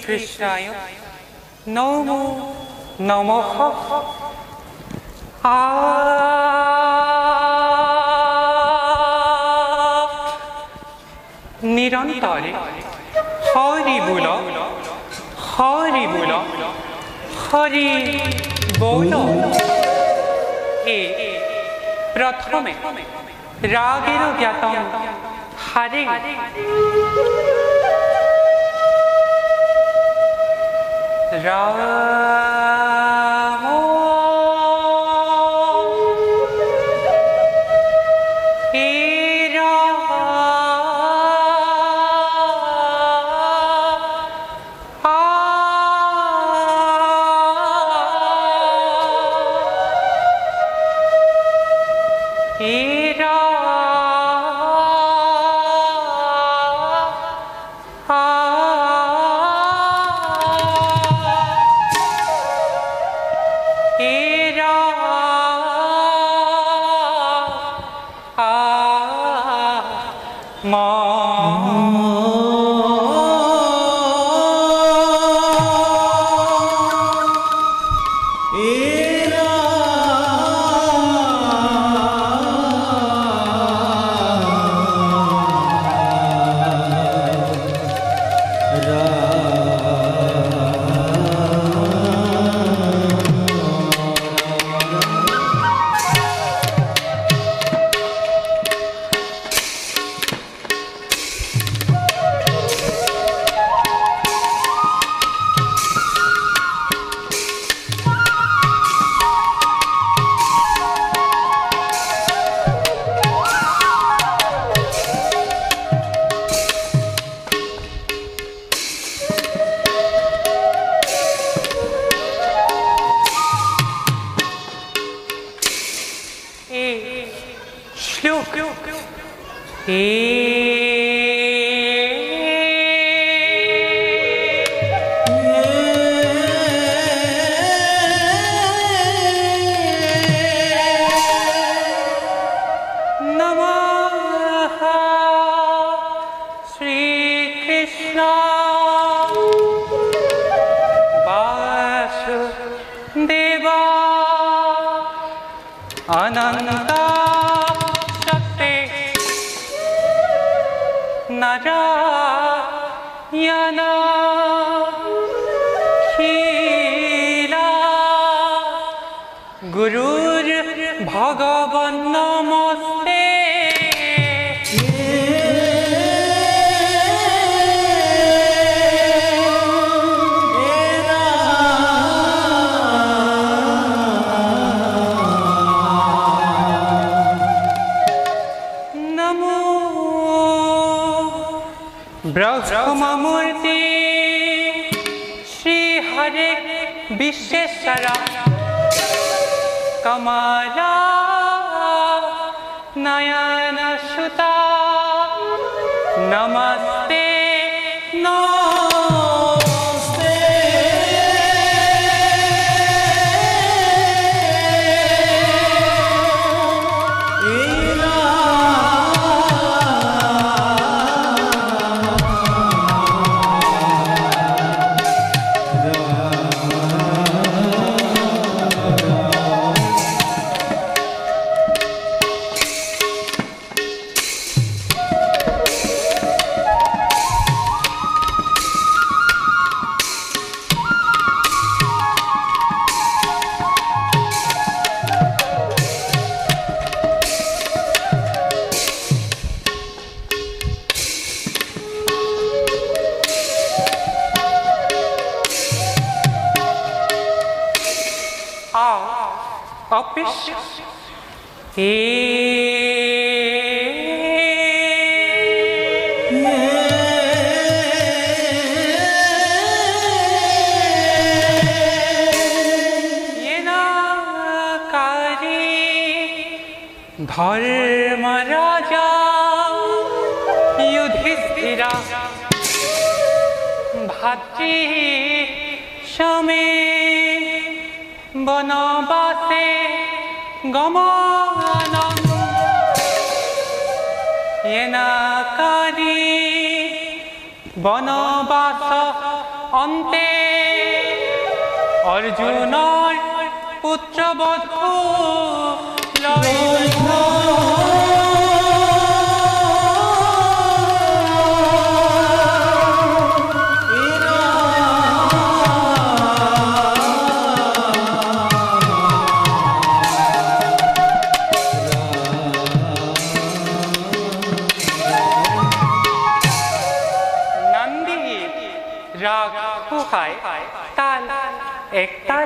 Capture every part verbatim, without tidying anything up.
শ্রীকৃষ্ণায় নমো নমঃ। আ নিরন্তরে হরি বল, হরি বল, হরি বল। এ প্রথমে রাগের জ্ঞাতম হারে রাম अनंता शक्ति नारायण शीला गुरुर भगवान नमस्ते। ब्रह्ममूर्ति श्री हरे विश्वेश्वर कमला नयन सुता नमस्ते नमस्ते। धर्म राजा युधिष्ठिरा भातृ समे वनवासे गमनम् येन कारि वनवास অন্তে অর্জুনর পুত্রবধূ লইল রাগ কুহায় তাল এক তাল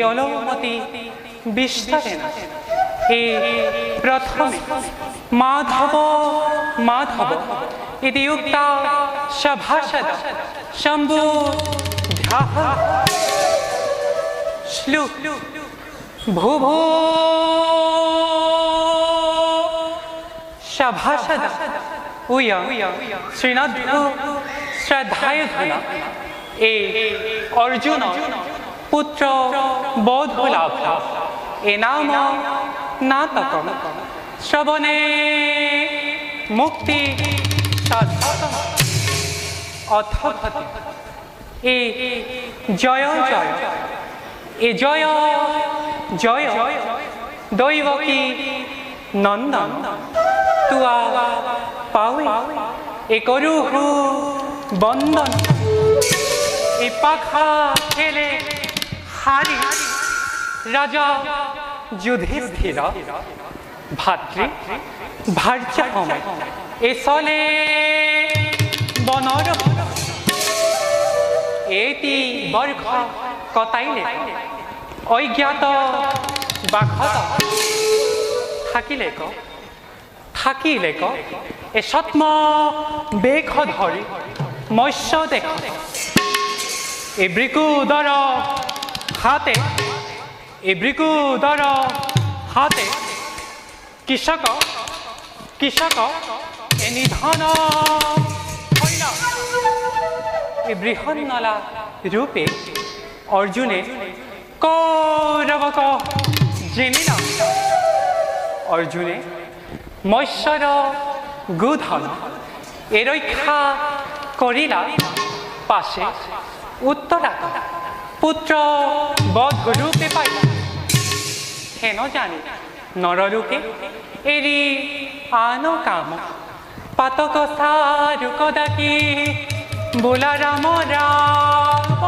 অলৌমতি বিস্তারে না এ প্রথমে মাধব মাধব ইতি উক্তা সভাসদ শম্ভু ধ্যাহ শ্লুক ভুভো সভাসদ উয়ং শ্রীনাথু শ্রদ্ধায় ধুনা এ অর্জুন পুত্র বোধ লাভ এ নাম নাটকম শ্রবণে মুক্তি সাধকম অথপতি এ জয় জয় এ জয় জয় দৈবকী নন্দন তুয়া পাওয়ে এ করুহু বন্দন এ পাখা খেলে হারি রাজা যুধিষ্ঠির ভাতৃ ভার্যহম এ সলে বনর এটি বর্ষ কতাইলে অজ্ঞাত বাঘত থাকিলে ক থাকিলে ক এ সত্ম বেখ ধরি মৎস্য দেখ এ বৃকুদর হাতে এ বৃকুদর হাতে কৃষক কৃষক এ নিধন হইল এ বৃহন্নলা রূপে অর্জুনে কৌরবক জেনিল অর্জুনে মৎস্যর গুধন এ রক্ষা করিলা পাশে উত্তরা পুত্র বধ রূপে পাইল হেন জানি নররূপে এরি আনো কাম পাতক সারুক ডাকি বোলা রাম রাম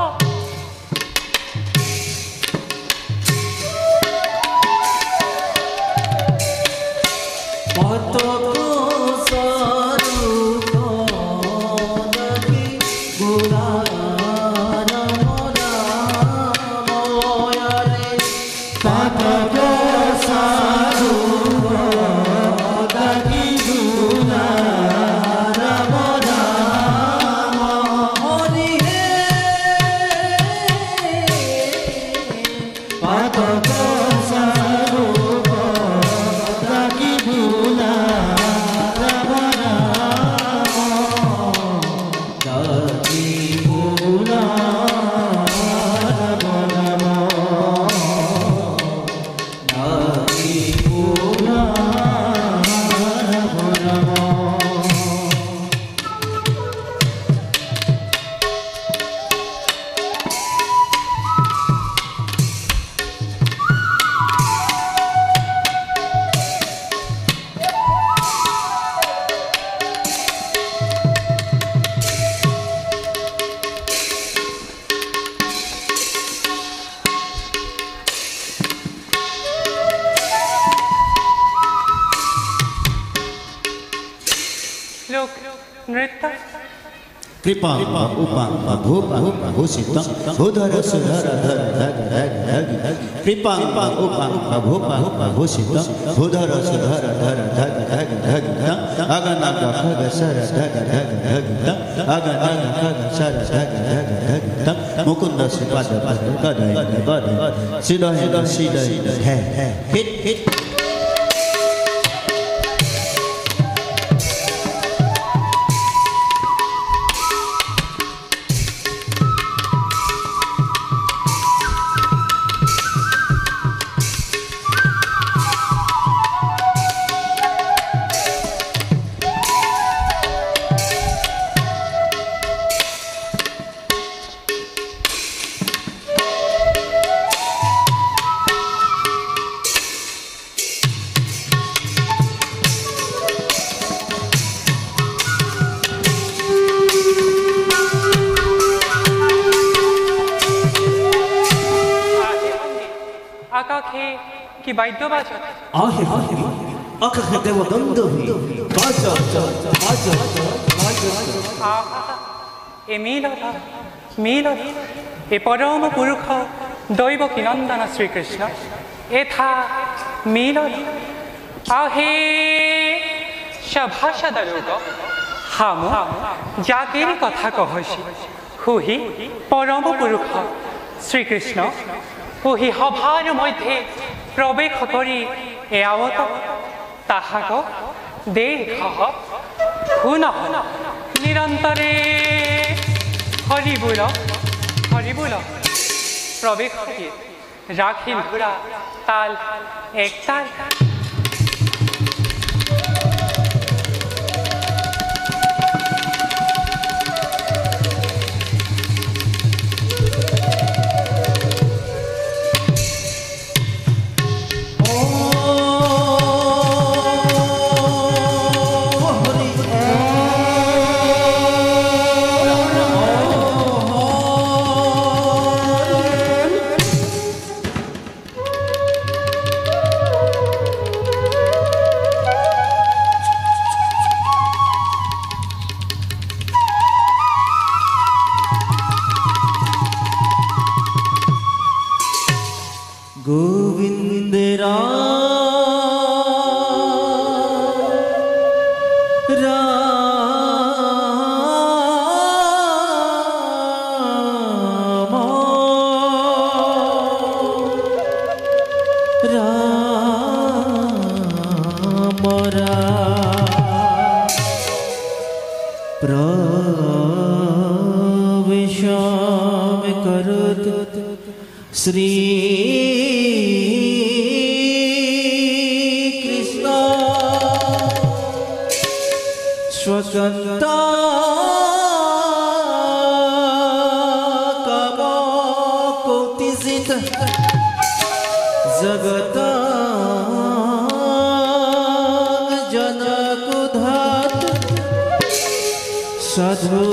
कृपा उपा भूपा भूषितम भूधर सुधर धर धर धर धर कृपा उपा भूपा भूषितम भूधर सुधर धर धर धर धर अगन खग सर धग धग धग अगन खग सर धग धग धग मुकुंद सुपद पद कदय कदय सिदय सिदय है हित हित কি বাদ্য বাজা আহে আহে আকাশে দেব দণ্ড হই বাজা বাজা বাজা আহা এ মিলতা মিলতা এ পরম পুরুষ দৈবকী নন্দন শ্রীকৃষ্ণ এথা মিলন আহে সভাসদ লোক হাম জাতির কথা কহসি হুহি পরম পুরুষ শ্রীকৃষ্ণ হুহি সভার মধ্যে প্রবেশ করি এয়াবত তাহাক দেহ শুন নিরন্তরে হরিবুল হরিবুল প্রবেশ রাখিল ঘোড়া তাল এক তাল गोविंद राम राम राम प्रवेशम करोतु श्री स्वगंता कमो कोटिजित जगता जनकुधात साधु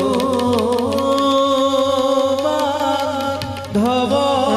धव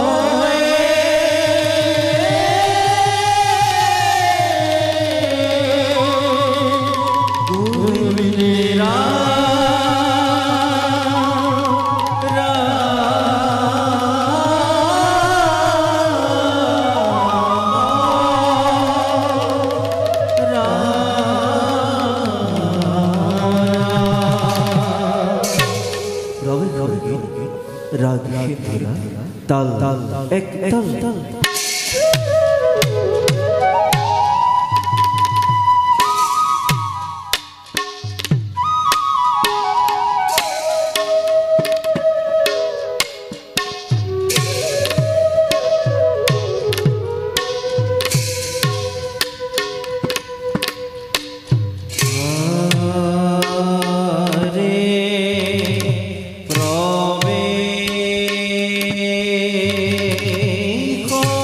ताल ताल एक ताल ताल को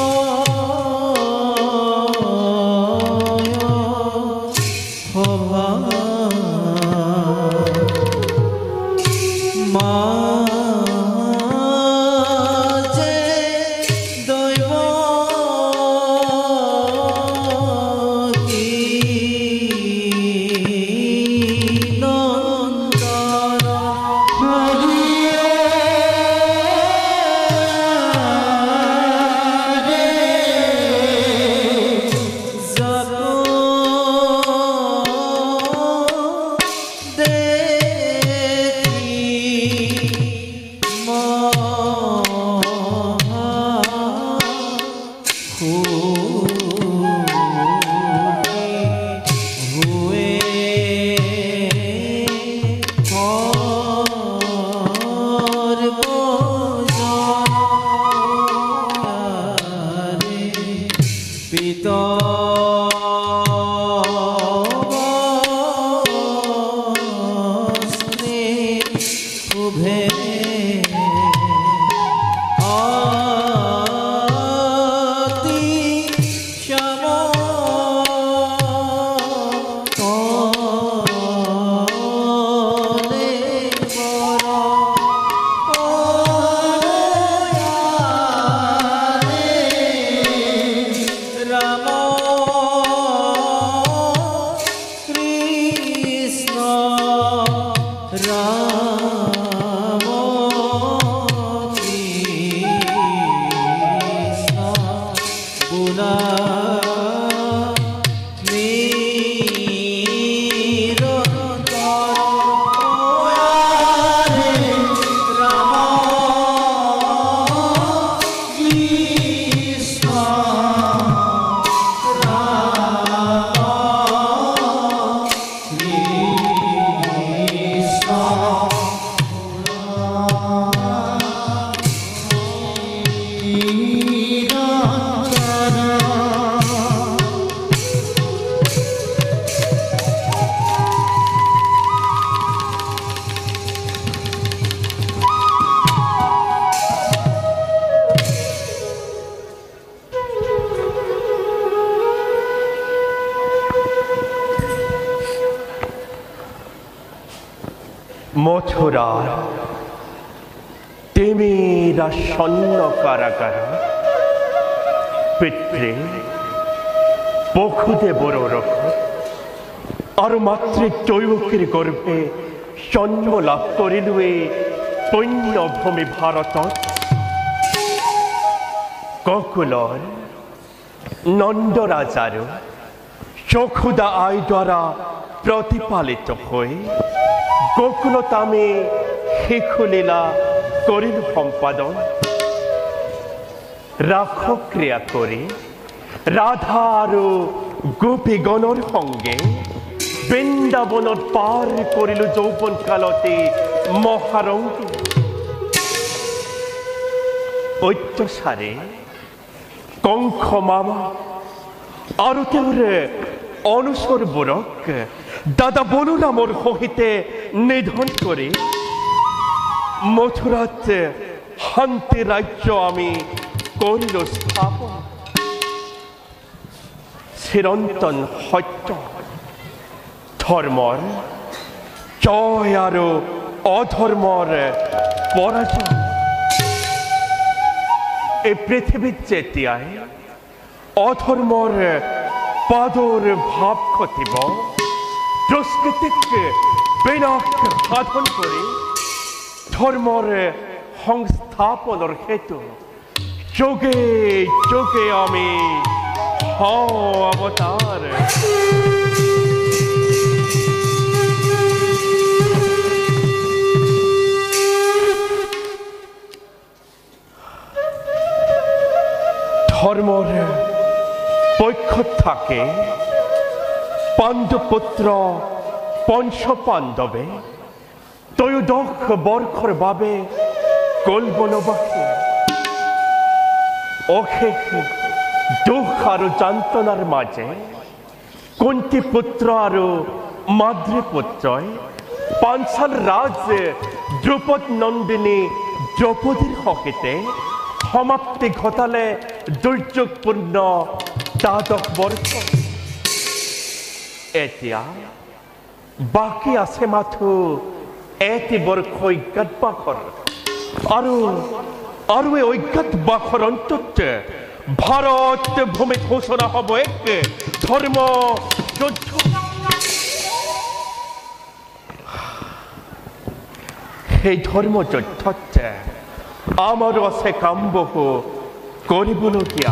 মথুরার তেমেরা সৈন্য কারাগার পিতৃ বসুদেবর রখ আর মাতৃ জৈবকের গর্ভে জন্ম লাভ করিলুৱে পুণ্যভূমি ভারত গোকুলৰ নন্দৰাজাৰ চখুদা আই দ্বাৰা প্ৰতিপালিত হৈ গোকুলত আমি শিশুলীলা কৰিল সম্পাদন ৰাসক্ৰিয়া কৰি ৰাধা আৰু গোপীগণৰ সংগে বৃন্দাবনত পাৰ কৰিলো যৌৱন কালতে মহাৰংগী অত্যাচাৰে কংস মামা আৰু তেওঁৰ অনুচৰবোৰক দাদা বলু নামৰ সহিতে নিধন কৰি মথুৰাত শান্তি ৰাজ্য আমি কৰিলো স্থাপন চিৰন্তন সত্য ধৰ্মৰ জয় আৰু অধৰ্মৰ পৰাজয় এই পৃথিৱীত যেতিয়াই অধৰ্মৰ পাদৰ ভাৱ ঘটিব দুষ্কৃতিক বিনাশ সাধন কৰি ধৰ্মৰ সংস্থাপনৰ হেতু যোগে যোগে আমি হওঁ অৱতাৰ ধৰ্মৰ পক্ষত থাকে পাণ্ডুপুত্ৰ পঞ্চ পাণ্ডৱে ত্ৰয়োদশ বৰ্ষৰ বাবে গ'ল বনবাসী অশেষ দুখ আৰু যন্ত্ৰণাৰ মাজে কুন্তী পুত্ৰ আৰু মাদ্ৰী পুত্ৰই পাঞ্চাল ৰাজ দ্ৰুপদ নন্দিনী দ্ৰৌপদীৰ সহিতে সমাপ্তি ঘটালে দুৰ্যোগপূৰ্ণ দ্বাদশ বৰ্ষ এতিয়া বাকী আছে মাথো এটি বৰ্ষ অজ্ঞাতবাসৰ আৰু আৰু এই অজ্ঞাতবাসৰ অন্তত ভাৰত ভূমিত ঘোষণা হ'ব এক ধৰ্ম যুদ্ধ সেই ধৰ্ম যুদ্ধত আমাৰো আছে কাম বহু কৰিবলগীয়া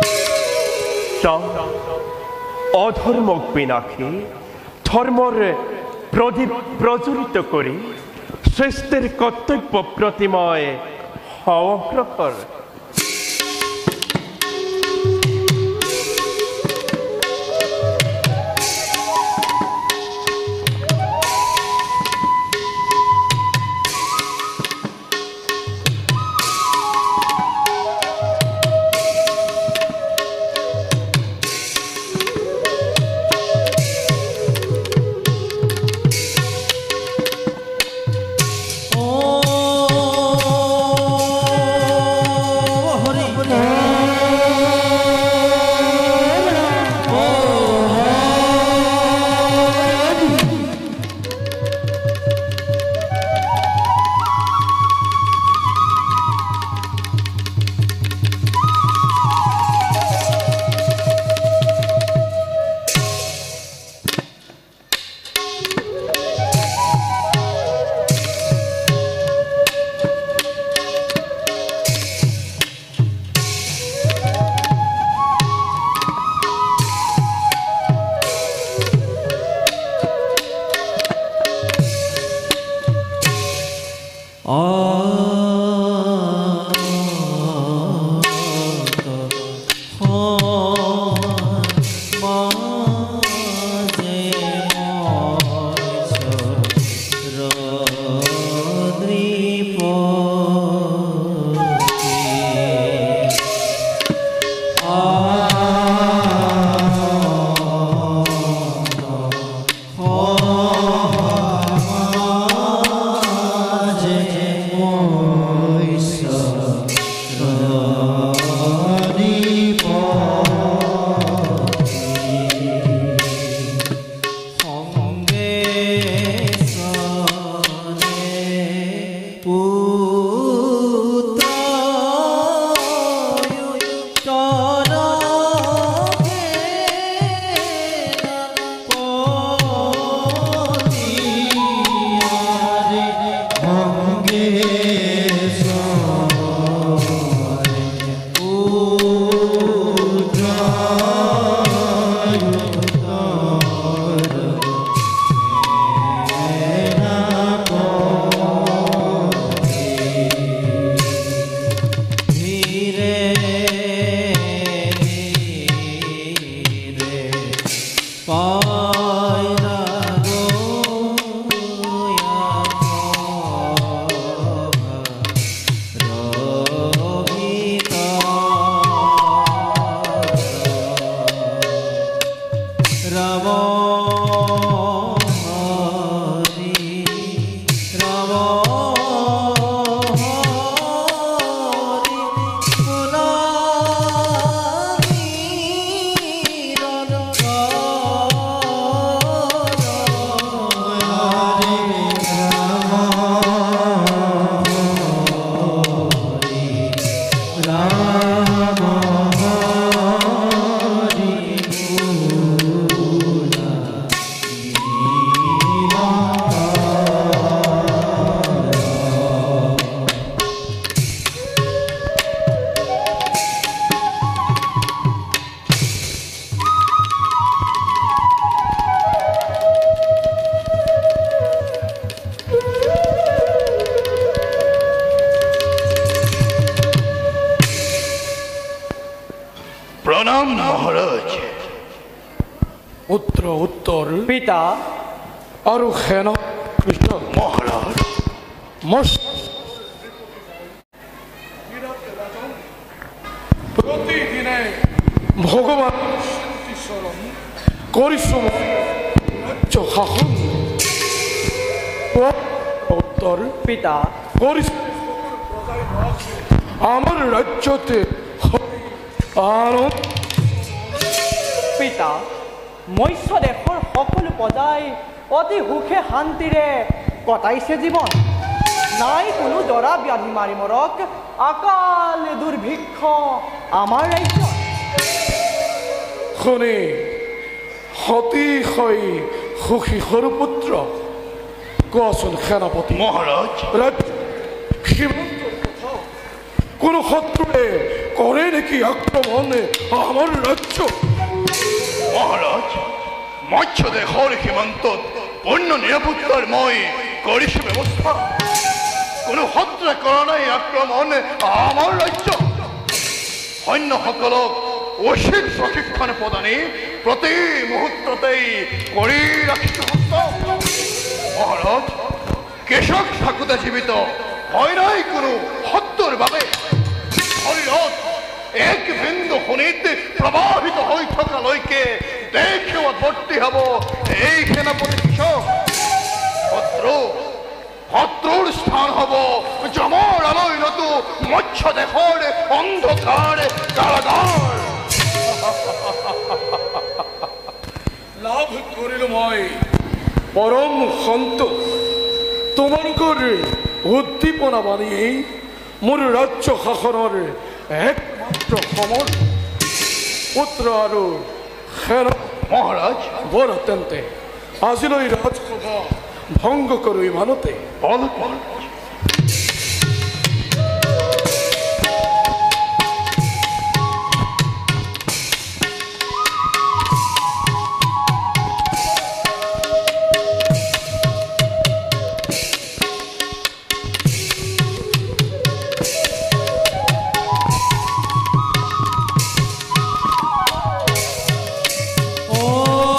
অধৰ্মক বিনাশী ধৰ্মৰ প্ৰদীপ প্ৰজ্বলিত কৰি সৃষ্টিৰ কৰ্তব্য প্ৰতিময় অগ্ৰসৰ প্রণাম মহারাজ। পুত্র উত্তর পিতা আর হেন কৃষ্ণ মহারাজ প্রতিদিনে ভগবান শান্তি স্মরণ করিশ্রম রাজ্য শাসন উত্তর পিতা করিশ্রম আমার রাজ্যতে আনন্দ পিতা মৎস্য দেশৰ সকলো প্ৰজাই অতি সুখে শান্তিৰে কটাইছে জীৱন। নাই কোনো জৰা ব্যাধি মাৰি মৰক, আকাল দুৰ্ভিক্ষ আমাৰ ৰাজ্য। শুনি অতিশয় সুখী সৰুপুত্ৰ কোৱাচোন সেনাপতি মহারাজ ৰাজ্য সীমান্ত কথা কোনো শত্ৰুৱে কৰে নেকি আক্ৰমণ আমাৰ ৰাজ্য? মহারাজ মৎস্য দেশৰ সীমান্তত পূৰ্ণ নিৰাপত্তাৰ মই কৰিছো ব্যৱস্থা। কোনো শত্ৰুৱে কৰা নাই আক্ৰমণ আমাৰ ৰাজ্য। সৈন্যসকলক উচিত প্ৰশিক্ষণ প্ৰদানে প্ৰতি মুহূৰ্ততেই কৰি ৰাখিছো। মহাৰাজ কৃষক থাকোঁতে জীৱিত হয় নাই কোনো শত্ৰুৰ বাবে। শৰীৰত এক বিন্দু শোণিত প্ৰবাহিত হৈ থকালৈকে দেশ সেৱাত ভৰ্তি হ'ব এই সেনাপতি কৃষক। শত্ৰু শত্ৰুৰ স্থান হ'ব যমৰ আলয়তো মৎস্য দেশৰ অন্ধকাৰ কাৰাগাৰ। লাভ কৰিলো মই পৰম সন্তোষ। তোমালোকৰ উদ্দীপনা বাণী মোৰ ৰাজ্য শাসনৰ একমাত্ৰ সমল। পুত্ৰ আৰু সেনা মহাৰাজ বৰ তেন্তে আজিলৈ ৰাজসভা ভংগ কৰোঁ ইমানতে। বল মহাৰাজ।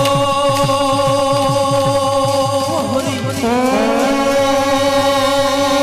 ও হরি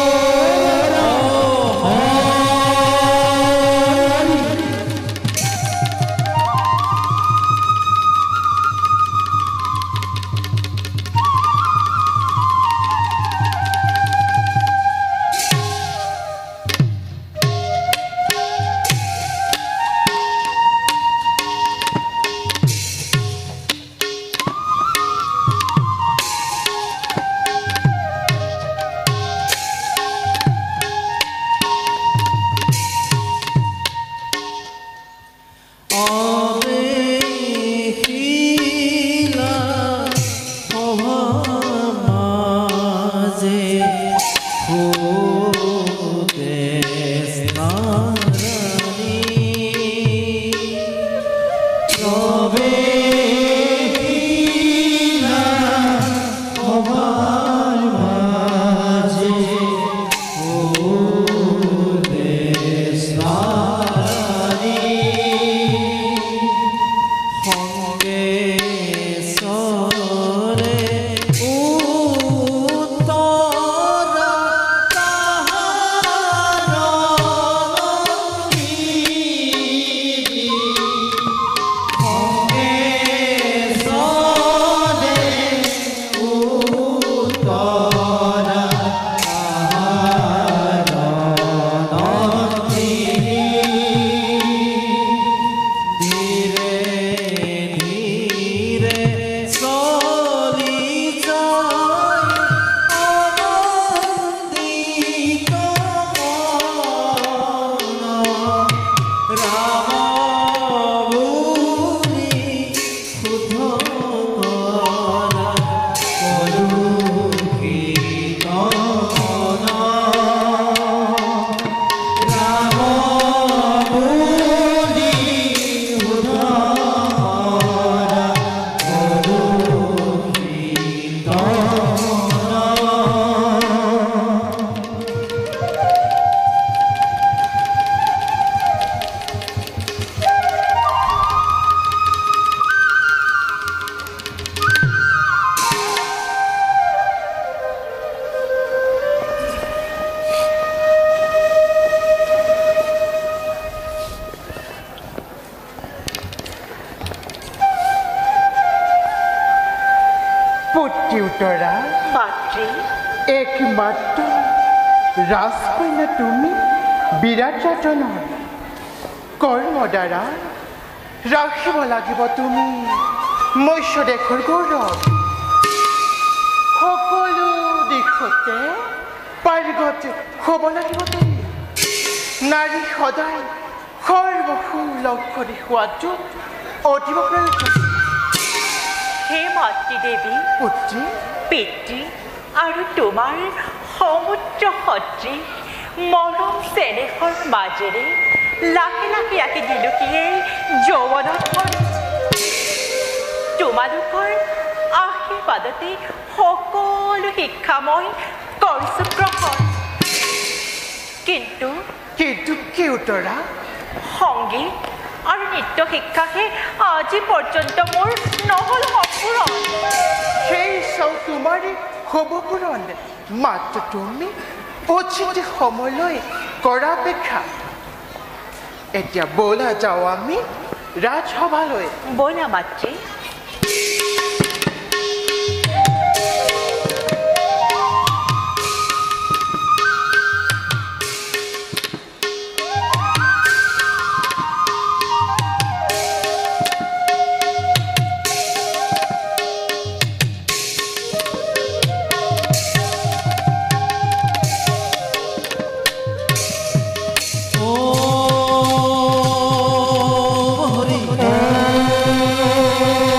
পুত্ৰী উত্তৰা মাতৃ একমাত্ৰ ৰাজকন্যা তুমি বিৰাট ৰতনৰ কৰ্ম দ্বাৰা ৰাখিব লাগিব তুমি মৎস্য দেশৰ গৌৰৱ সকলো দিশতে পাৰ্গত হ'ব লাগিব তুমি নাৰী সদায় সৰ্বসু লগ কৰি হোৱাটো অতিব প্ৰয়োজন হে মাতৃদেৱী পুত্ৰী পিতৃ আৰু তোমাৰ সমুদ্ৰ সদৃশ মৰম চেনেহৰ মাজেৰে লাহে লাহে আহি দিলোকিয়েই যৌৱনত পৰে তোমালোকৰ আশীৰ্বাদতে সকলো শিক্ষা মই কৰিছো গ্ৰহণ কিন্তু কিন্তু কি উত্তৰা সংগীত আৰু নৃত্য শিক্ষাহে আজি পৰ্যন্ত মোৰ নহ'ল সম্পূৰণ সেই চাও তোমাৰে হ'ব পূৰণ মাত্ৰ তুমি উচিত সময়লৈ কৰা অপেক্ষা এতিয়া ব'লা যাওঁ আমি ৰাজসভালৈ ব'লা মাতৃ ॐ हरि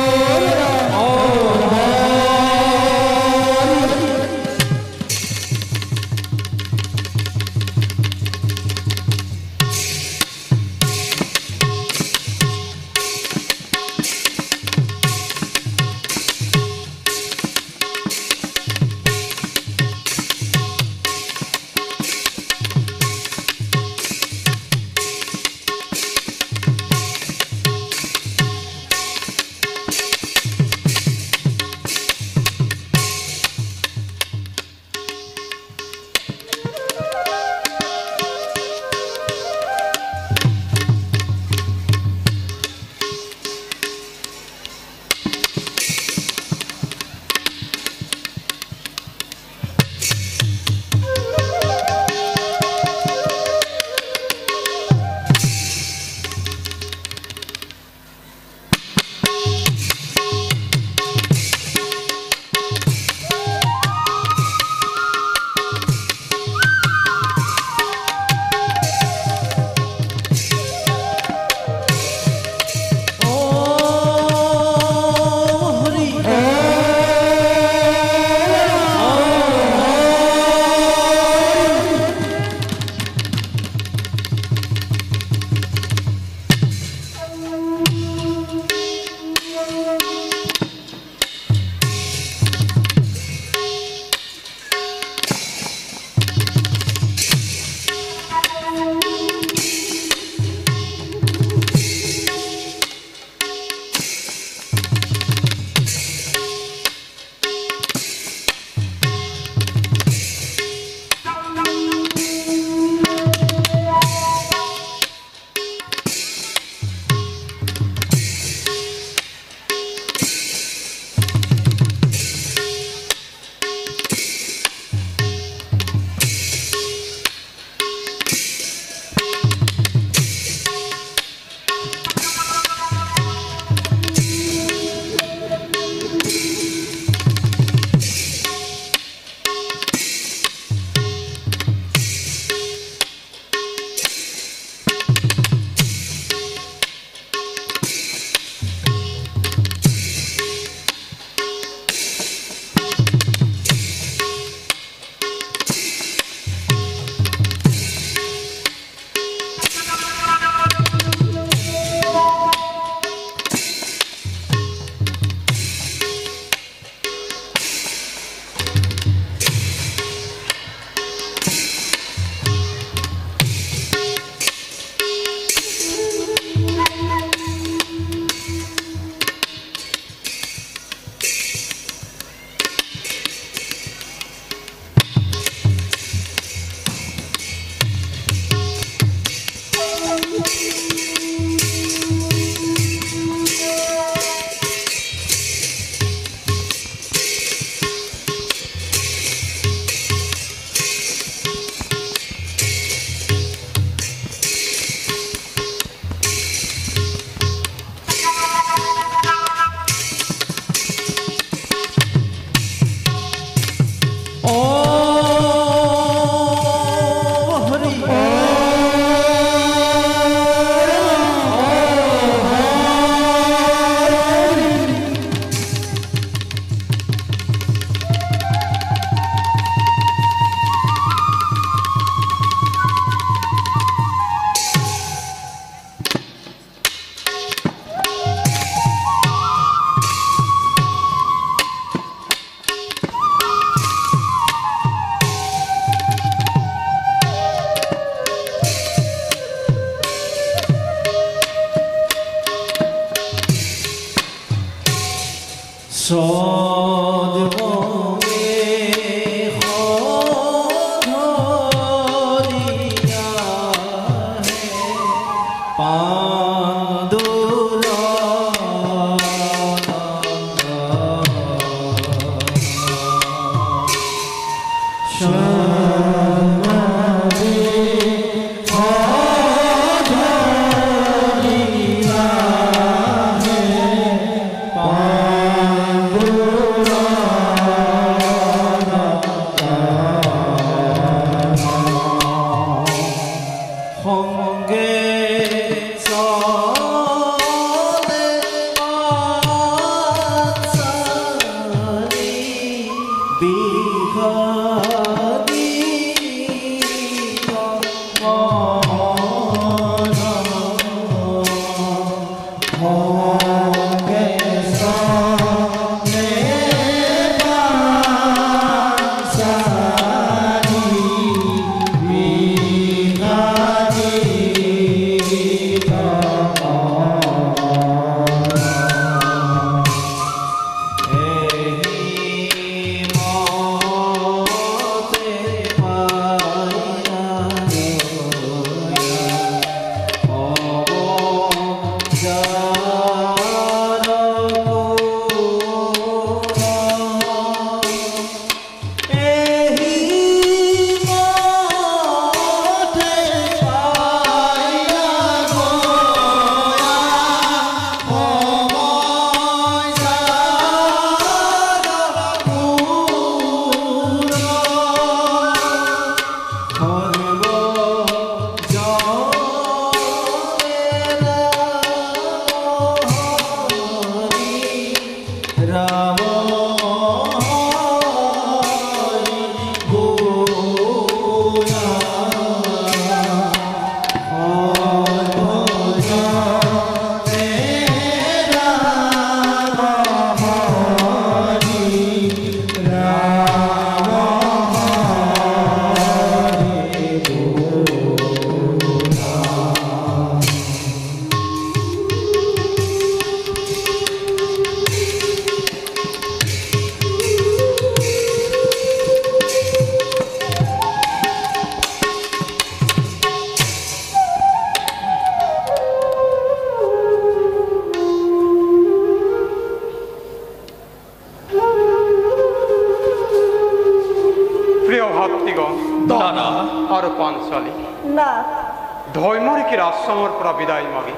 বিদায় মাগি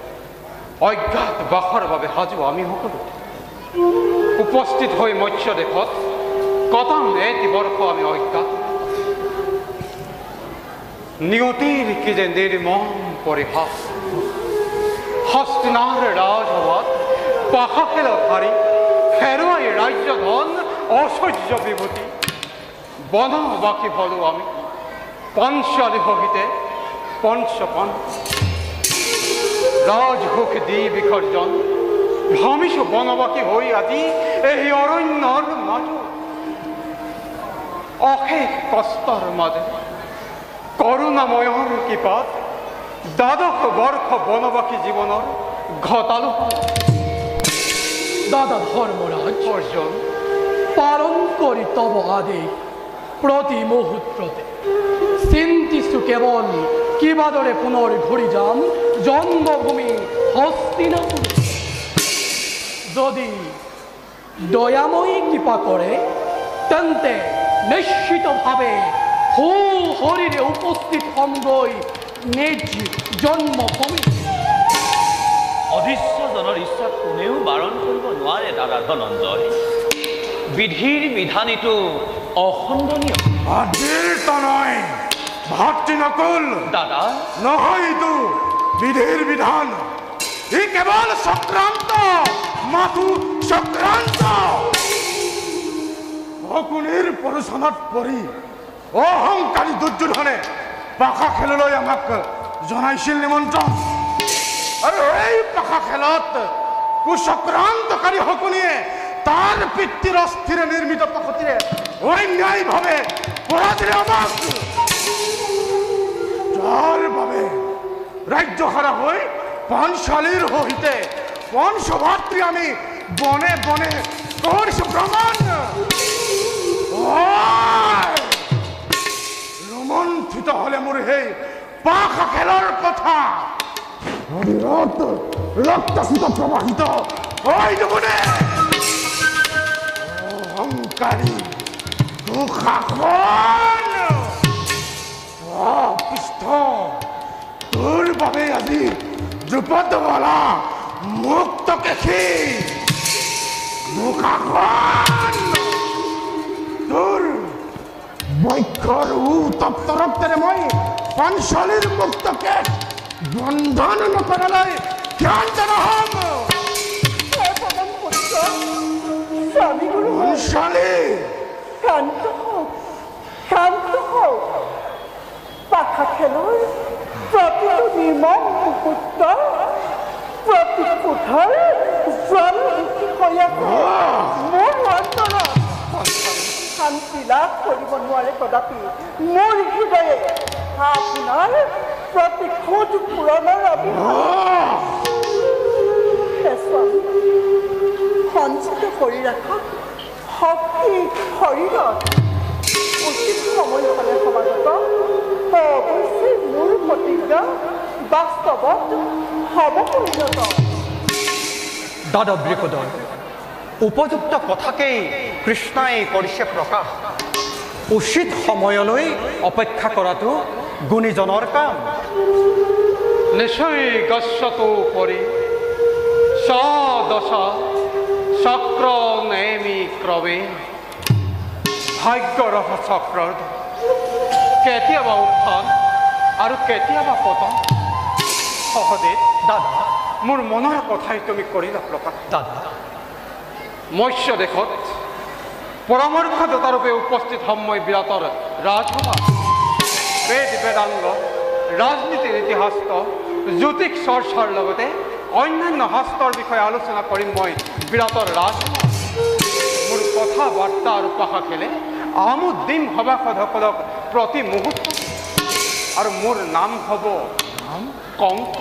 অজ্ঞাত বাসৰ বাবে সাজু আমি সকলো উপস্থিত হৈ মৎস্য দেশত কতাম এটি বৰ্ষ আমি অজ্ঞাত নিয়তিৰ কি যে নিৰ্মম পৰিহাস হস্তিনাৰ ৰাজসভাত পাশা খেলত হাৰি হেৰুৱাই ৰাজ্যধন অসহ্য বিভূতি বনবাসী হলো আমি পঞ্চালি সহিতে পঞ্চপন ৰাজভোগ দি বিসৰ্জন ভ্ৰমিছো বনবাসী হৈ আজি এই অৰণ্যৰ মাজত অশেষ কষ্টৰ মাজে করুণাময়ৰ কৃপাত দ্বাদশ বৰ্ষ বনবাসী জীৱনৰ ঘটালো দাদা ধর্মরাজ অৰ্জন পালন করি তব আদেশ প্রতি মুহূর্ততে চিন্তিছু কেবল কিবাদরে পুনৰ ঘূৰি যাম জন্মভূমি হস্তিনাপুর যদি দয়াময়ী কৃপা কৰে তেন্তে নিশ্চিতভাৱে হু হৰিৰে উপস্থিত হমগৈ নিজ জন্মভূমি অধীশ্বজনৰ ইচ্ছা কোনেও বাৰণ কৰিব নোৱাৰে দাদা ধনঞ্জয় বিধিৰ বিধানীটো অখণ্ডনীয় আজিৰ তনয় ভাতৃ নকুল দাদা নহয়তো বিধিৰ বিধান ই কেৱল চক্ৰান্ত মাথো চক্ৰান্ত শকুনিৰ পৰোচনত পৰি অহংকাৰী দুৰ্যোধনে পাশা খেললৈ আমাক জনাইছিল নিমন্ত্ৰণ আৰু এই পাশা খেলত কুচক্ৰান্তকাৰী শকুনিয়ে তাৰ পিতৃৰ অস্থিৰে নিৰ্মিত পাশতিৰে অন্যায়ভাৱে পৰাজিৰে আমাক যাৰ বাবে ৰাজ্যহাৰা হৈ পাঞ্চালীৰ সহিতে পঞ্চভাতৃ আমি বনে বনে কৰিছো ভ্ৰমণ ৰোমন্থিত হলে মোৰ সেই পাশা খেলৰ কথা ৰক্তচিত প্ৰবাহিত হৈ নুগুণে অহংকাৰী দুঃশাসন অপৃষ্ঠ তোৰ বাবে আজি দ্ৰুপদমালা মুক্ত কেশী দুঃশাসন তোৰ বক্ষৰ উত্তপ্ত ৰক্তেৰে মই পাঞ্চালীৰ মুক্তকে বন্ধন নকৰালৈ ক্ষান্ত নহ'ম পাঞ্চালী শান্ত হওক শান্ত হওক পাখা খেলৰ প্ৰতিটো নিৰ্মম মুহূৰ্ত প্ৰতি কোঠাৰ জ্বালামুখী হৈ আছে মোৰ অন্তৰত শান্তি লাভ কৰিব নোৱাৰে কদাপি মোৰ হৃদয়ে আপোনাৰ প্ৰতি খোজ পূৰণৰ অভিযান সঞ্চিত কৰি ৰাখক শক্তি শৰীৰত উচিত সময় হ'লে সমাগত অৱশ্যেই মোৰ প্ৰতিজ্ঞা বাস্তৱত হ'ব পৰিণত দাদা বৃকোদৰ উপযুক্ত কথাকেই কৃষ্ণই কৰিছে প্ৰকাশ উচিত সময়লৈ অপেক্ষা কৰাটো গুণীজনৰ কাম নিশ্চয় গচ্ছতো পৰি সদশা চক্ৰ নেমি ক্ৰমে ভাগ্যৰ চক্ৰৰ কেতিয়াবা উত্থান আৰু কেতিয়াবা পতন সহদেৱ দাদা মোৰ মনৰ কথাই তুমি কৰিলা প্ৰকাশ দাদা মৎস্য দেশত পৰামৰ্শদাতাৰূপে উপস্থিত হ'ম মই বিৰাটৰ ৰাজসভা বেদ বেদাংগ ৰাজনীতিৰ ইতিহাস্ত জ্যোতিষ চৰ্চাৰ লগতে অন্যান্য শাস্ত্ৰৰ বিষয়ে আলোচনা কৰিম মই বিৰাটৰ ৰাজসভা মোৰ কথা বাৰ্তা আৰু পাশা খেলে আমোদ দিম সভাসদসকলক প্ৰতি মুহূৰ্ত আৰু মোৰ নাম হ'ব কংস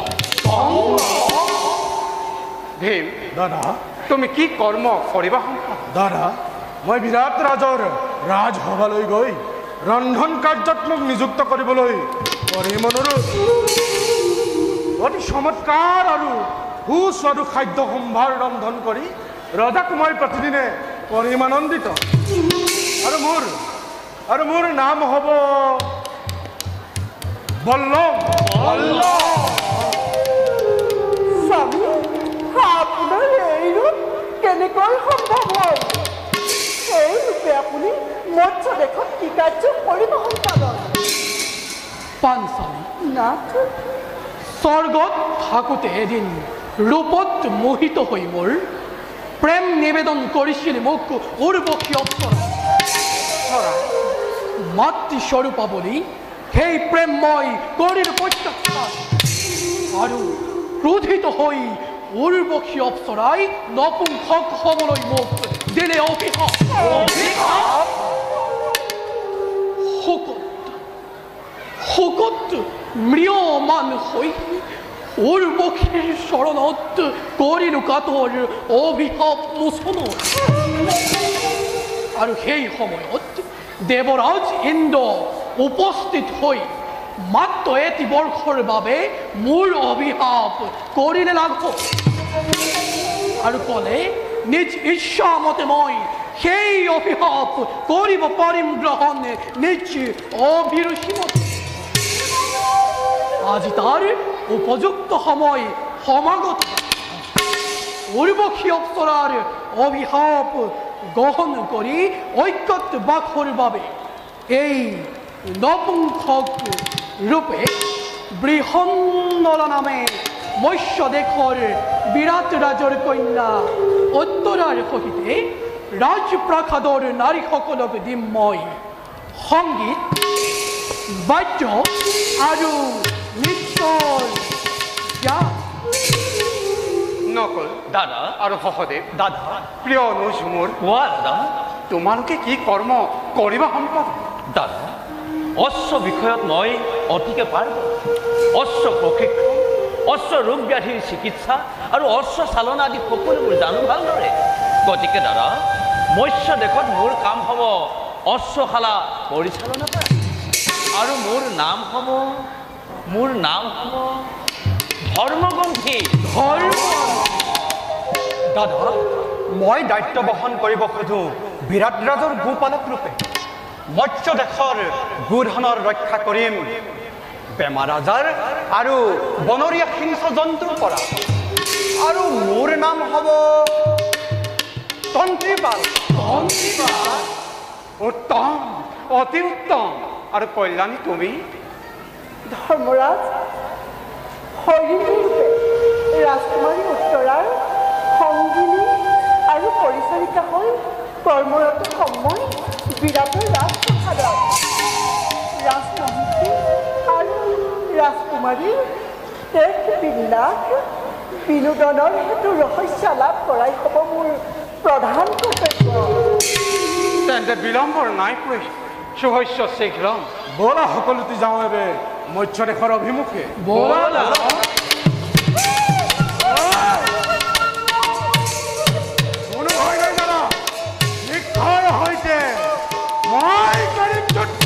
ভীম দাদা তুমি কি কৰ্ম কৰিবা দাদা মই বিৰাট ৰাজৰ ৰাজসভালৈ গৈ ৰন্ধন কাৰ্যত মোক নিযুক্ত কৰিবলৈ কৰিম অনুৰোধ অতি চমৎকাৰ আৰু সুস্বাদু খাদ্য সম্ভাৰ ৰন্ধন কৰি ৰজাক মই প্ৰতিদিনে কৰিম আনন্দিত আৰু মোৰ আৰু মোৰ নাম হ'ব বল্লভ স্বামী আপোনাৰ এই ৰূপ কেনেকৈ সম্ভৱ হয় এই ৰূপে আপুনি মৎস্য দেশত কি কাৰ্য কৰিব সম্পাদন পাঞ্চালী নাথ স্বৰ্গত থাকোঁতে এদিন ৰূপত মোহিত হৈ মোৰ প্ৰেম নিবেদন কৰিছিল মোক উৰ্বশী অপ্সৰা মাতৃস্বৰূপা বুলি সেই প্ৰেম মই কৰিলোঁ প্ৰত্যাখ্যান আৰু ক্ৰোধিত হৈ উৰ্বশী অপ্সৰাই নপুংসক হ'বলৈ মোক দিলে অভিশাপ শোকত শোকত ম্ৰিয়মান হৈ উৰ্বশীৰ চৰণত কৰিলোঁ কাতৰ অভিশাপ মোচন আৰু সেই সময়ত দেৱৰাজ ইন্দ্ৰ উপস্থিত হৈ মাত্ৰ এটি বৰ্ষৰ বাবে মোৰ অভিশাপ কৰিলে লাঘৱ আৰু ক'লে নিজ ইচ্ছামতে মই সেই অভিশাপ কৰিব পাৰিম গ্ৰহণ নিজ অভিৰুচিমতে আজি তাৰ উপযুক্ত সময় সমাগত উৰ্বশী অপ্সৰাৰ অভিশাপ গ্ৰহণ কৰি ঐক্যত বাসৰ বাবে এই নপুংসক ৰূপে বৃহন্নলা নামে মৎস্য দেশৰ বিৰাট ৰাজৰ কন্যা উত্তৰাৰ সহিতে ৰাজপ্ৰাসাদৰ নাৰীসকলক দিম মই সংগীত বাদ্য আৰু নৃত্যৰ জ্ঞান নকল দাদা আৰু সহদেৱ দাদা প্ৰিয় অনুজ মোৰ কোৱা দাদা তোমালোকে কি কৰ্ম কৰিবা সম্পাদন দাদা অশ্ব বিষয়ত মই অতিকে পাৰোঁ অশ্ব প্ৰশিক্ষণ অশ্ব ৰোগ ব্যাধিৰ চিকিৎসা আৰু অশ্ব চালনা আদি সকলোবোৰ জানো ভালদৰে গতিকে দাদা মৎস্য দেশত মোৰ কাম হ'ব অশ্বশালা পৰিচালনা কৰা আৰু মোৰ নাম হ'ব মোৰ নাম হ'ব ধৰ্মগ্ৰন্থী ধৰ্ম দাদা মই দায়িত্ব বহন কৰিব খোজোঁ বিৰাট ৰাজৰ গোপালক ৰূপে মৎস্য দেশৰ গোধনৰ ৰক্ষা কৰিম বেমাৰ আজাৰ আৰু বনৰীয়া হিংস্ৰ জন্তুৰ পৰা আৰু মোৰ নাম হ'ব তন্ত্ৰীপাল তন্ত্ৰীপাল উত্তম অতি উত্তম আৰু কল্যাণী তুমি ধৰ্মৰাজ হৰিণীৰূপে ৰাজকুমাৰী উত্তৰাৰ সংগিনী আৰু পৰিচাৰিকা হৈ কৰ্মৰত সময় বিৰাটৰ ৰাজপ্ৰসাদত ৰাজমহিষী আৰু ৰাজকুমাৰীৰ এক বিন্যাস বিনোদনৰ হেতু ৰহস্য লাভ কৰাই হ'ব মোৰ প্ৰধান কৰ্তব্য। তেন্তে বিলম্বৰ নাই প্ৰয়োজন সুহস্য শীঘ্ৰম বলা সকলোতে যাওঁ এবে মৎস্য দেশৰ অভিমুখে বলা কোনো ভয় নাই দাদা নিক্ষয় হৈছে মই কৰিম যুদ্ধ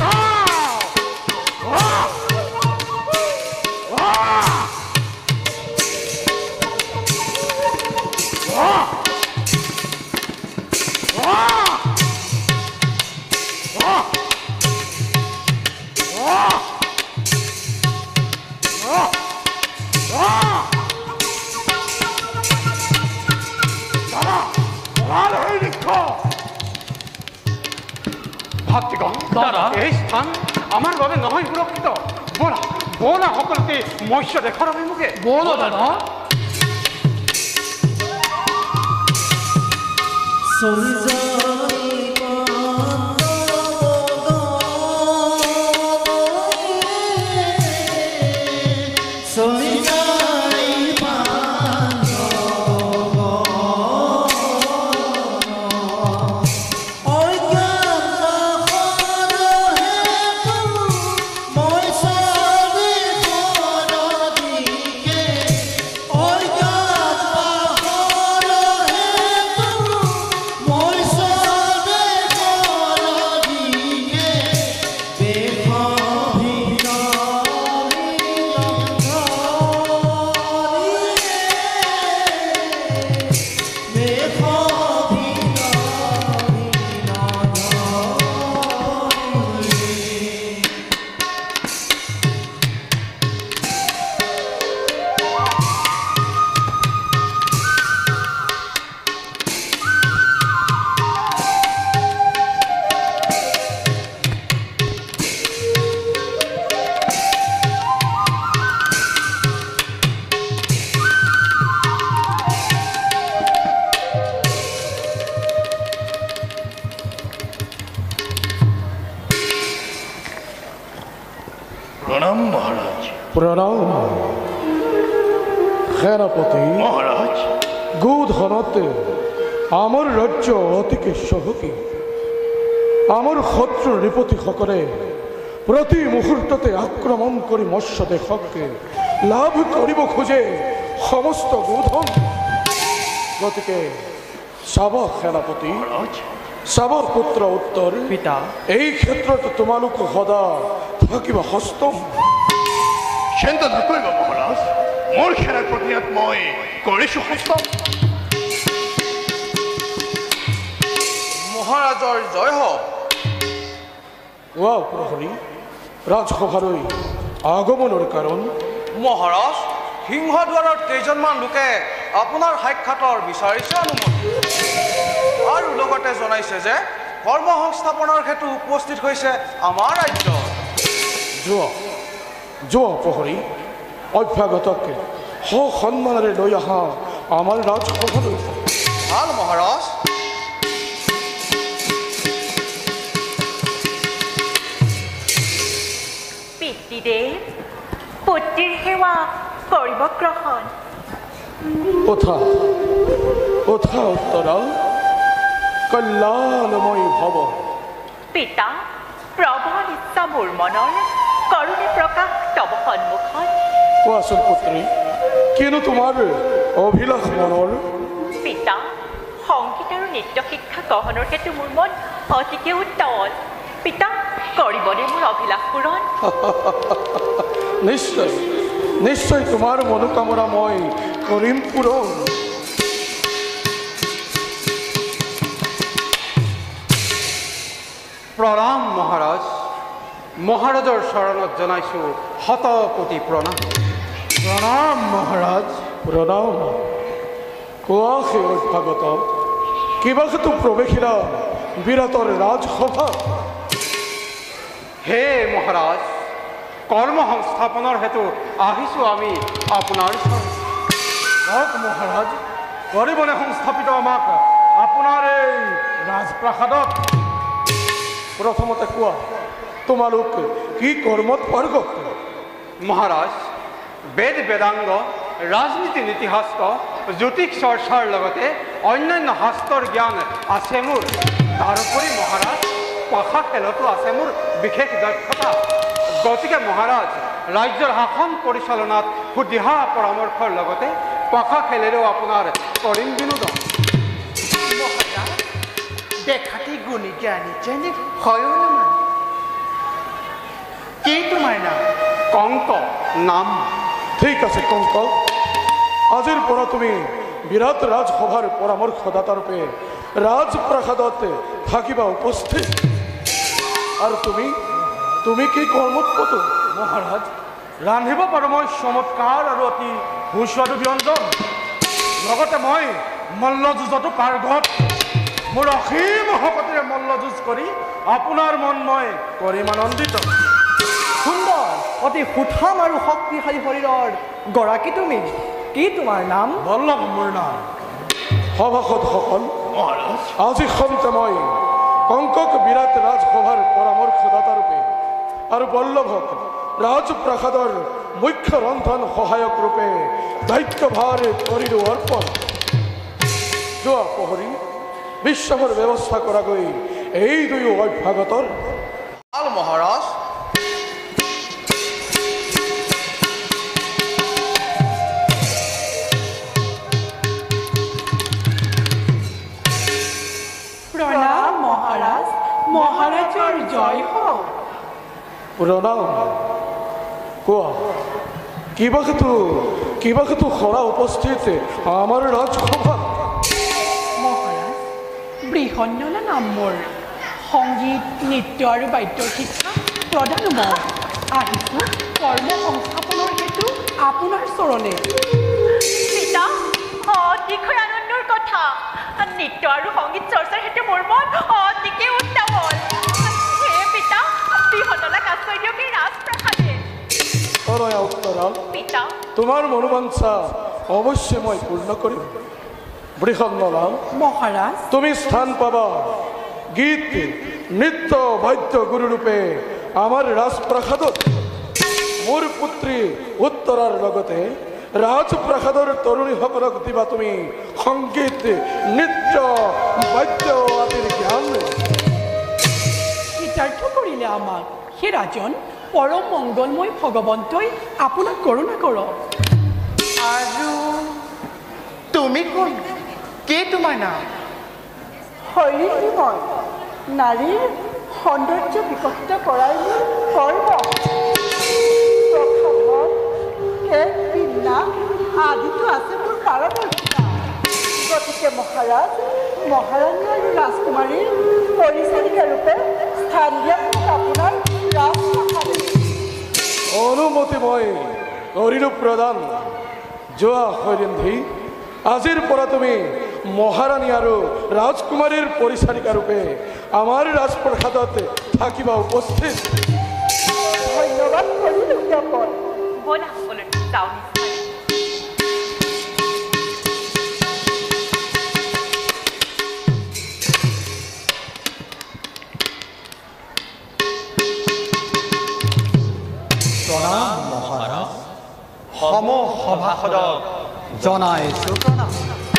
ভাতৃগণ এই স্থান আমাৰ বাবে নহয় সুৰক্ষিত বলা বলা সকলোতে মৎস্য দেশৰ অভিমুখে বলো দাদা প্রণাম মহারাজ প্ৰণাম সেনাপতি মহারাজ গোধনতে আমাৰ ৰাজ্য অতিকে চহকী আমাৰ শত্ৰু নৃপতিসকলে প্ৰতি মুহূৰ্ততে আক্ৰমণ কৰি মৎস্য দেশকে লাভ কৰিব খোজে সমস্ত গোধন গতিকে চাব সেনাপতি চাব পুত্ৰ উত্তৰ পিতা এই ক্ষেত্ৰত তোমালোক সদা থাকিবা হস্তম চিন্তা নকৰিব মহাৰাজ মোৰ সেনাৰ প্ৰতিয়াত মই কৰিছো হস্ত মহাৰাজৰ জয় হওক কোৱা প্ৰহৰী ৰাজসভালৈ আগমনৰ কাৰণ মহাৰাজ সিংহদ্বাৰৰ কেইজনমান লোকে আপোনাৰ সাক্ষাতৰ বিচাৰিছে অনুমতি আৰু লগতে জনাইছে যে কৰ্ম সংস্থাপনৰ হেতু উপস্থিত হৈছে আমাৰ ৰাজ্য যোৱা যোৱা প্ৰহৰী অভ্যাগতকে সন্মানেৰে লৈ অহা আমাৰ ৰাজসভালৈ ভাল মহাৰাজ পিতৃদেৱ পুত্ৰীৰ সেৱা কৰিব গ্ৰহণ কথা কথা উত্তৰা কল্যাণময় ভৱ পিতা প্ৰবল ইচ্ছা মোৰ মনৰ কৰুণে প্ৰকাশ তব সন্মুখত কোৱাচোন পুত্ৰী কিনো তোমাৰ অভিলাষ মনৰ পিতা সংগীত আৰু নৃত্য শিক্ষা গ্ৰহণৰ হেতু মোৰ মন অতিকে উত্তল পিতা কৰিবনে মোৰ অভিলাষ পূৰণ নিশ্চয় নিশ্চয় তোমাৰ মনোকামনা মই কৰিম পূৰণ প্ৰণাম মহাৰাজ মহাৰাজৰ চৰণত জনাইছোঁ শত কোটি প্ৰণাম প্ৰণাম মহাৰাজ প্ৰণাম কোৱা সেই অভ্যাগত কিবা হেতু প্ৰৱেশিলা বিৰাটৰ ৰাজসভা হে মহাৰাজ কৰ্ম সংস্থাপনৰ হেতু আহিছোঁ আমি আপোনাৰ কওক মহাৰাজ কৰিবনে সংস্থাপিত আমাক আপোনাৰ এই ৰাজপ্ৰাসাদত প্ৰথমতে কোৱা তোমালোক কি কৰ্মত পাৰ্গত মহাৰাজ বেদ বেদাংগ ৰাজনীতি নীতিশাস্ত্ৰ জ্যোতিষ চৰ্চাৰ লগতে অন্যান্য শাস্ত্ৰৰ জ্ঞান আছে মোৰ তাৰোপৰি মহাৰাজ পাশা খেলতো আছে মোৰ বিশেষ দক্ষতা গতিকে মহাৰাজ ৰাজ্যৰ শাসন পৰিচালনাত সুদিহা পৰামৰ্শৰ লগতে পাশা খেলেৰেও আপোনাৰ কৰিম বিনোদন দেখাতে গুণী জ্ঞানী যেনে হয় অনুমান কি তোমাৰ নাম কংক নাম ঠিক আছে কংক আজিৰ পৰা তুমি বিৰাট ৰাজসভাৰ পৰামৰ্শদাতা ৰূপে ৰাজপ্ৰাসাদত থাকিবা উপস্থিত আৰু তুমি তুমি কি কৰ্মত পতো মহাৰাজ ৰান্ধিব পাৰোঁ মই চমৎকাৰ আৰু অতি সুস্বাদু ব্যঞ্জন লগতে মই মল্লযুঁজতো পাৰ্গত মোৰ অসীম শকতিৰে মল্লযুঁজ কৰি আপোনাৰ মন মই কৰিম আনন্দিত সুন্দৰ অতি সুঠাম আৰু শক্তিশালী শৰীৰৰ গৰাকী তুমি কি তোমাৰ নাম বল্লভ মোৰ নাম সভাসদসকল আজি সন্তে মই কংকক বিৰাট ৰাজসভাৰ পৰামৰ্শদাতা ৰূপে আৰু বল্লভক ৰাজপ্ৰাসাদৰ মুখ্য ৰন্ধন সহায়ক ৰূপে দায়িত্বভাৰ কৰিলোঁ অৰ্পণ যোৱা পহৰি বিশ্ৰামৰ ব্যৱস্থা কৰাগৈ এই দুয়ো অভ্যাগতৰ ভাল মহাৰাজ প্ৰণাম মহাৰাজ মহাৰাজৰ জয় হওক প্ৰণাম কোৱা কিবা হেতু কিবা হেতু সৰা উপস্থিত আমাৰ ৰাজসভাত মহাৰাজ বৃহন্নলা নাম মোৰ সংগীত নৃত্য আৰু বাদ্যৰ শিক্ষা প্ৰদান মই আহিছোঁ কৰ্ম সংস্থাপনৰ হেতু আপোনাৰ চৰণে পিতা অতিশয় আনন্দৰ কথা নৃত্য আৰু সংগীত চৰ্চাৰ হেতু মোৰ মন অতিকে উত্তাৱল হে পিতা বৃহন্নলাক আশ্ৰয় দিয়ক এই ৰাজপ্ৰাসাদে অনয়া উত্তৰা পিতা তোমাৰ মনোবাঞ্ছা অৱশ্যে মই পূৰ্ণ কৰিম বৃহন্নলা মহাৰাজ তুমি স্থান পাবা গীত নৃত্য বাদ্য গুৰুৰূপে আমাৰ ৰাজপ্ৰাসাদত মোৰ পুত্ৰী উত্তৰাৰ লগতে ৰাজপ্ৰাসাদৰ তৰুণীসকলক দিবা তুমি সংগীত নৃত্য বাদ্য আদিৰ জ্ঞান কৃতাৰ্থ কৰিলে আমাক সেই ৰাজন পৰম মংগলময় ভগৱন্তই আপোনাক কৰোণা কৰক আৰু তুমি কোন কি তোমাৰ নাম শৰীৰ মই নাৰীৰ সৌন্দৰ্য বিকশিত কৰাই মোৰ কৰ্ম প্ৰসাধন কেক পিন্না আদিতো আছে মোৰ পাৰদৰ্শিতা গতিকে মহাৰাজ মহাৰাণী আৰু ৰাজকুমাৰীৰ পৰিচাৰিকা ৰূপে স্থান দিয়া আপোনাৰ ৰাজপ্ৰাসাদে অনুমতি মই কৰিলোঁ প্ৰদান যোৱা শৈলেন্ধী আজিৰ পৰা তুমি মহাৰাণী আৰু ৰাজকুমাৰীৰ পৰিচাৰিকা ৰূপে আমাৰ ৰাজপ্ৰাসাদত থাকিবা উপস্থিত ধন্যবাদ কৰিলোঁ জ্ঞাপন ব'লা সকলোৰে যাওঁ নিশ্চয় প্ৰণাম মহাৰাজ সম সভাসদক জনাইছোঁ প্ৰণাম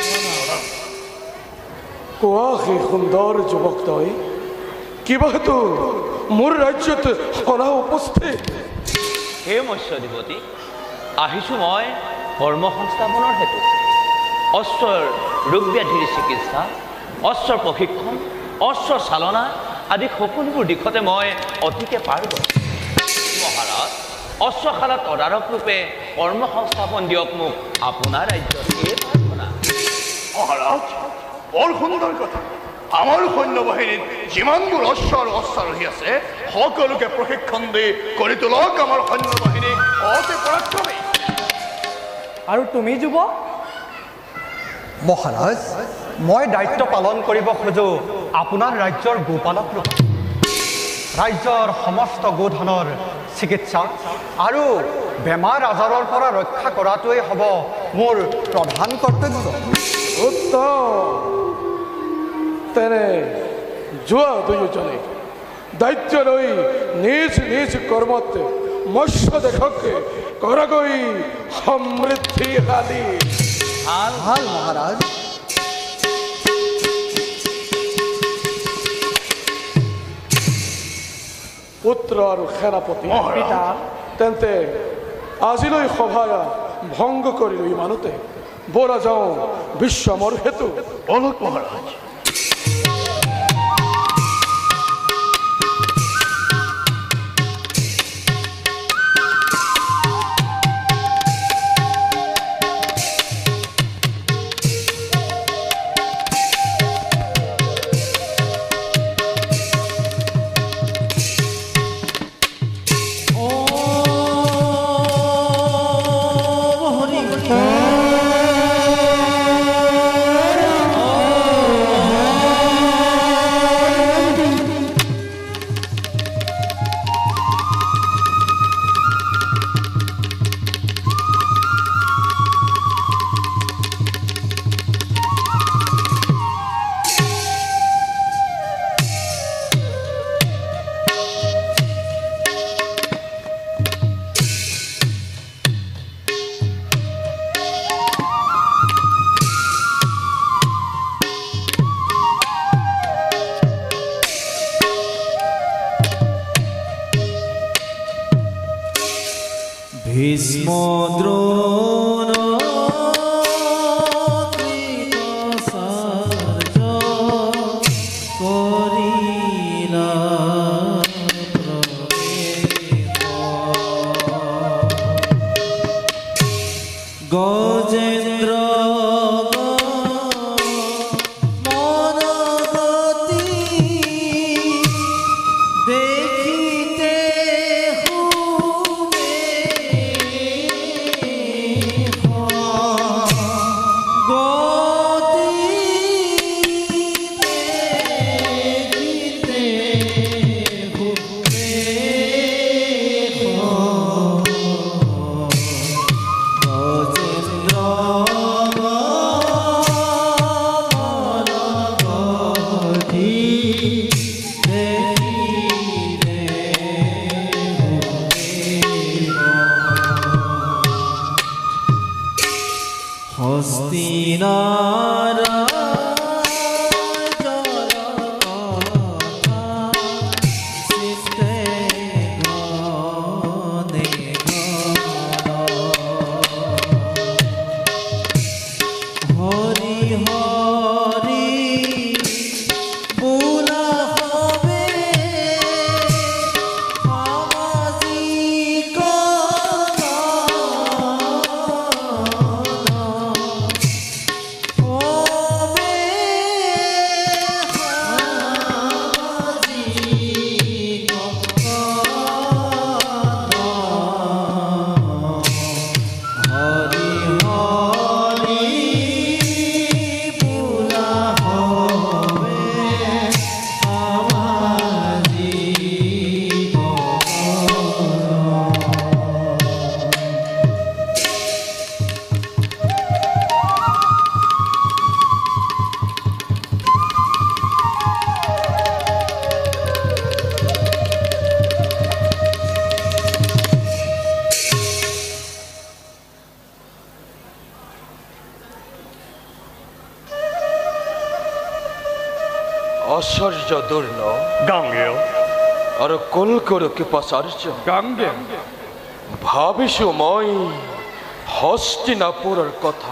কোৱা সেই সুন্দৰ যুৱকদ্বয় কিবা হেতু মোৰ ৰাজ্যত সদায় উপস্থিত হে মৎস্য দেৱতী আহিছোঁ মই কৰ্ম সংস্থাপনৰ হেতু অস্ত্ৰৰ ৰোগ ব্যাধিৰ চিকিৎসা অস্ত্ৰৰ প্ৰশিক্ষণ অস্ত্ৰ চালনা আদি সকলোবোৰ দিশতে মই অতিকে পাৰ্গত মহাৰাজ অস্ত্ৰশালাত তদাৰক ৰূপে কৰ্ম সংস্থাপন দিয়ক মোক আপোনাৰ ৰাজ্যত এই প্ৰাৰ্থনা মহাৰাজ বৰ সুন্দৰ কথা আমাৰ সৈন্য বাহিনীত যিমানবোৰ অশ্ব আৰু অশ্বাৰোহী আছে সকলোকে প্ৰশিক্ষণ দি কৰি তোলক আমাৰ সৈন্য বাহিনী অতি পৰাক্ৰমী। আৰু তুমি যুৱক? মহাৰাজ, মই দায়িত্ব পালন কৰিব খোজোঁ আপোনাৰ ৰাজ্যৰ গোপালক ৰূপে। ৰাজ্যৰ সমস্ত গোধনৰ চিকিৎসা আৰু বেমাৰ আজাৰৰ পৰা ৰক্ষা কৰাটোৱেই হ'ব মোৰ প্ৰধান কৰ্তব্য। উত্তম। তেনে যোৱা দুয়োজনে দায়িত্ব লৈ নিজ নিজ কৰ্মত মৎস্য দেশকে কৰাগৈ সমৃদ্ধিশালী। ভাল ভাল মহাৰাজ। পুত্ৰ আৰু সেনাপতি পিতা, তেন্তে আজিলৈ সভা ভংগ কৰিলো ইমানতে। বলা যাওঁ বিশ্ৰামৰ হেতু। বলক মহাৰাজ। ভীষ্ম দ্ৰোণ কৃতসাৰ্য কৰিলা প্ৰৱেশ। গজেন্দ্ৰ আচার্য দুর্ন গাঙ্গেয় আর কলকর কৃপাচার্য গাঙ্গে ভাবিছো মই হস্তিনাপুৰৰ কথা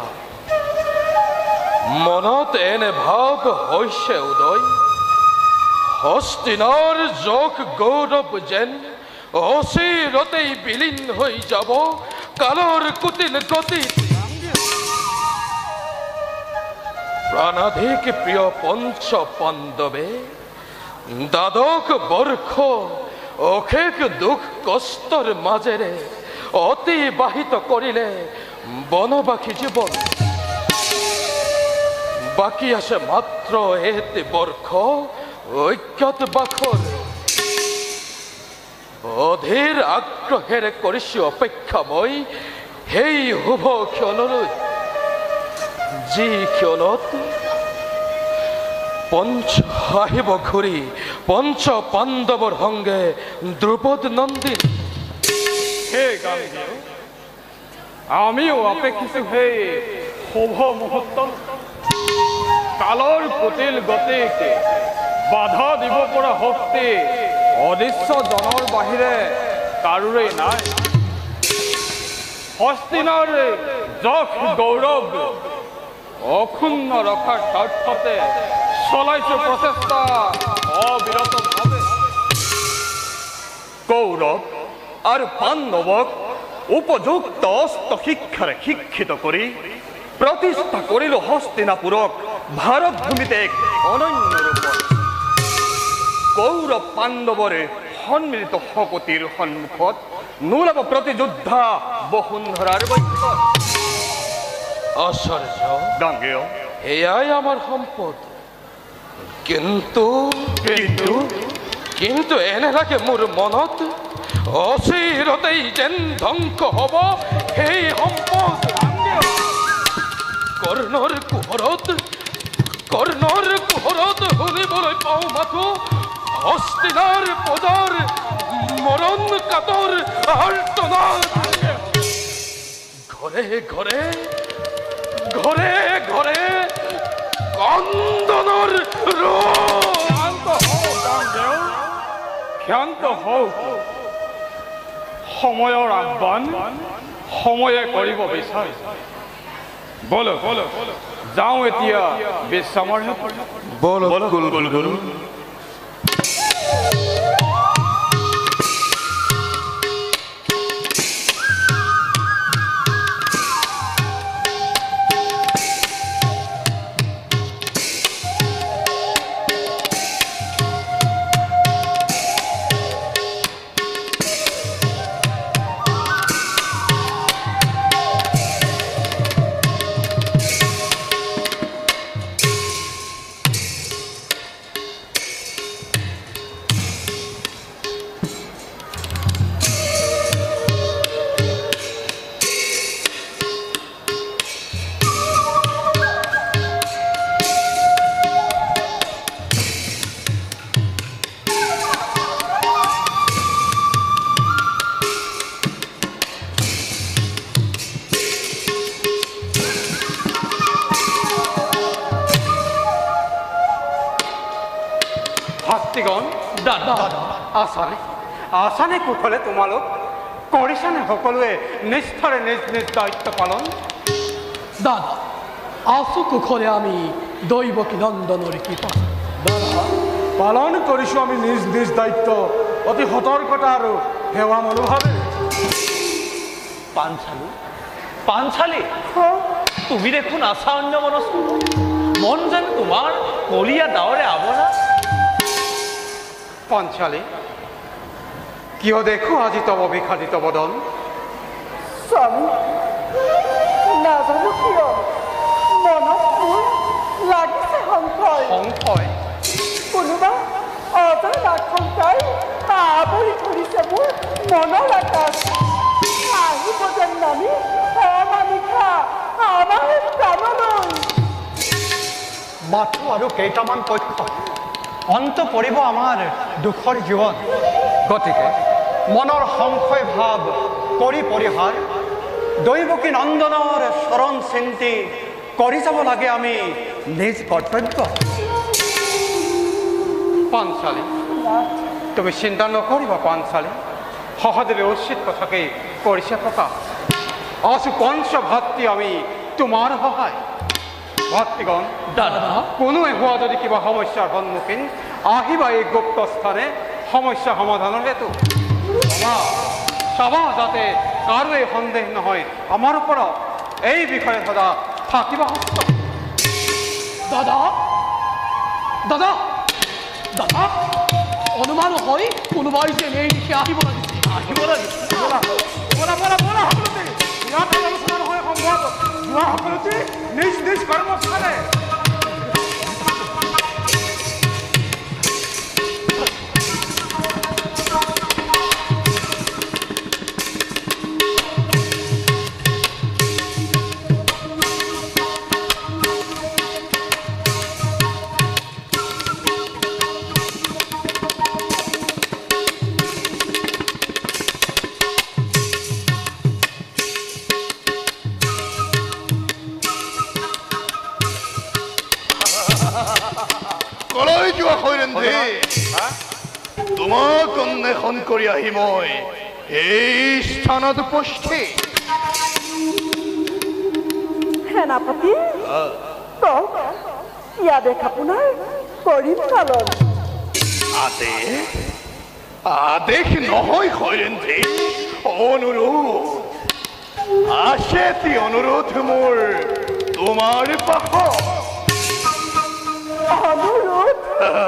মনত এনে ভাৱ হৈছে উদয় হস্তিনাৰ যশ গৌৰৱ যেন অচিৰতেই বিলীন হৈ যাব কালৰ কুটিল গতি প্রাণাধিক প্রিয় পঞ্চ পাণ্ডবে দ্বাদশ বর্ষ অশেষ দুখ কষ্টর মাজেৰে অতিবাহিত কৰিলে বনবাসী জীৱন। বাকী আছে মাত্ৰ এটি বৰ্ষ অজ্ঞাতবাসৰ। অধীৰ আগ্ৰহেৰে কৰিছো অপেক্ষা মই সেই শুভ ক্ষণলৈ, যি ক্ষণত পঞ্চ আহিব ঘূৰি পঞ্চ পাণ্ডৱৰ সংগে দ্ৰুপদ নন্দিন। হে গান্ধী, আমিও অপেক্ষিছো সেই শুভ মুহূৰ্ত। কালৰ কুটিল গতিক বাধা দিব পৰা শক্তি অদৃশ্য জনৰ বাহিৰে কাৰোৰেই নাই। হস্তিনাৰ যশ গৌৰৱ অক্ষুণ্ণ ৰখাৰ স্বাৰ্থতে চলাইছো প্ৰচেষ্টা অবিৰতভাৱে। কৌরব আর পাণ্ডবক উপযুক্ত অস্ত্র শিক্ষারে শিক্ষিত করে প্রতিষ্ঠা করিল হস্তিনাপুরক ভারত ভূমিতে এক অনন্য রূপ। কৌরব পাণ্ডবরে সন্মিলিত শকতির সন্মুখত নোলাব প্ৰতিযোদ্ধা বসুন্ধৰাৰ বক্ষত। আচাৰ্য ডাঙৰীয়, এয়াই আমাৰ সম্পদ। কিন্তু কিন্তু কিন্তু এনে লাগে মোৰ মনত অচিৰতেই যেন ধ্বংস হ'ব সেই সম্পদ। কৰ্ণৰ কুহৰত কৰ্ণৰ কুহৰত শুনিবলৈ পাওঁ মাথো হস্তিনাৰ পদৰ মৰণ কাতৰ আৰ্তনাদ। ঘৰে ঘৰে ঘৰে ঘৰে কন্দনৰ শান্ত হও গান্ধীয়, ক্ষান্ত হও। সময়ৰ আহ্বান সময়ে কৰিব বিচাৰে। বলো বলো যাওঁ এতিয়া বিশ্ৰামৰ হেতু। বলো গুল গুল গুল। হাস্তিগণ, দাদা আছানে আছানে কুশলে তোমালোক কৰিছানে সকলোৱে নিষ্ঠাৰে নিজ নিজ দায়িত্ব পালন? দাদা আছো কুশলে আমি দৈৱকী নন্দনৰ কৃপা। দাদা পালন কৰিছোঁ আমি নিজ নিজ দায়িত্ব অতি সতৰ্কতা আৰু সেৱা মনোভাৱে। পাঞ্চালী পাঞ্চালী, তুমি দেখোন আছা অন্য মনস্ক, মন যেন তোমাৰ কলীয়া ডাৱৰে আৱৰা। পাঞ্চালী, কিয় দেখো আজি তব বিখাদিত বদন? স্বামী, নাজানো কিয় মনত মোৰ লাগিছে সংশয়। সংশয়? কোনোবা অজয় আশংকাই আৱৰি ধৰিছে মোৰ মনৰ আকাশ। আহিব যেন নামি অমানিশা আমাৰ প্ৰাণলৈ। মাথো আৰু কেইটামান পক্ষ অন্ত পৰিব আমাৰ দুখৰ জীৱন। গতিকে মনৰ সংশয় ভাৱ কৰি পৰিহাৰ দৈৱকী নন্দনৰ চৰণ চিন্তি কৰি যাব লাগে আমি নিজ কৰ্তব্য। পাঞ্চালী, তুমি চিন্তা নকৰিবা পাঞ্চালী, সহদেৱে উচিত কথাকেই কৰিছে প্ৰকাশ। আছো পঞ্চ ভাতৃ আমি তোমাৰ সহায়। ভাতৃগণ, দাদা কোনোৱে হোৱা যদি কিবা সমস্যাৰ সন্মুখীন আহিবা এই গুপ্ত স্থানে সমস্যা সমাধানৰ হেতু। চাবা যাতে কাৰোৱে সন্দেহ নহয় আমাৰ ওপৰত এই বিষয়ে সদা থাকিবা হস্ত। দাদা দাদা দাদা অনুমান হয় কোনোবাই যেন এই দিশে আহিব লাগিছে আহিব লাগিছে বলা বলা বলা বলা সকলোতে ইয়াত আলোচনা নহয় সম্ভৱ যোৱা সকলোতে নিজ নিজ কৰ্মস্থানে কলৈ যোৱা হৈৰেন্ধি তোমাক অন্বেষণ কৰি আহি মই এই স্থানত উপস্থিত সেনাপতি কওক ইয়াদেশ আপোনাৰ কৰিম কালন আদেশ আদেশ নহয় হৈৰেন্ধি অনুৰোধ আছে এটি অনুৰোধ মোৰ তোমাৰ পাশত অনুৰোধ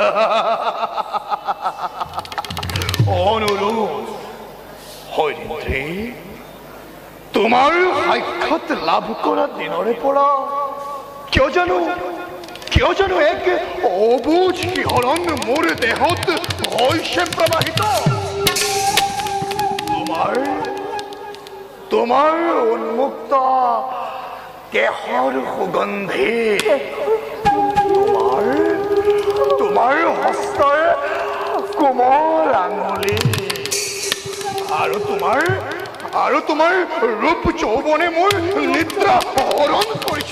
অনুৰোধ হৈৰেন্ধি তোমাৰ সাক্ষাৎ লাভ কৰা দিনৰে পৰা কিয় জানো কিয় জানো এক অবুজ শিহৰণ মোৰ দেহত হৈছে প্ৰবাহিত তোমাৰ তোমাৰ উন্মুক্ত কেশৰ সুগন্ধি তোমাৰ তোমাৰ হস্তৰ কোমল আঙুলি আৰু তোমাৰ আৰু তোমাৰ ৰূপ যৌৱনে মোৰ নিদ্ৰা হৰণ কৰিছে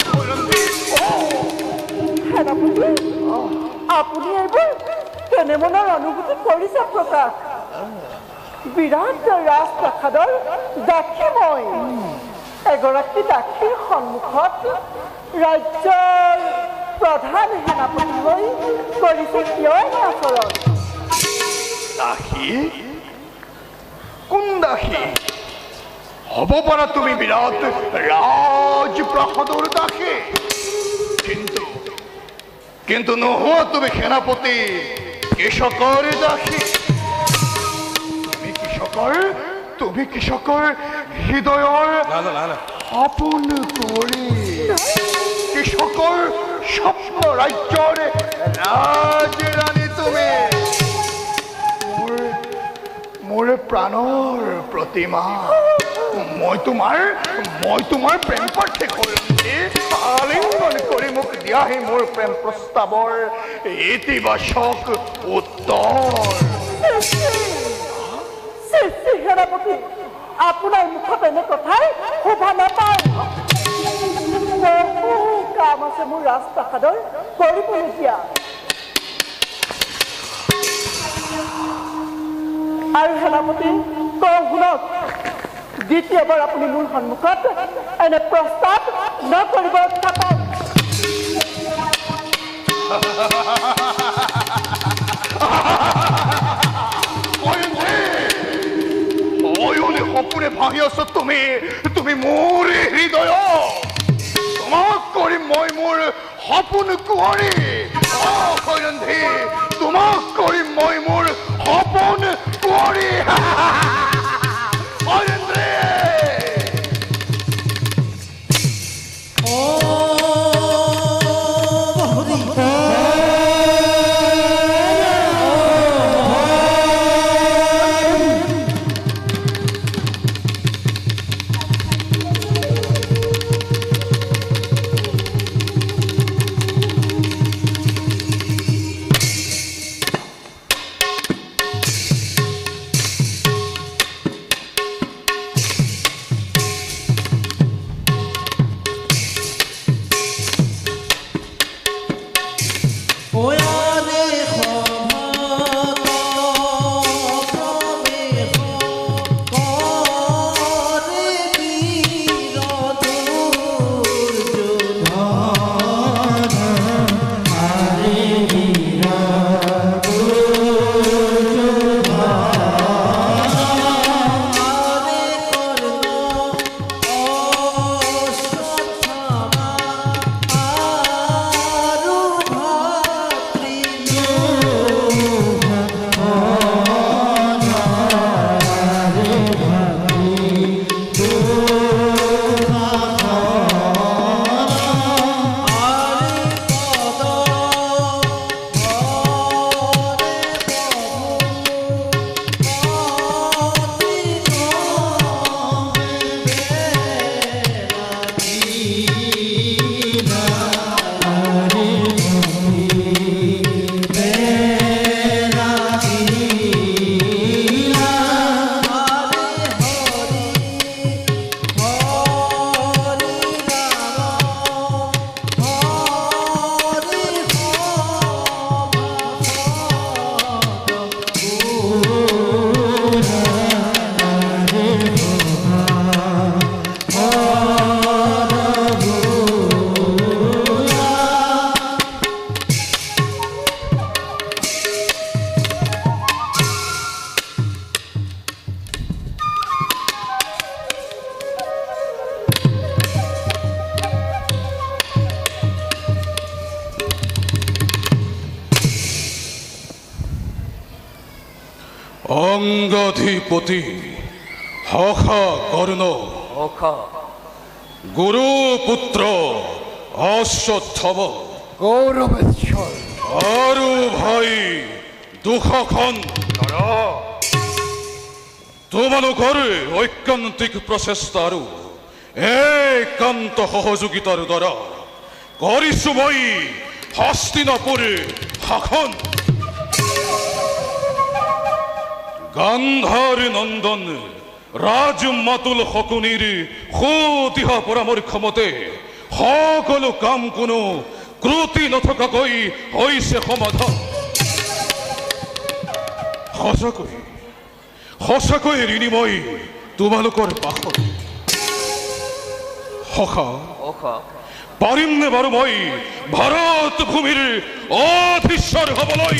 আপুনি এইবোৰ কেনে মনৰ অনুভূতি কৰিছে প্ৰকাশ বিৰাট ৰাজপ্ৰাসাদৰ দাসী মই এগৰাকী দাসীৰ সন্মুখত ৰাজ্যৰ প্ৰধান সেনাপতি হৈ কৰিছে কিয় আচৰণ দাসী কোন দাসী হ'ব পাৰা তুমি বিৰাট ৰাজপ্ৰাসাদৰ দাসী কিন্তু কিন্তু নোহোৱা তুমি সেনাপতি কৃষকৰ দাসী তুমি কৃষকৰ তুমি কৃষকৰ হৃদয়ৰ সপোন কৰি কৃষকৰ স্বপ্ন ৰাজ্যৰ ৰাজৰাণী তুমি মোৰ মোৰ প্ৰাণৰ প্ৰতিমা মই তোমাৰ মই তোমাৰ প্ৰেম প্ৰাৰ্থী হৈৰেন্ধি আলিংগন কৰি মোক দিয়াহি মোৰ প্ৰেম প্ৰস্তাৱৰ ইতিবাচক উত্তৰ সেনাপতি আপোনাৰ মুখত এনে কথাই শোভা নাপায় কাম আছে মোৰ ৰাজপ্ৰাসাদৰ কৰিবলগীয়া আৰু সেনাপতি কওঁ শুনক দ্বিতীয়বাৰ আপুনি মোৰ সন্মুখত এনে প্ৰস্তাৱ নকৰিব থাকক সপোনে ভাঙি আছ তুমি তুমি মোৰ হৃদয় তোমাক কৰিম মই মোৰ সপোন কুঁৱৰী হৈৰেন্ধি তোমাক কৰিম মই মোৰ সপোন কুঁৱৰী হৈৰেন্ধি অঙ্গাধিপতি হখা কর্ণ হখা গুরুপুত্র অশ্বত্থব গৌরবেশ্বর আৰু ভাই দুখন তোমালোকৰ ঐকান্তিক প্ৰচেষ্টা আৰু একান্ত সহযোগিতাৰ দ্বাৰা কৰিছো মই হস্তিনাপুৰ শাসন। গান্ধাৰ নন্দন ৰাজমাতুল শকুনিৰ সুদিহা পৰামৰ্শ মতে সকলো কাম কোনো ক্ৰুটি নথকাকৈ হৈছে সমাধান। সঁচাকৈ সঁচাকৈ ঋণী মই তোমালোকৰ পাশত। সখা পাৰিমনে বাৰু মই ভাৰত ভূমিৰ অধীশ্বৰ হবলৈ?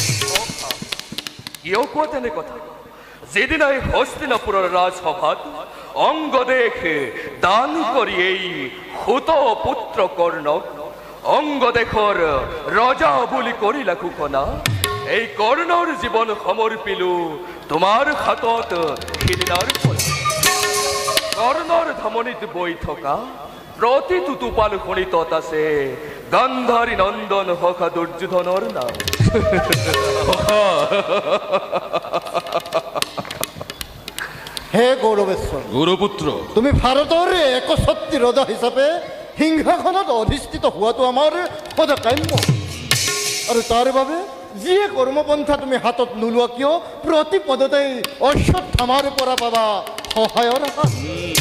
কিয় কোৱা তেনে কথা? যেদিনাই হস্তিনাপুৰৰ ৰাজসভাত অংগদেশ দান কৰি এই সুত পুত্ৰ কৰ্ণক অংগদেশৰ ৰজা বুলি কৰিলা ঘোষণা, এই কৰ্ণৰ জীৱন সমৰ্পিলো তোমাৰ হাতত। সিদিনাৰ পৰা কৰ্ণৰ ধমনীত বৈ থকা প্ৰতিটো টোপাল শোণিতত আছে গান্ধাৰী নন্দন সখা দুৰ্যোধনৰ নাম। হে গৌৰৱেশ্বৰ গুৰুপুত্ৰ, তুমি ভাৰতৰ একচ্ছত্ৰী ৰজা হিচাপে সিংহাসনত অধিষ্ঠিত হোৱাটো আমাৰ সদাকাম্য, আৰু তাৰ বাবে যিয়ে কৰ্মপন্থা তুমি হাতত নোলোৱা কিয় প্ৰতি পদতেই অশ্বত্থামাৰ পৰা পাবা সহায়ৰ হাত।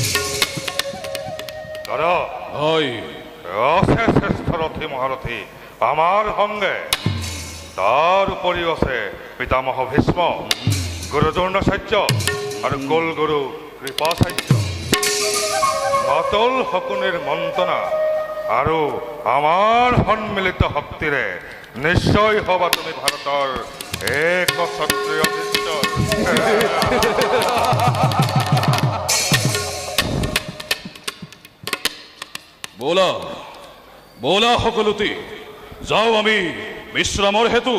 দাদা হয় আছে শ্ৰেষ্ঠ ৰথী মহাৰথী আমাৰ সঙ্গে, তাৰ উপৰিও আছে পিতামহ ভীষ্ম, গুৰু দ্ৰোণাচাৰ্য আৰু কুল গুৰু কৃপাচাৰ্য। মাতুল শকুনিৰ মন্ত্ৰণা আৰু আমাৰ সন্মিলিত শক্তিৰে নিশ্চয় হবা তুমি ভাৰতৰ একচ্ছত্ৰী অধীশ্বৰ। বোলা বোলা সকলোতে যাওঁ আমি বিশ্ৰামৰ হেতু।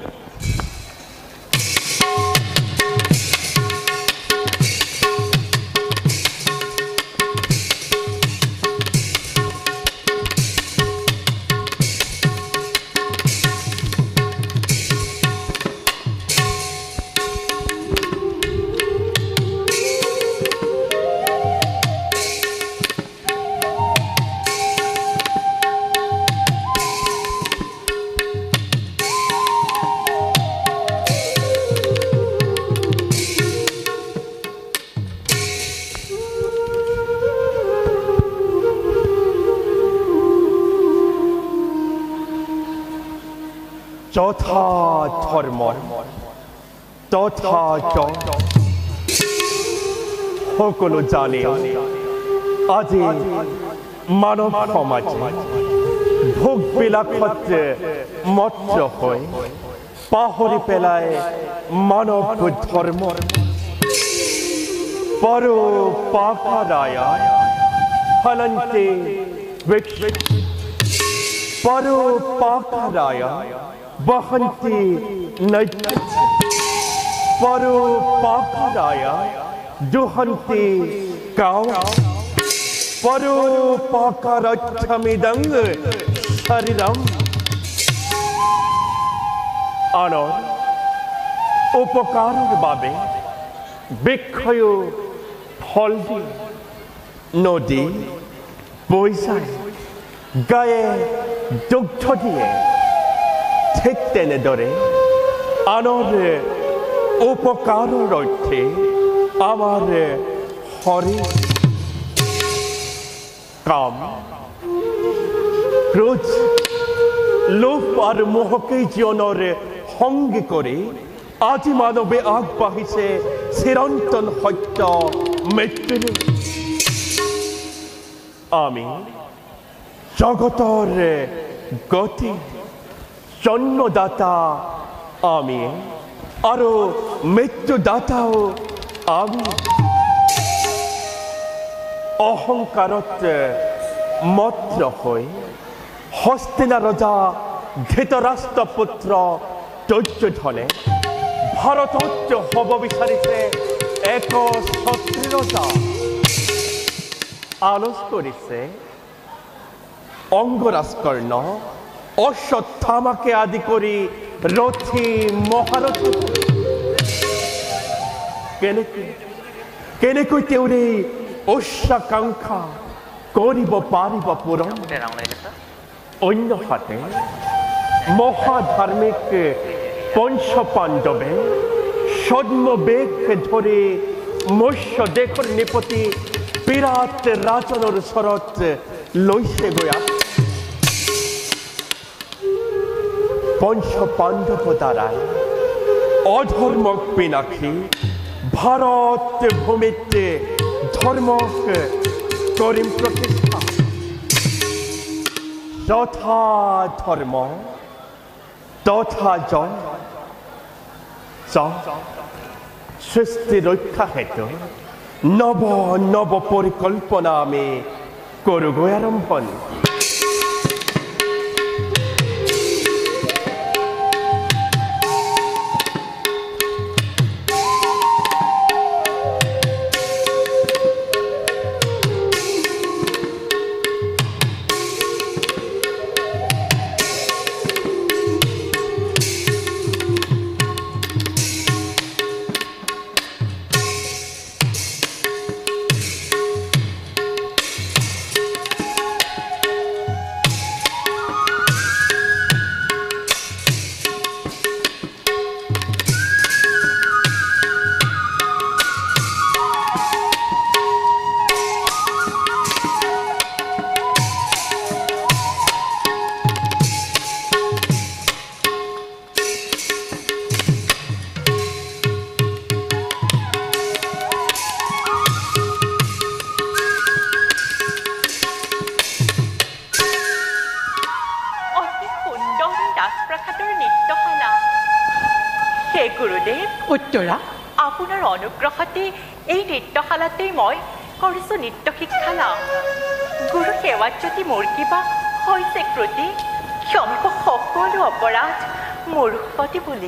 যথা ধৰ্ম তথা জন। সকলো জানে আজি মানৱ সমাজে ভোগ বিলাসত মত্ত হৈ পাহৰি পেলাই মানৱ ধৰ্ম পৰোপকাৰায় ফলন্তে বৃক্ষ পৰোপকাৰায় বহন্তি নৈত্য পৰোপকাৰায় দুহন্তি গাঁও পৰোপকাৰাৰ্থমিদং শৰীৰম। আনৰ উপকাৰৰ বাবে বৃক্ষয়ো ফল দিয়ে, নদী বৈ যায়, গায়ে দুগ্ধ দিয়ে, ঠিক তেনেদৰে আনৰ উপকাৰৰ অৰ্থে আমাৰ শৰীৰ কাম ক্ৰোধ লোভ আৰু মোহকে জীৱনৰ সংগী কৰি আজি মানৱে আগবাঢ়িছে চিৰন্তন সত্য মৃত্যুলৈ। আমি জগতৰ গতি জন্মদাতা আমি আৰু মৃত্যুদাতাও আমি। অহংকাৰত মত্ত হৈ হস্তিনা ৰজা ধৃতৰাষ্ট্ৰ পুত্ৰ দুৰ্যোধনে ভাৰতত হ'ব বিচাৰিছে এক সক্ৰিয়তা আলোচ কৰিছে অংগৰাজকৰ্ণ অশ্বত্থামাকে আদি কৰি ৰথী মহাৰথী কেনেকৈ কেনেকৈ তেওঁৰে উচ্চাকাংক্ষা কৰিব পাৰিব পূৰণ অন্যহাতে মহাধাৰ্মিক পঞ্চপাণ্ডৱে ছদ্মবেগ ধৰি মৎস্য দেশৰ নিপতি বিৰাট ৰাজনৰ ওচৰত লৈছে গৈ পঞ্চপাণ্ডৱ দ্বাৰাই অধৰ্মক পিনাকি ভাৰত ভূমিত ধৰ্মক কৰিম প্ৰতিষ্ঠা যথা ধৰ্ম তথা জয় সৃষ্টি ৰক্ষা হেতু নৱ নৱ পৰিকল্পনা আমি কৰোগৈ আৰম্ভণি উত্তৰা আপোনাৰ অনুগ্ৰহতে এই নৃত্যশালাতেই মই কৰিছোঁ নৃত্য শিক্ষা লাভ গুৰু সেৱাত যদি মোৰ কিবা হৈছে ক্ৰতি ক্ষমিব সকলো অপৰাধ মোৰ প্ৰতি বুলি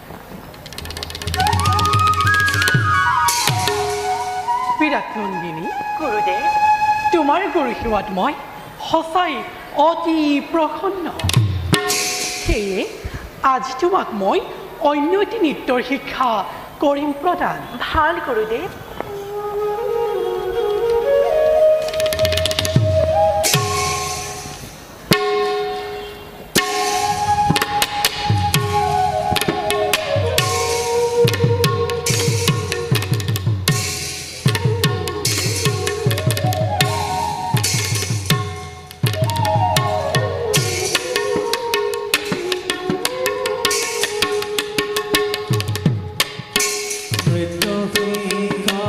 বিৰাট নন্দিনী গুৰুদেৱ তোমাৰ গুৰু সেৱাত মই সঁচাই অতি প্ৰসন্ন সেয়ে আজি তোমাক মই অন্য এটি নৃত্যৰ শিক্ষা কৰিম প্ৰদান ভাল গুৰুদেৱ Nitya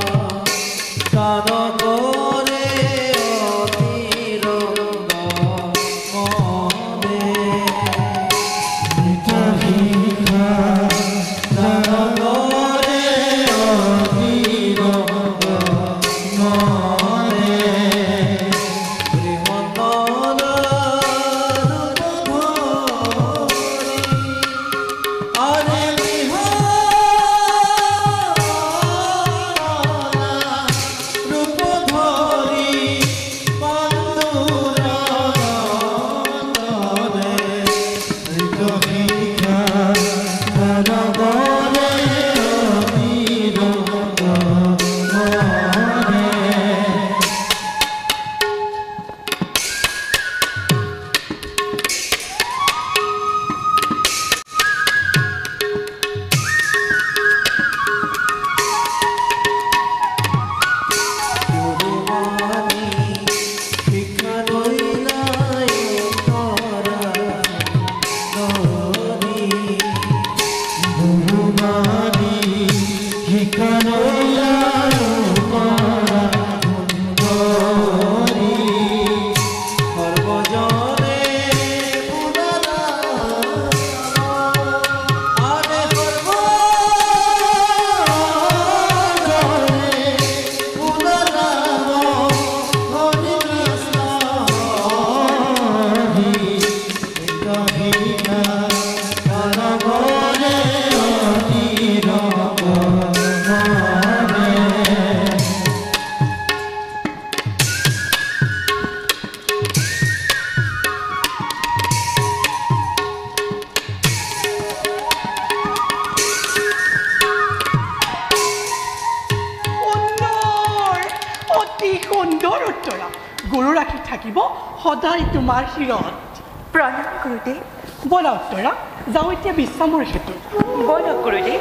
গুৰু ৰাখি থাকিব সদায় তোমাৰ শিৰত। প্ৰণাম গুৰুদেৱ। ব'লা উত্তৰা, যাওঁ এতিয়া বিশ্ৰামৰ হেতু। ব'লক গুৰুদেৱ।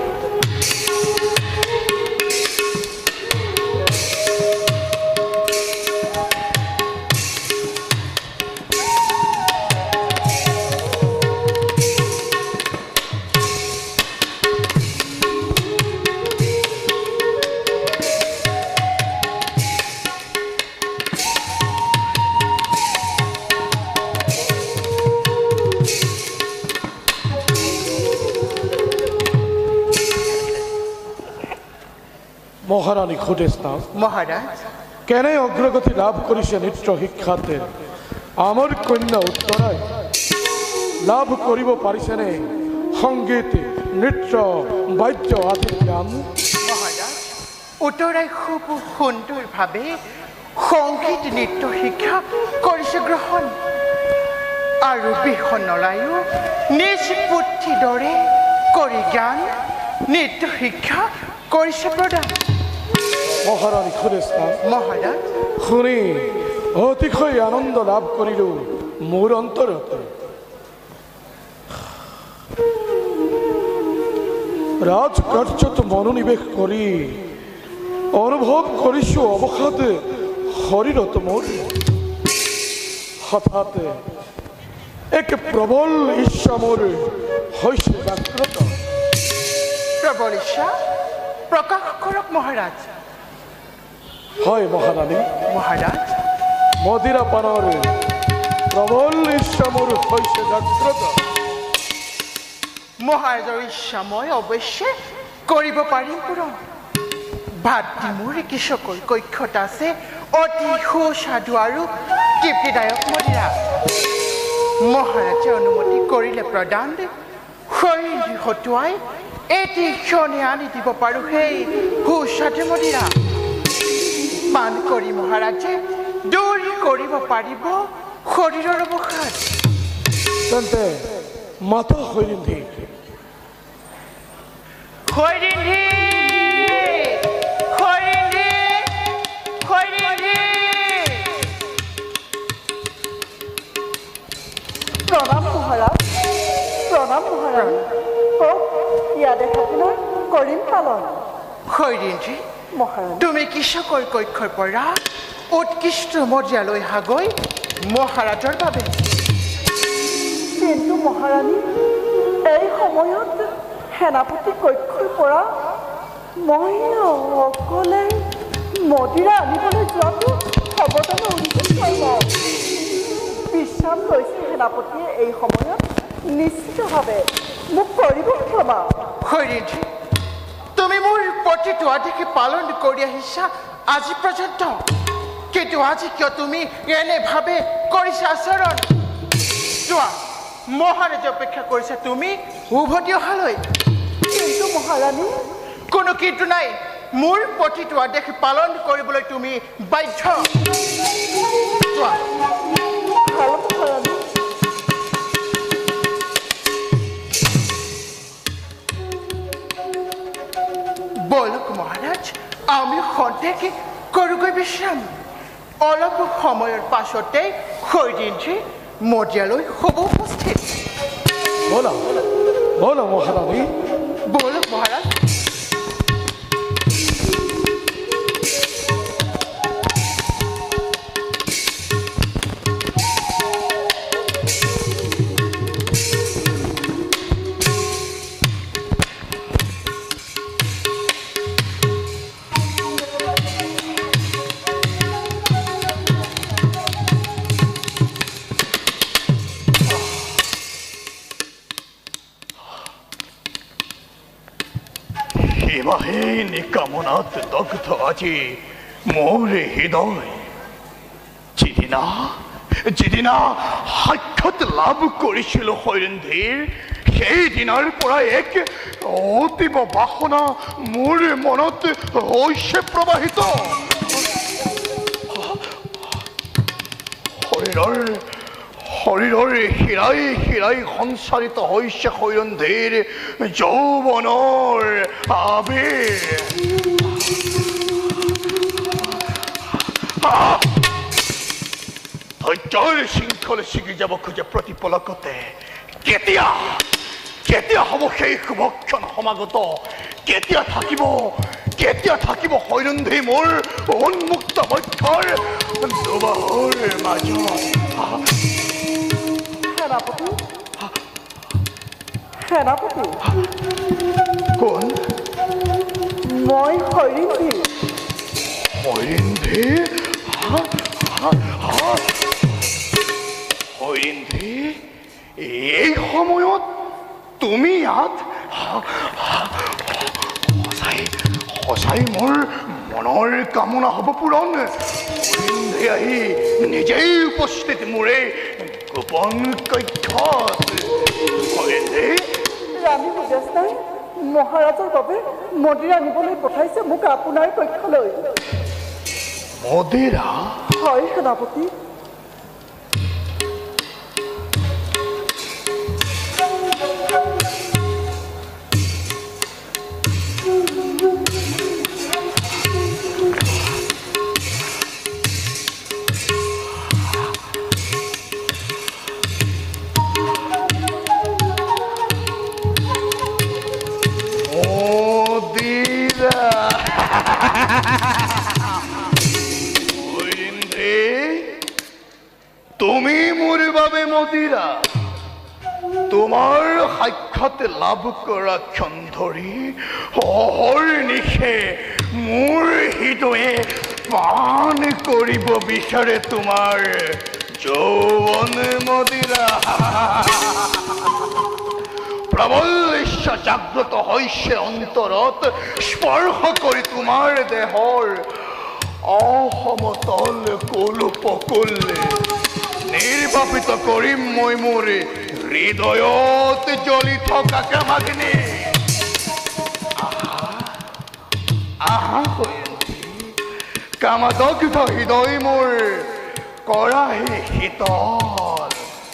মহাৰাণী সুদেষ্টা, মহাৰাজ কেনে অগ্ৰগতি লাভ কৰিছে নৃত্য শিক্ষাতে আমাৰ কন্যা উত্তৰাই? লাভ কৰিব পাৰিছেনে সংগীত, নৃত্য, বাদ্য আদি জ্ঞান? মহাৰাজ, উত্তৰাই খুব সুন্দৰভাৱে সংগীত নৃত্য শিক্ষা কৰিছে গ্ৰহণ, আৰু বিহনলায়ো নিজ পুথিৰ দৰে কৰি জ্ঞান নৃত্য শিক্ষা কৰিছে প্ৰদান। মহাৰাণী সুদেষ্টা, মহাৰাজ শুনি অতিশয় আনন্দ লাভ কৰিলো মোৰ অন্তৰতে। ৰাজকাৰ্যত মনোনিৱেশ কৰি অনুভৱ কৰিছো অৱসাদ শৰীৰত মোৰ। হঠাৎ এক প্ৰবল ইচ্ছা মোৰ হৈছে জাগ্ৰত। প্ৰবল ইচ্ছা প্ৰকাশ কৰক মহাৰাজ। হয় মহাৰাণী। মহাৰাজ, মদিৰা পানৰ প্ৰবল ইচ্ছা মোৰ হৈছে জাগ্ৰত। মহাৰাজৰ ইচ্ছা মই অৱশ্যে কৰিব পাৰিম পূৰণ। ভাতৃ মোৰ কিশোৰ কক্ষত আছে অতি সুস্বাদু আৰু তৃপ্তিদায়ক মদিৰা। মহাৰাজে অনুমতি কৰিলে প্ৰদান শৰীৰ হতুৱাই এটি ক্ষণে আনি দিব পাৰো সেই সুস্বাদু মদিৰা। পান কৰি মহাৰাজে দূৰ কৰিব পাৰিব শৰীৰৰ অৱসাদ। তেন্তে মাতা হৈৰিন্ধি। হৈৰিন্ধি, হৈৰিন্ধি, হৈৰিন্ধি। প্ৰণাম মহাৰাজ, প্ৰণাম মহাৰাজ। কওক, ইয়াতে আপোনাৰ কৰিম পালন। হৈৰিন্ধি, তুমি কিশোৰ কক্ষৰ পৰা উৎকৃষ্ট মজিয়ালৈ হাগৈ মহাৰাজৰ বাবে। কিন্তু মহাৰাণী, এই সময়ত সেনাপতি কক্ষৰ পৰা মই অকলে মদিৰা আনিবলৈ যোৱাটো সৰ্বতমে উচিত নহয়। বিশ্ৰাম লৈছে সেনাপতিয়ে এই সময়ত নিশ্চিতভাৱে মোক কৰিব ক্ষমা। হৈৰিন্ধি, তুমি মোৰ প্ৰতিটো আদেশ পালন কৰি আহিছা আজি পৰ্যন্ত, কিন্তু আজি কিয় তুমি এনেভাৱে কৰিছা আচৰণ? চোৱা, মহাৰাজে অপেক্ষা কৰিছা তুমি উভতি অহালৈ। কিন্তু মহাৰাণী, কোনো কিন্তু নাই, মোৰ প্ৰতিটো আদেশ পালন কৰিবলৈ তুমি বাধ্য। চোৱা, ভাল মহাৰাণী। বলক মহাৰাজ, আমি খন্তেক কৰোগৈ বিশ্ৰাম। অলপ সময়ৰ পাছতে হৈৰিন্ধি মজিয়ালৈ হ'ব উপস্থিত। বলা বলা মহাৰাণী। বলক মহাৰাজ। সীমাহীন কামনাত দগ্ধ আজি মোৰ হৃদয়। যিদিনা যিদিনা সাক্ষাৎ লাভ কৰিছিলো হৈৰিন্ধীৰ, সেইদিনাৰ পৰা এক অতীব বাসনা মোৰ মনত হৈছে প্ৰবাহিত। শৰীৰৰ শৰীৰৰ শিৰাই শিৰাই সঞ্চাৰিত হৈছে হৈৰিন্ধীৰ যৌৱনৰ আবেগ। ধৈৰ্যৰ শৃংখল ছিগি যাব খোজে প্ৰতিপলকতে কেতিয়া কেতিয়া হ'ব সেই শুভক্ষণ সমাগত কেতিয়া থাকিব কেতিয়া থাকিব হৈৰন্ধি মোৰ উন্মুক্ত বক্ষৰ দুবাহুৰ মাজত সেনাপতি সেনাপতি কোন মই হৈৰিন্ধি হৈৰিন্ধি হৈৰিন্ধি এই সময়ত তুমি ইয়াত সঁচাই সঁচাই মোৰ মনৰ কামনা হ'ব পূৰণ হৈৰিন্ধি আহি নিজেই উপস্থিত মোৰে গোপন কক্ষত হৈৰিন্ধি ৰাণী সুদেশনাই মহাৰাজৰ বাবে মদিৰা আনিবলৈ পঠাইছে মোক আপোনাৰ কক্ষলৈ মদিৰা হয় সেনাপতি তুমি মোৰ বাবে মদিৰা তোমাৰ সাক্ষাৎ লাভ কৰা ক্ষণ ধৰি অহৰ্নিশে মোৰ হৃদয়ে পান কৰিব বিচাৰে তোমাৰ যৌৱন মদিৰা প্ৰবল ইচ্ছা জাগ্ৰত হৈছে অন্তৰত স্পৰ্শ কৰি তোমাৰ দেহৰ অসমতল কলুপকুল নিৰ্বাপিত কৰিম মই মোৰ হৃদয়ত জ্বলি থকা কামাগ্নি আহা কামাদগ্ধ হৃদয় মোৰ কৰাহি শীতল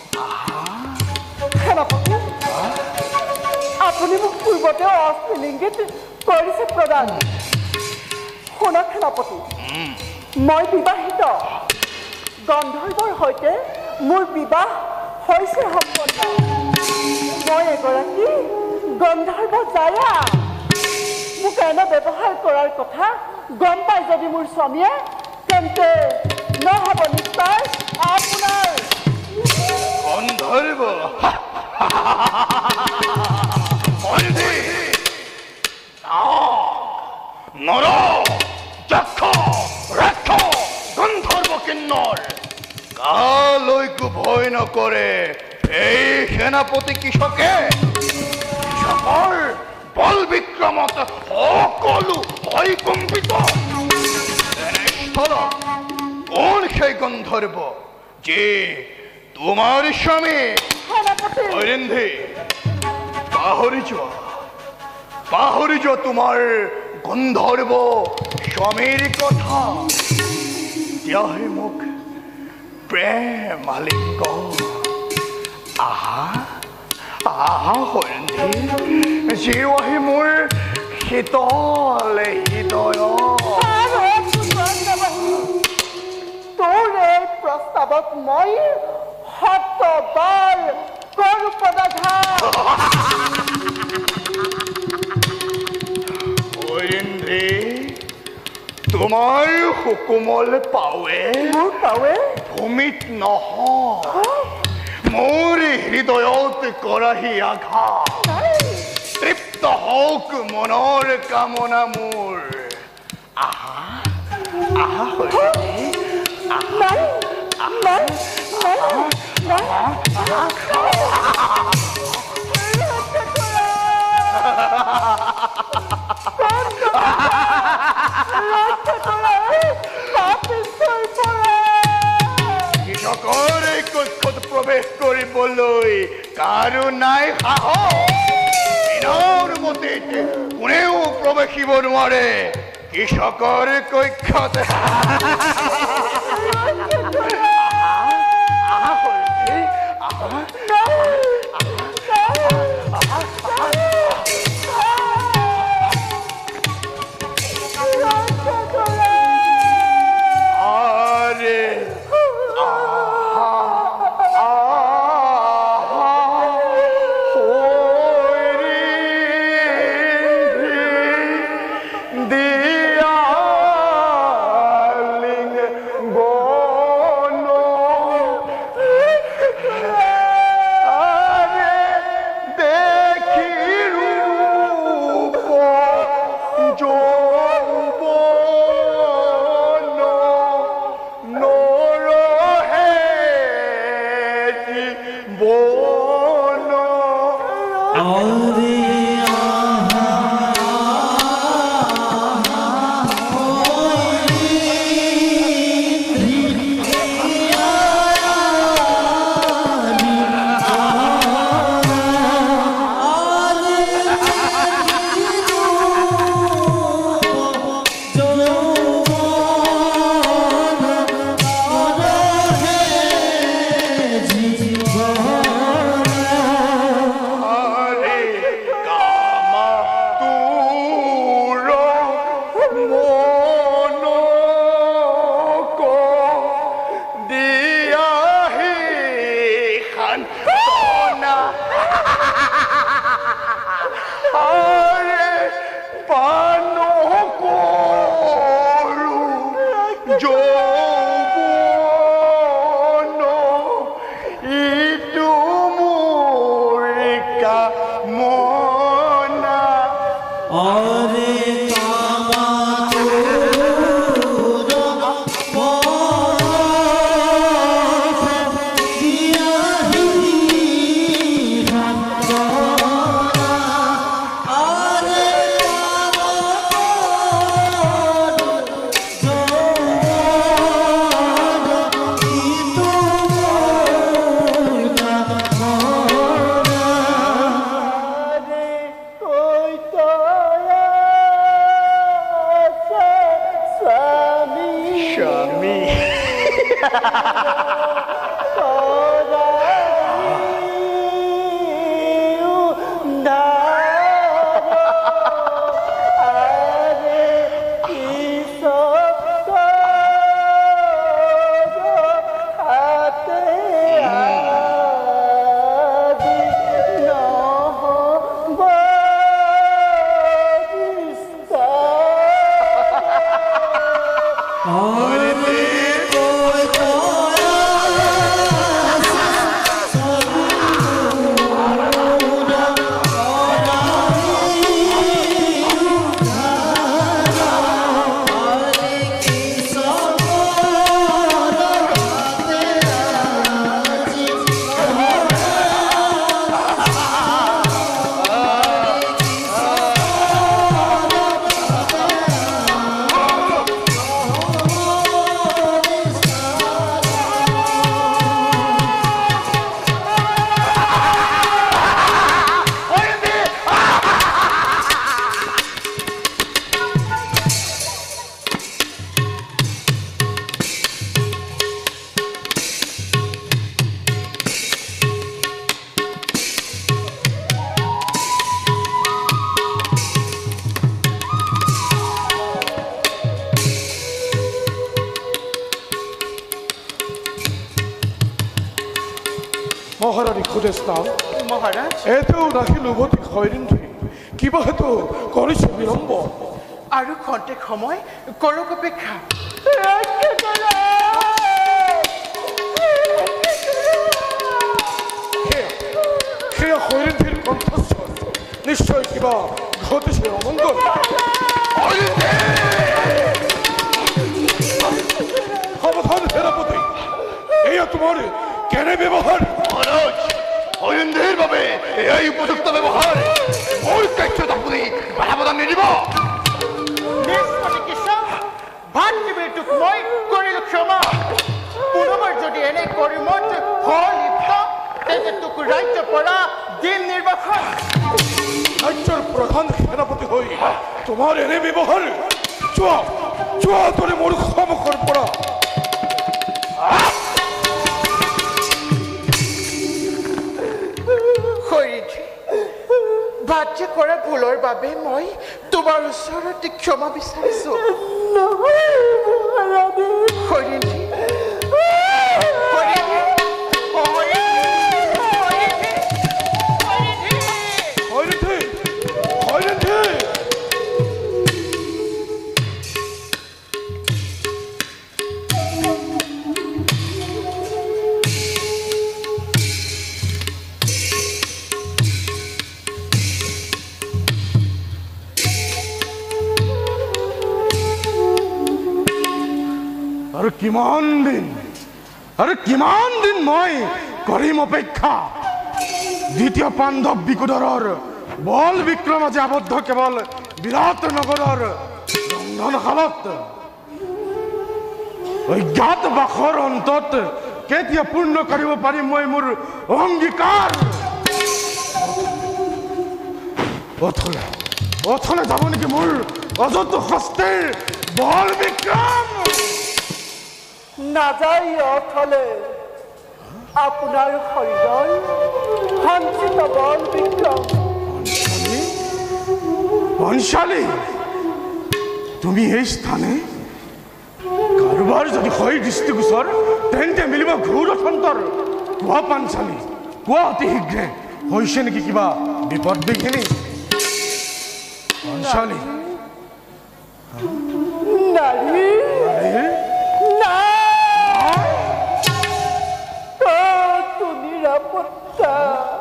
সেনাপতি আপুনি মোক পূৰ্বতে অস্ত্ৰলিংগিত কৰিছে প্ৰদান শুনক সেনাপতি মই বিবাহিত গন্ধৰ্বৰ সৈতে মোৰ বিবাহ হৈছে সম্পন্ন মই এগৰাকী গন্ধৰ্ব জায়া মোক এনে ব্যৱহাৰ কৰাৰ কথা গম পাই যদি মোৰ স্বামীয়ে তেন্তে নহ'ব নিশ্চয় আপোনাৰ গন্ধৰ্ব নৰ যক্ষ ৰাক্ষ গন্ধৰ্ব কিন্নৰ কালৈকো ভয় নকৰে এই সেনাপতি কৃষকে কৃষকৰ বল বিক্ৰমত সকলো হয় কম্পিত এনেস্থলত কোন সেই গন্ধৰ্ব যে তোমাৰ স্বামী হৈৰিন্ধি পাহৰি যোৱা পাহৰি যোৱা তোমাৰ গন্ধৰ্ব স্বামীৰ কথা দিয়াহে মোক প্ৰেম আলিংগ আহা আহা হৈৰিন্ধি জীৱাহি মোৰ শীতল হৃদয় তোৰ এই প্ৰস্তাৱত মই শতবাৰ কৰো পদাঘাত হৈৰিন্ধি তোমাৰ সুকোমল পাৱে মোৰ পাৱে ভূমিত নহয় মোৰ হৃদয়ত কৰাহি আঘাত তৃপ্ত হওক মনৰ কামনা মোৰ আহা আহা হৈৰিন্ধি নাই নাই নাই কৃষকৰ কক্ষত প্ৰৱেশ কৰিবলৈ কাৰো নাই সাহস মতে কোনেও প্ৰৱেশিব নোৱাৰে কৃষকৰ কক্ষত যৌবন ইটো মোৰ কামনা আরে মহারানী খুদেশ নাও মহারাজ এতেও নাকি লোভতি হয়নি কিবা হেতু কৰিছে বিলম্ব আৰু খন্তেক সময় কৰক অপেক্ষা সেয়া হৰিণীৰ কণ্ঠস্বৰ নিশ্চয় কিবা ঘটিছে অমংগল সাৱধান সেনাপতি এয়া তোমাৰ কেনে ব্যৱহাৰ মহারাজ হৰিণীৰ বাবে এই উপযুক্ত ব্যৱহাৰ মোৰ কাৰ্যত আপুনি বাধা প্ৰদান নিদিব ভাতৃবীৰটোক মই কৰিলো ক্ষমা পুনৰবাৰ যদি এনে কৰিমত ফল লিপ্ত তেন্তে তোক ৰাজ্য পৰা দিন নিৰ্বাচন ৰাজ্যৰ প্ৰধান সেনাপতি হৈ তোমাৰ এনে ব্যৱহাৰ চোৱা চোৱা তোৰে মোৰ সন্মুখৰ পৰা ভাতৃ কৰা ভুলৰ বাবে মই তোমাৰ ওচৰত ক্ষমা বিচাৰিছো হৰিণী আৰু কিমান দিন আৰু কিমান দিন মই কৰিম অপেক্ষা দ্বিতীয় পাণ্ডৱ বিকুদৰৰ বল বিক্ৰম আজি আবদ্ধ কেৱল বিৰাট নগৰৰ ৰন্ধনশালত অজ্ঞাত বাসৰ অন্তত কেতিয়া পূৰ্ণ কৰিব পাৰিম মই মোৰ অংগীকাৰ অথলে অথলে যাব নেকি মোৰ অযত হস্তেৰ বল বিক্ৰম নাযায় অথলে আপোনাৰ শৰীৰৰ সঞ্চিত বল বিক্ৰম বনশালী তুমি এই স্থানে কাৰোবাৰ যদি হয় দৃষ্টিগোচৰ তেন্তে মিলিব ঘূৰ অথন্তৰ কোৱা পাঞ্চালী কোৱা অতি শীঘ্ৰে হৈছে নেকি কিবা বিপদ বিঘিনি বনশালী নাৰী পিতা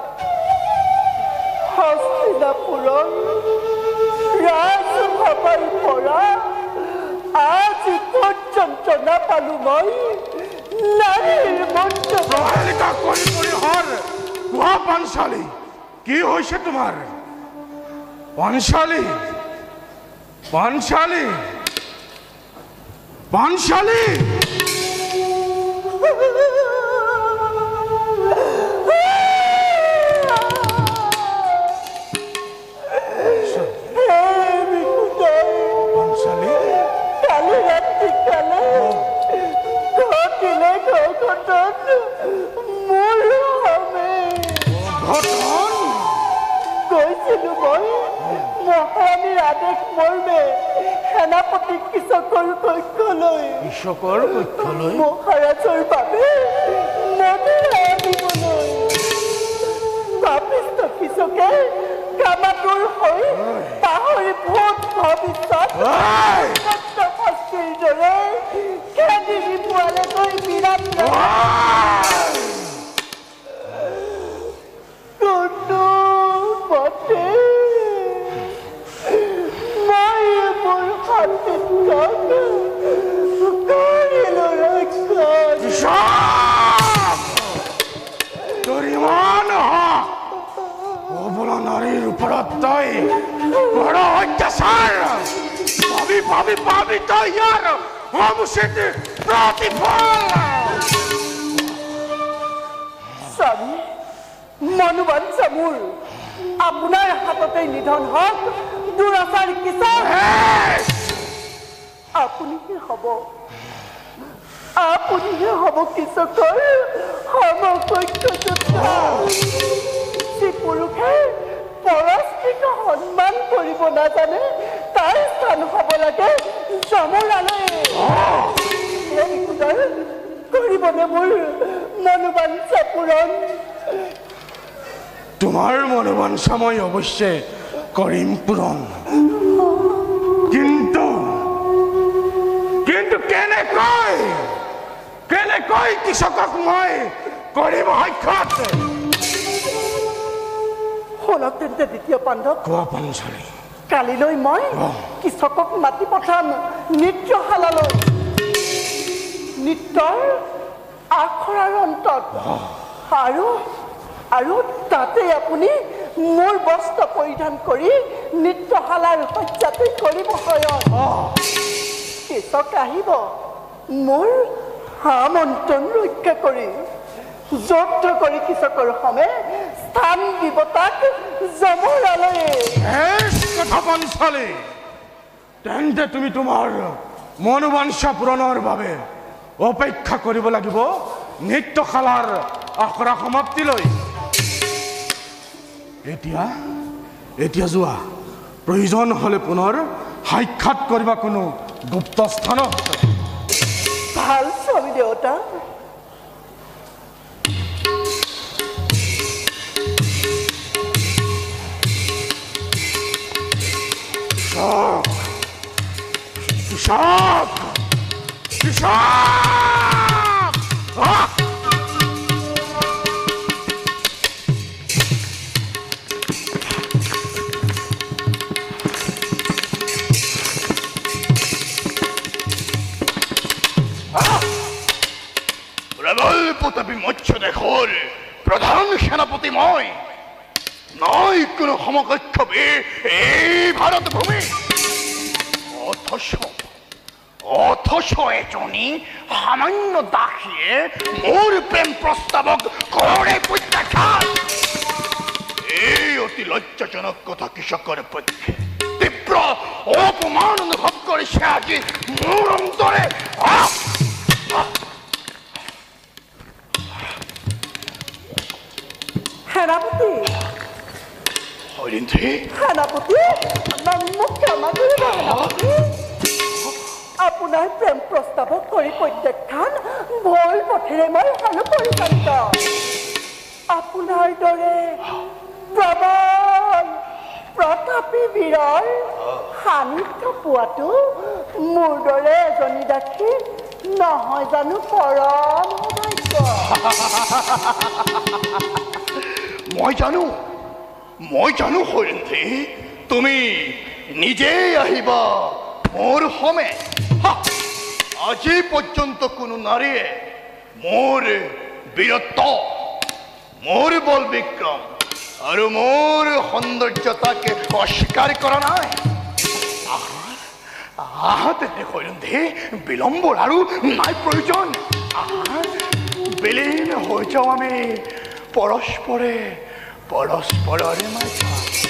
হস্তিনাপুৰৰ ৰাজসভাৰ পৰা আজি পৰ্যন্ত নাপালো মই নাৰীৰ মন্ত্ৰ প্ৰহেলিকা কৰি কৰি হৰ কোৱা পাঞ্চালী কি হৈছে তোমাৰ পাঞ্চালী পাঞ্চালী পাঞ্চালী কালি ৰাতি কালে ঘটিলে ঘটন মোৰ হমে ঘটন গৈছিলো মই মহাৰাণীৰ আদেশ মৰ্মে সেনাপতি কৃষকৰ কক্ষলৈ কৃষকৰ কক্ষলৈ মহাৰাজৰ বাবে মন্দিৰ আনিবলৈ পাপিষ্ট কৃষকে কামাতুৰ হৈ পাহৰি ভূত ভৱিষ্যত শাস্তিৰ দৰে খেদি পোৱালৈকৈ বিৰাট কোনো মতে মই মোৰ সতীৰ্থক কৰিলো ৰক্ষণ তোৰ ইমান অবলা নাৰীৰ ওপৰত তই কৰ অত্যাচাৰ পাবি পাবি পাবি তই ইয়াৰ সমুচিত প্ৰতিফল স্বামী মনোবাঞ্ছা মোৰ আপোনাৰ হাততে নিধন হওক দুৰাচাৰ কিশোৰ আপুনিহে হ'ব আপুনিহে হ'ব কৃষকৰ সমকক্ষ যোদ্ধা যি পুৰুষে পৰস্ত্ৰীক সন্মান কৰিব নাজানে তাৰ স্থান হ'ব লাগে যমৰালয়ে কৰিবনে মোৰ মনোবাঞ্ছা পূৰণ তোমাৰ মনোবাঞ্ছা মই অৱশ্যে কৰিম পূৰণ কিন্তু কিন্তু কেনেকৈ কেনেকৈ কৃষকক মই কৰিম সক্ষম শুনক তেন্তে দ্বিতীয় পাণ্ডৱ কোৱা পাঞ্চালী কালিলৈ মই কৃষকক মাতি পঠাম নৃত্যশালালৈ নৃত্যৰ আখৰাৰ অন্তত আৰু আৰু তাতে আপুনি মোৰ বস্ত্ৰ পৰিধান কৰি নৃত্যশালাৰ সজ্জাতে কৰিব শয়ন কৃষক আহিব মোৰ আমন্ত্ৰণ ৰক্ষা কৰি যুদ্ধ কৰি কৃষকৰ সমে স্থান দিব তাক যমৰালয়ে কথা পাঞ্চালী তেন্তে তুমি তোমাৰ মনোবাঞ্ছা পূৰণৰ বাবে অপেক্ষা কৰিব লাগিব নৃত্যশালাৰ আখৰা সমাপ্তিলৈ এতিয়া এতিয়া যোৱা প্ৰয়োজন হলে পুনৰ সাক্ষাৎ কৰিবা কোনো গুপ্ত স্থানত ভাল স্বামী দেউতা কৃষক কৃষক প্ৰবলপ্ৰতাপী মৎস্য দেশৰ প্ৰধান সেনাপতি মই নাই কোনো সমকক্ষ বীৰ এই ভাৰত ভূমি অথচ অথচ এজনী সামান্য দাসীয়ে মোৰ প্ৰেম প্ৰস্তাৱক কৰে প্ৰত্যাখ্যান এই অতি লজ্জাজনক কথা কৃষকৰ পক্ষে তীব্ৰ অপমান অনুভৱ কৰিছে আজি মোৰ অন্তৰে সেনাপতি হৰিণী সেনাপতি মোক ক্ষমা কৰিব সেনাপতি আপোনাৰ প্ৰেম প্ৰস্তাৱক কৰি প্ৰত্যাখ্যান ভুল পথেৰে মই হানো পৰিচালিত আপোনাৰ দৰে প্ৰবল প্ৰতাপী বীৰৰ সান্নিধ্য পোৱাটো মোৰ দৰে এজনী দাসী নহয় জানো পৰম সৌভাগ্য মই জানো মই জানো হৰিণী তুমি নিজেই আহিবা মোৰ হমে আজি পৰ্যন্ত কোনো নাৰীয়ে মোৰ বীৰত্ব মোৰ বল বিক্ৰম আৰু মোৰ সৌন্দৰ্যতাকে অস্বীকাৰ কৰা নাই আহা তেনে হৰিণী বিলম্বৰ আৰু নাই প্ৰয়োজন বিলীন হৈ যাওঁ আমি পৰস্পৰে পৰস্পৰৰে মাজত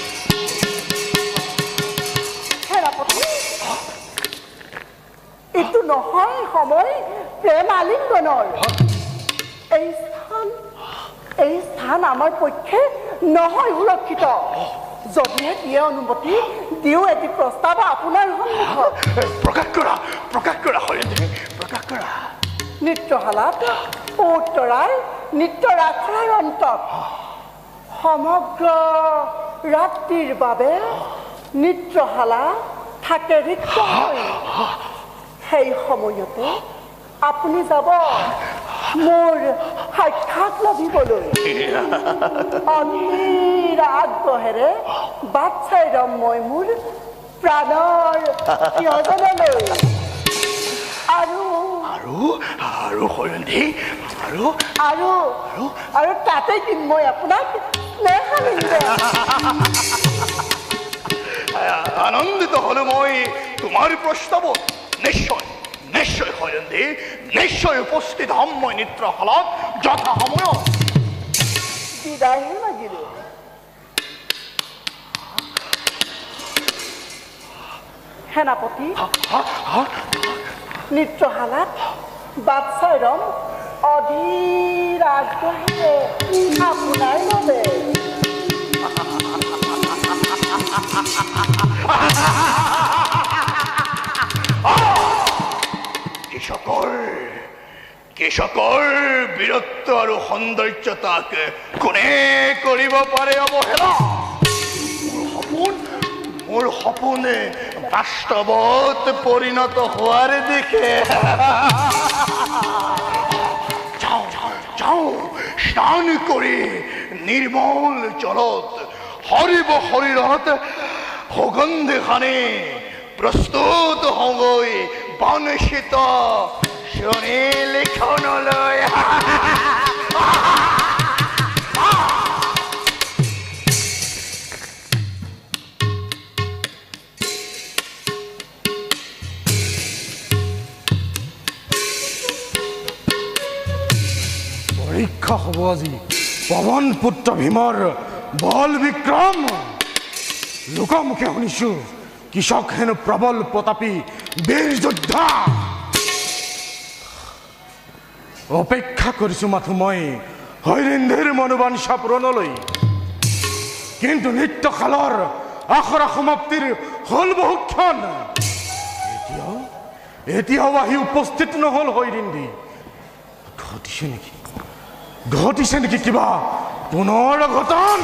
এইটো নহয় সময় প্ৰেম আলিংগনৰ এই স্থান এই স্থান আমাৰ পক্ষে নহয় সুৰক্ষিত যদিহে দিয়ে অনুমতি দিওঁ এটি প্ৰস্তাৱ আপোনাৰ সন্মুখত প্ৰকাশ কৰা প্ৰকাশ কৰা হৰিণী প্ৰকাশ কৰা নৃত্যশালাত উত্তৰাৰ নৃত্য আখৰাৰ অন্তত সমগ্ৰ ৰাতিৰ বাবে নৃত্যশালা থাকে ৰিক্ত হৈ সেই সময়তে আপুনি যাব মোৰ সাক্ষাৎ লভিবলৈ অধীৰ আগ্ৰহেৰে বাট চাই ৰম মই মোৰ প্ৰাণৰ প্ৰিয়জনলৈ আৰু আৰু আৰু হৰিণী আৰু আৰু আৰু তাতে দিম মই আপোনাক স্নেহালিংগ আনন্দিত হলো মই তোমাৰ প্ৰস্তাৱত নিশ্চয় নিশ্চয় হৰিণী নিশ্চয় উপস্থিত হম মই নৃত্যশালাত যথা সময়ত বিদায়হে লাগিলে সেনাপতি নৃত্যশালাত বাট চাই ৰম অধীৰ আগ্ৰহেৰে আপোনাৰ বাবে কৃষকৰ কৃষকৰ বীৰত্ব আৰু সৌন্দৰ্যতাক কোনে কৰিব পাৰে অৱহেলা মোৰ সপোন মোৰ সপোনে বাস্তৱত পৰিণত হোৱাৰ দিশে যাওঁ যাওঁ স্নান কৰি নিৰ্মল জলত হৰিব শৰীৰত সুগন্ধি সানি প্ৰস্তুত হওঁগৈ বনশিত লিখনলৈ পৰীক্ষা হ'ব আজি পৱন পুত্ৰ ভীমৰ বল বিক্ৰম লোকমুখে শুনিছো কৃষক হেনো প্ৰবল প্ৰতাপী বীৰ যোদ্ধা অপেক্ষা কৰিছো মাথো মই হৰিণীৰ মনোবাঞ্ছা পূৰণলৈ কিন্তু নৃত্যশালাৰ আখৰা সমাপ্তিৰ হল বহুক্ষণ এতিয়াও এতিয়াও আহি উপস্থিত নহল হৰিণী ঘটিছে নেকি ঘটিছে নেকি কিবা পুনৰ ঘটন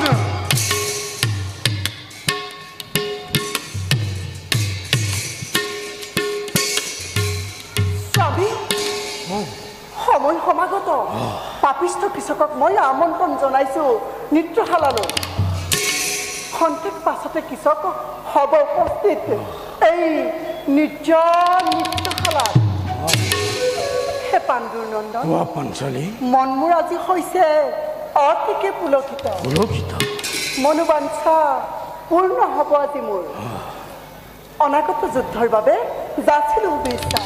সময় সমাগত পাপিষ্ঠ কৃষকক মই আমন্ত্ৰণ জনাইছো নৃত্যশালালৈ খন্তেক পাছতে কৃষক হ'ব উপস্থিত এই নিজ নৃত্যশালাত হে পাণ্ডুৰ নন্দন পাঞ্চালী মন মোৰ আজি হৈছে অতিকে পুলকিত পুলকিত মনোবাঞ্ছা পূৰ্ণ হ'ব আজি মোৰ অনাগত যুদ্ধৰ বাবে যাচিলো শুভেচ্ছা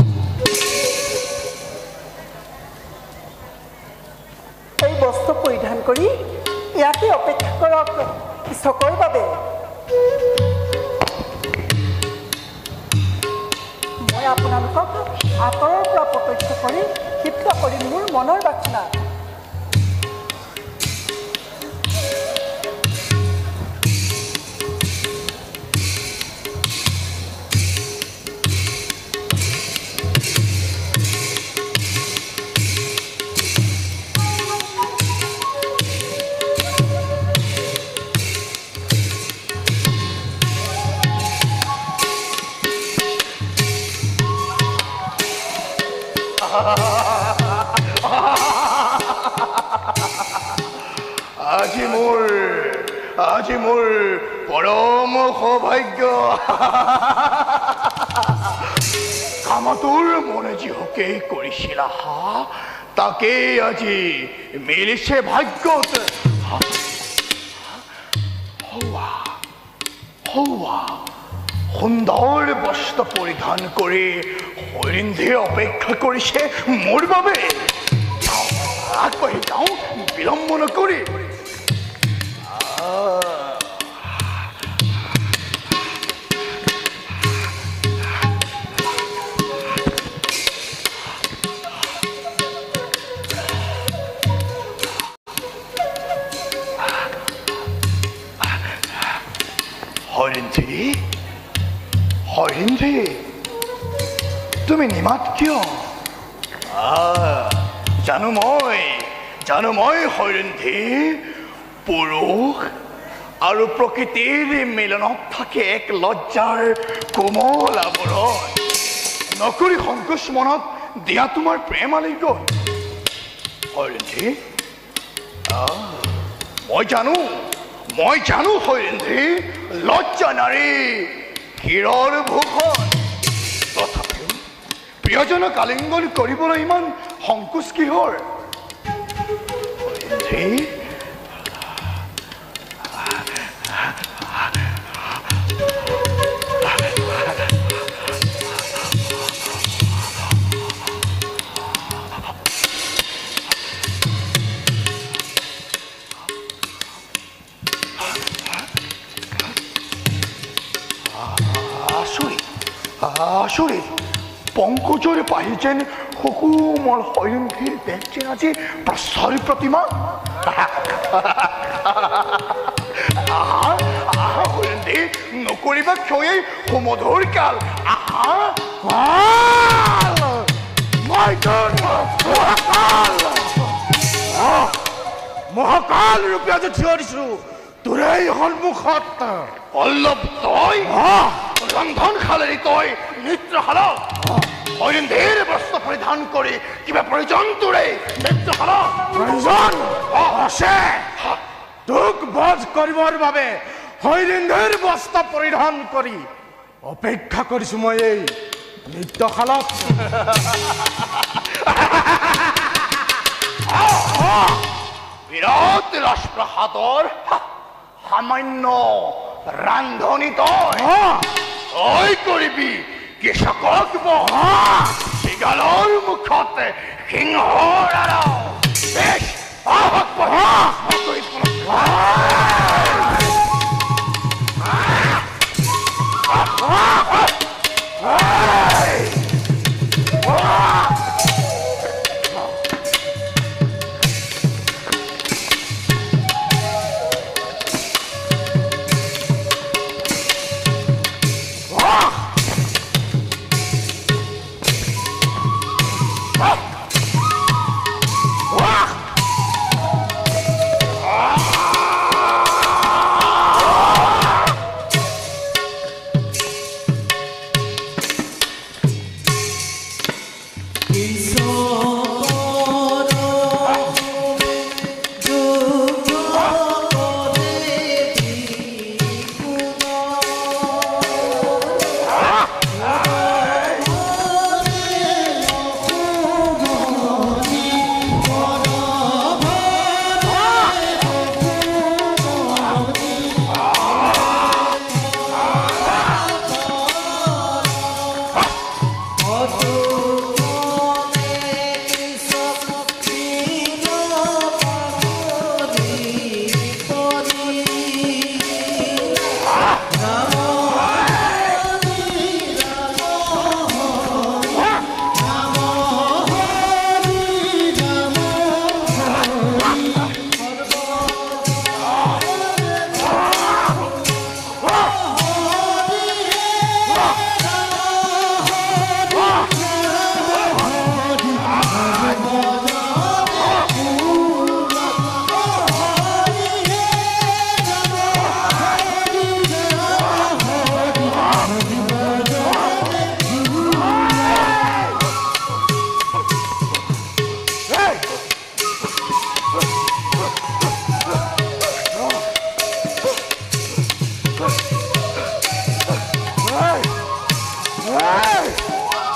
এই বস্ত্ৰ পৰিধান কৰি ইয়াতে অপেক্ষা কৰক কৃষকৰ বাবে মই আপোনালোকক আঁতৰৰ পৰা প্ৰত্যক্ষ কৰি ক্ষিপ্ত কৰিম মোৰ মনৰ বাসনা আজি মোৰ আজি মোৰ পৰম সৌভাগ্য কামটোৰ মনে যি হকেই কৰিছিলা তাকেই আজি মিলিছে ভাগ্যত হৌৱা হৌৱা সুন্দৰ বস্ত্ৰ পৰিধান কৰি হৰিন্ধে অপেক্ষা কৰিছে মোৰ বাবে আগবাঢ়ি যাওঁ বিলম্ব নকৰি হৰিন্ধি হৰিন্ধি তুমি নিমাত কিয় জানো মই জানো মই হৰিন্ধি পুৰুষ আৰু প্ৰকৃতিৰ মিলনত থাকে এক লজ্জাৰ কোমল আৱৰণ নকৰি সংকোচ মনত দিয়া তোমাৰ প্ৰেম আলিঙ্গ হৰিন্ধি মই জানো মই জানো হৰিন্ধি লজ্জা নাৰী শিৰৰ ভূষণ তথাপিও প্ৰিয়জনক আলিঙ্গন কৰিবলৈ ইমান সংকোচ কিহৰ হৰিন্ধি আচৰিত পংকজৰে পাহি যেন সুকোমল হৰিণীৰ দেহ যেন আজি প্ৰচাৰী প্ৰতিমা আহা হৰিণী নকৰিবা ক্ষয়ে সুমধুৰ কাল আহা মহাকাল ৰূপে আজি থিয় দিছো তোৰে সন্মুখত অলপ তই ৰন্ধনশালেৰে তই নৃত্যশালা হৰিণীৰ বস্ত্ৰ পৰিধান কৰি কিবা প্ৰয়োজন তোৰে নৃত্যশালা প্ৰয়োজন আছে তোক বধ কৰিবৰ বাবে হৰিণীৰ বস্ত্ৰ পৰিধান কৰি অপেক্ষা কৰিছো মই এই নৃত্যশালাত বিৰাট ৰাজপ্ৰসাদৰ সামান্য ৰান্ধনি তই তই কৰিবি কৃষকক সিগালৰ মুখত সিংহৰ বেশ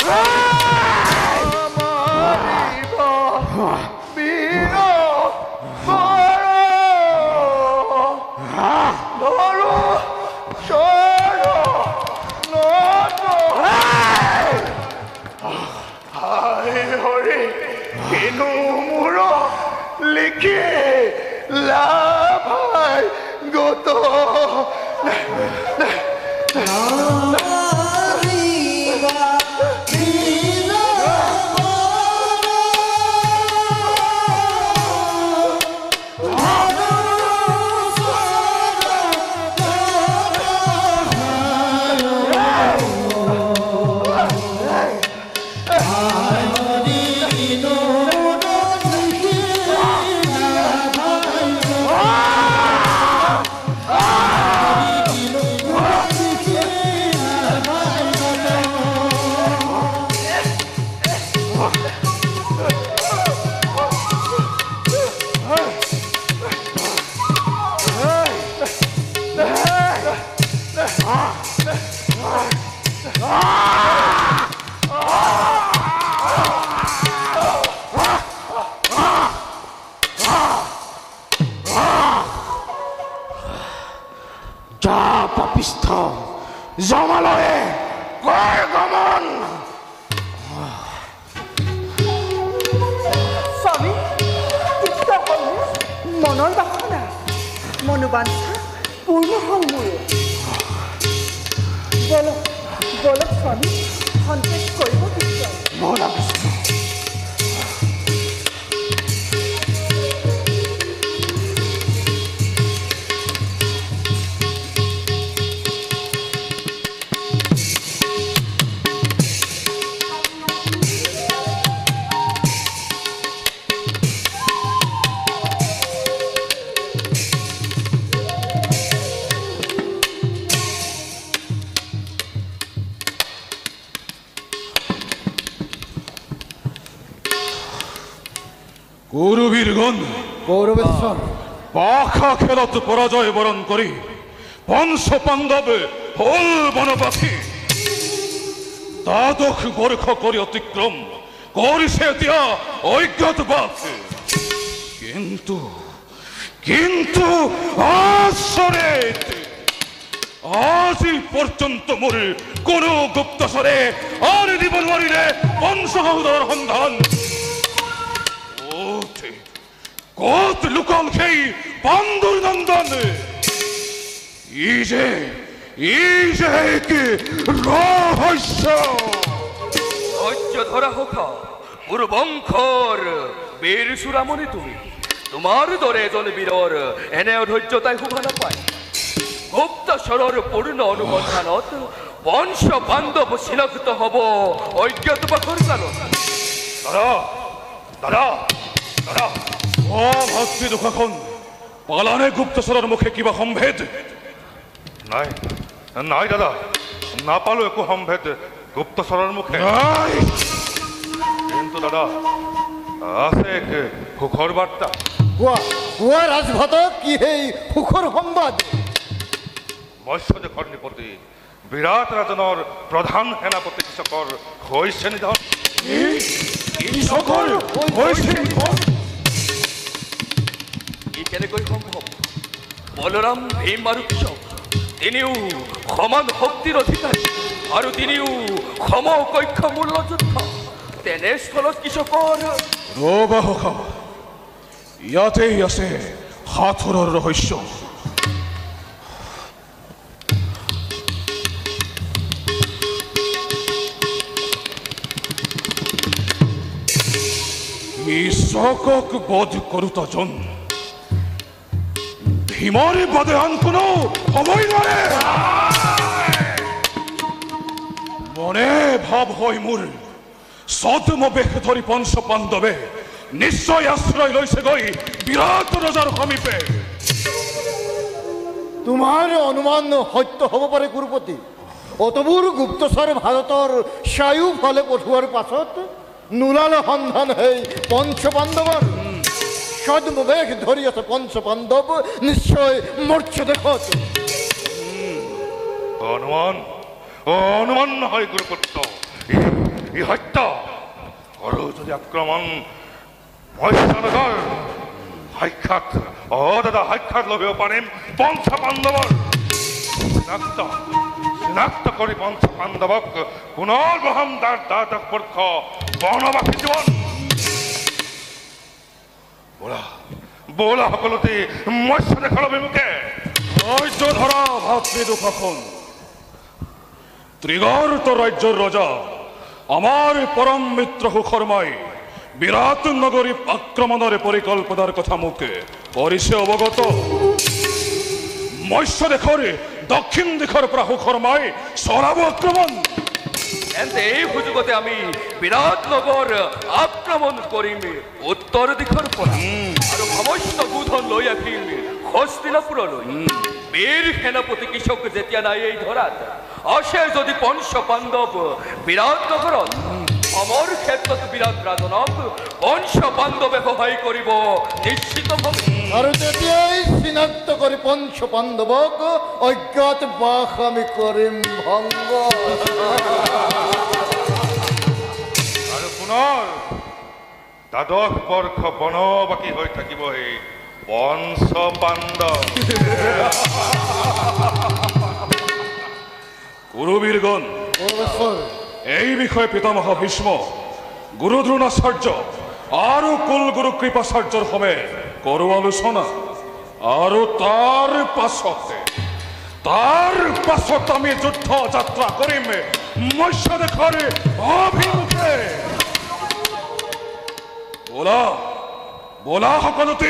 লিখি লাভ গত যা পাপিষ্ঠ জমালয়ে কয় গমন স্বামী তৃপ্ত হল মনৰ বাসনা মনোবাঞ্ছা পূৰ্ণ হল মোৰ বলক বলক স্বামী সন্তেষ কৰিব বিচাৰ মনা বিষ্ণু কৌরবীরগণ কৌরবেশ্বর পাখা খেলত পরাজয় বরণ করি পঞ্চ পাণ্ডব হল বনবাসী দ্বাদশ বর্ষ কৰি অতিক্রম কৰিছে এতিয়া অজ্ঞাতবাস কিন্তু কিন্তু আচৰিত আজি পৰ্যন্ত মোৰ কোনো গুপ্তচৰে আৰু দিব নোৱাৰিলে পঞ্চসহোদৰৰ সন্ধান কত লুকাল সেই পাণ্ডুৰ নন্দন ই যে ই যে এক ৰহস্য ধৈর্য ধরা হোক মোর বংশর বীর সুরামণি তুমি তোমার দরে এজন বীরর এনে ধৈর্যতাই শোভা নাপায় গুপ্তচৰৰ পূৰ্ণ অনুসন্ধানত বংশ বান্ধৱ চিনাক্ত হব অজ্ঞাতবাসৰ কালত দাদা দাদা দাদা অ ভক্তি দুখন পালানে গুপ্তচৰৰ মুখে কিবা সম্ভেদ নাই নাই দাদা নাপালো একো সম্ভেদ গুপ্তচৰৰ মুখে কিন্তু দাদা আছে এক সুখৰ বাৰ্তা কোৱা কোৱা ৰাজভাতক কি সেই সুখৰ সংবাদ মৎস্যদেশৰ নিপতি বিৰাট ৰাজনৰ প্ৰধান সেনাপতি কৃষকৰ হৈছে নিধন কৃষকৰ হৈছে নিধন ই কেনেকৈ সম্ভৱ বলৰাম ভীম আৰু কৃষক তিনিও সমান শক্তিৰ অধিকাৰী আৰু তিনিও সমকক্ষ মূল্যযোদ্ধা তেনেস্থলত কৃষকৰ ৰবা সখা ইয়াতেই আছে সাঁথৰৰ ৰহস্য ঈশ্বকক বধ কৰোতাজন ভীমৰ বাদে আন কোনো সময় নোৱাৰে মনে ভাৱ হয় মোৰ ছদ্মবেশ ধৰি পঞ্চ পাণ্ডৱে নিশ্চয় আশ্ৰয় লৈছে গৈ বিৰাট ৰজাৰ সমীপে তোমাৰ অনুমান সত্য হ'ব পাৰে গুৰুপতি অতবোৰ গুপ্তচৰ ভাৰতৰ চাৰিওফালে পঠোৱাৰ পাছত নোলালে সন্ধান সেই পঞ্চ পাণ্ডৱৰ ছদ্মবেশ ধৰি আছে পঞ্চ পাণ্ডৱ নিশ্চয় মৰ্ত্যদেশত অনুমান অনুমান নহয় গুৰুপুত্ৰ ই হত্যা আৰু যদি আক্ৰমণ মৎস্যনগৰ সাক্ষাৎ অ দাদা সাক্ষাৎ লভিব পাৰিম পঞ্চ পাণ্ডৱৰ চিনাক্ত চিনাক্ত কৰি পঞ্চ পাণ্ডৱক পুনৰ বহাম তাৰ দ্বাদশ বৰ্ষ বনবাসী জীৱন বোলা বোলা সকলোতে মৎস্য দেশৰ অভিমুখে ৰাজ্য ধৰা ভাতৃ দুশাসন ত্ৰিগৰ্ত ৰাজ্যৰ ৰজা আমাৰ পৰম মিত্ৰ সুশৰ্মাই বিৰাট নগৰী আক্ৰমণৰ পৰিকল্পনাৰ কথা মোক কৰিছে অৱগত মৎস্য দেশৰ দক্ষিণ দিশৰ পৰা সুশৰ্মাই চলাব আক্ৰমণ এন্তে এই সুযোগতে আমি বিৰাট নগৰ আক্ৰমণ কৰিম উত্তৰ দিশৰ পৰা আৰু সমস্ত গোধন লৈ আহিম হস্তিনাপুৰলৈ বীৰ সেনাপতি কৃষক যেতিয়া নাই এই ধৰাত আছে যদি পঞ্চ পাণ্ডৱ বিৰাট নগৰত অমৰ ক্ষেত্ৰত বিৰাট ৰাজনক পঞ্চ পাণ্ডৱে সহায় কৰিব নিশ্চিতভাৱে আৰু তেতিয়াই চিনাক্ত কৰি পঞ্চ পাণ্ডৱক অজ্ঞাত বাস আমি কৰিম ভংগ আৰু পুনৰ দ্বাদশ বৰ্ষ বনবাসী হৈ থাকিব এই পঞ্চ পাণ্ডৱ গুৰুবীৰগণ এই বিষয়ে পিতামহ ভীষ্ম গুৰু দ্ৰোণাচাৰ্য আৰু কুলগুৰু কৃপাচাৰ্যৰ সমে কৰো আলোচনা আৰু তাৰ পাছতে তাৰ পাছত আমি যুদ্ধ যাত্ৰা কৰিম মৎস্য দেশৰ অভিমুখে বোলা বোলা সকলোতে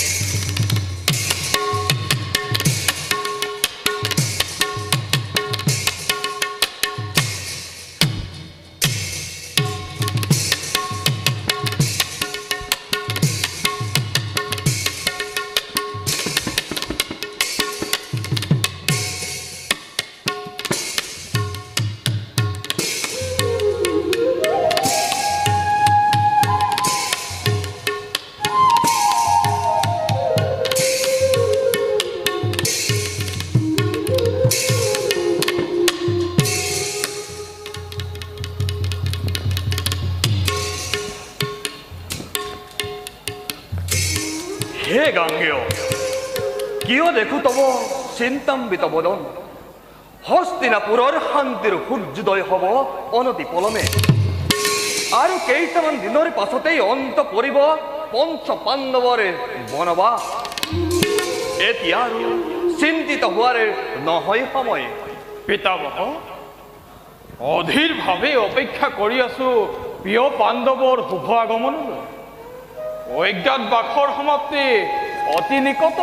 হে গাঙ্গেয় কিয় দেখো তব চিন্তাম্বিত বদন হস্তিনাপুৰৰ শান্তিৰ সূৰ্যোদয় হব অনতি পলমে আৰু কেইটামান দিনৰ পাছতেই অন্ত পৰিব পঞ্চ পাণ্ডৱৰ বনবাস এতিয়া আৰু চিন্তিত হোৱাৰ নহয় সময় পিতামহ অধীৰভাৱে অপেক্ষা কৰি আছো প্ৰিয় পাণ্ডৱৰ শুভ আগমনলৈ অজ্ঞাত বাসৰ সমাপ্তি অতি নিকটত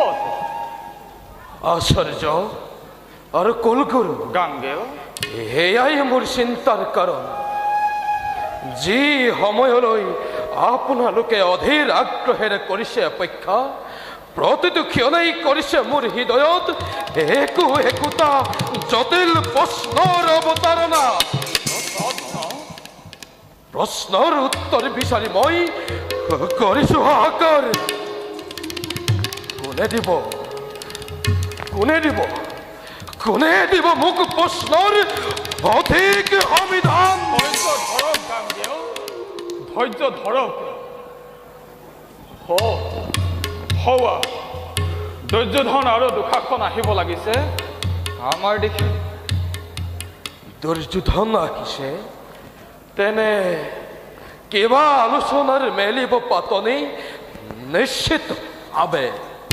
আচাৰ্য আৰু কুলগুৰু গাঙ্গেয় এয়াই মোৰ চিন্তাৰ কাৰণ যি সময়লৈ আপোনালোকে অধীৰ আগ্ৰহেৰে কৰিছে অপেক্ষা প্ৰতিটো ক্ষণেই কৰিছে মোৰ হৃদয়ত একো একোটা জটিল প্ৰশ্নৰ অৱতাৰণা প্ৰশ্নৰ উত্তৰ বিচাৰি মই কৰিছো হাহাকাৰ কোনে দিব কোনে দিব কোনে দিব মোক প্ৰশ্নৰ অধিক সমিধান ধৈৰ্য ধৰক গাঙ্গেয় ধৈৰ্য ধৰক হওয়া দুৰ্যোধন আৰু দুশাসন আহিব লাগিছে আমাৰ দেখি দুৰ্যোধন আহিছে তেনে কিবা আলোচনাৰ মেলিব পাতনি নিশ্চিত ভাৱে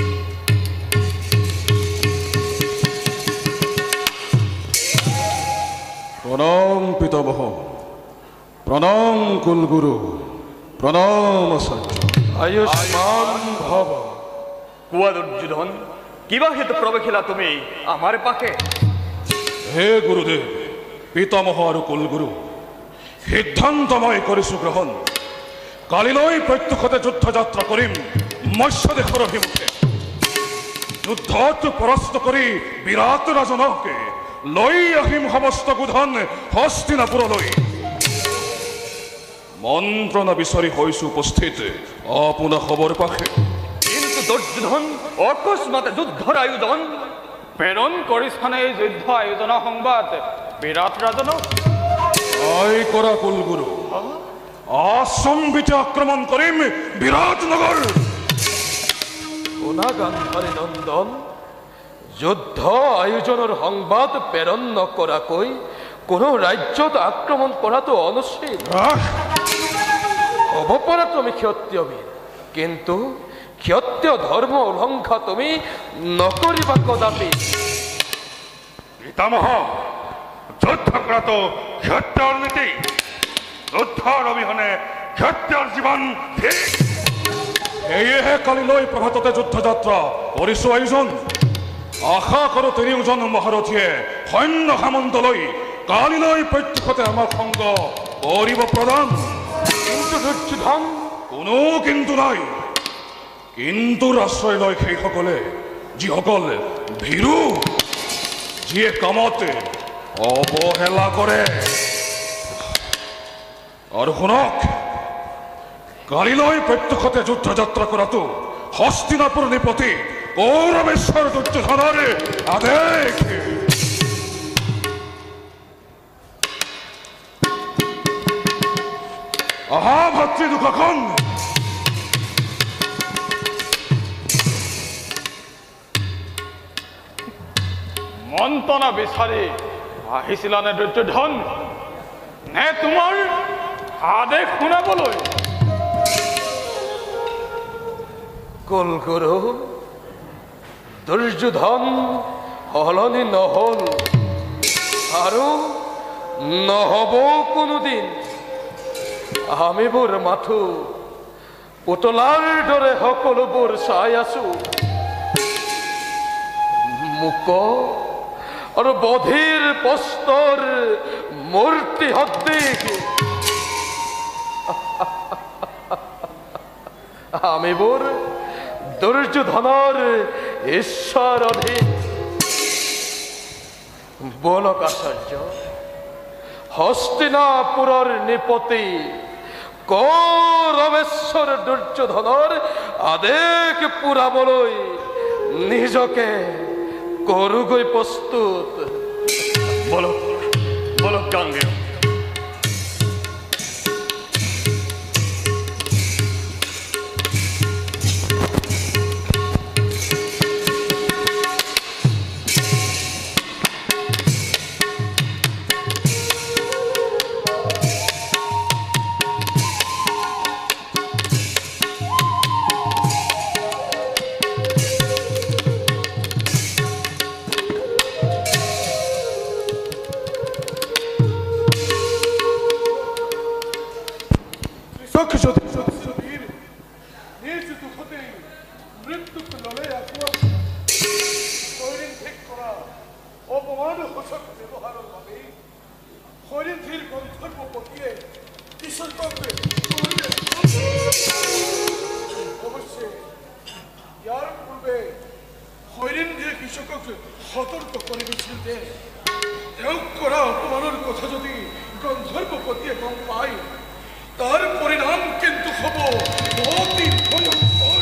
প্ৰণাম পিতামহ প্ৰণাম কুলগুৰু প্ৰণাম আচাৰ্য আয়ুষ্মান ভৱ কোৱা দুৰ্যোধন কিবা হেতু প্ৰৱেশিলা তুমি আমাৰ পাশে হে গুৰুদেৱ পিতামহ আৰু কুলগুৰু সিদ্ধান্ত মই কৰিছো গ্ৰহণ কালিলৈ প্ৰত্যক্ষতে যুদ্ধ যাত্ৰা কৰিম মৎস্য দেশৰ অভিমুখে যুদ্ধত পৰাস্ত কৰি বিৰাট ৰাজনকে লৈ আহিম সমস্ত গোধন হস্তিনাপুৰলৈ মন্ত্ৰণা বিচাৰি হৈছো উপস্থিত আপোনাৰ খবৰ পাশে কিন্তু দুৰ্যোধন অকস্মাতে যুদ্ধৰ আয়োজন প্ৰেৰণ কৰিছানে এই যুদ্ধ আয়োজনৰ সংবাদ বিৰাট ৰাজনক আই কৰা কুলগুৰু অসম্বিত আক্রমণ করিম বিরাটনগর। শুনা গান্ধাৰী নন্দন, যুদ্ধ আয়োজনৰ সংবাদ প্ৰেৰণ নকৰাকৈ কোনো ৰাজ্যত আক্ৰমণ কৰাটো অনুচিত। হ'ব পৰা তুমি ক্ষত্ৰিয় বীৰ, কিন্তু ক্ষত্ৰিয় ধৰ্ম উলংঘা তুমি নকৰিবা কদাপি। পিতামহ, যুদ্ধ কৰাটো ক্ষত্ৰিয়ৰ নীতি। যুদ্ধৰ অবিহনে ক্ষত্ৰিয়ৰ জীৱন ঠিক। সেয়েহে কালিলৈ প্ৰভাততে যুদ্ধযাত্ৰা কৰিছো আয়োজন। আশা কৰোঁ তিনিওজন মহাৰথীয়ে সৈন্য সামন্তলৈ কালিলৈ প্ৰত্যক্ষতে আমাৰ সংগ কৰিব প্ৰদান। কিন্তু দুৰ্যোধন, কোনো কিন্তু নাই। কিন্তু আশ্ৰয় লয় সেইসকলে যিসকল ভীৰু, যিয়ে কামত অৱহেলা কৰে। আৰু শুনক, কালিলৈ প্ৰত্যক্ষতে যুদ্ধযাত্ৰা কৰাটো হস্তিনাপুৰ নিপতি কৌৰৱেশ্বৰ দুৰ্যোধনৰ আদেশ। আহা ভাতৃ দুখন, মন্ত্ৰণা বিচাৰি আহিছিলানে দুৰ্যোধন, নে তোমাৰ আদেশ শুনাবলৈ? কুলগুৰু, দুৰ্যোধন সলনি নহল আৰু নহব কোনোদিন। আমিবোৰ মাথো পুতলাৰ দৰে সকলোবোৰ চাই আছো। মুক আৰু বধিৰ পস্তৰ মূৰ্তি সদৃশ আমিবোৰ দুৰ্যোধনৰ ঈশ্বৰ অধীন। বলক আচাৰ্য, হস্তিনাপুৰৰ নিপতি কৌৰৱেশ্বৰ দুৰ্যোধনৰ আদেশ পুৰাবলৈ নিজকে কৰোগৈ প্ৰস্তুত। বলক বলক গাঙ্গেয়। সতর্ক করে দিচ্ছিল যে তেওঁক কৰা অপমানৰ কথা যদি গন্ধৰ্বপতিয়ে গম পায়, তাৰ পৰিণাম কিন্তু হ'ব অতি ভয়ংকৰ।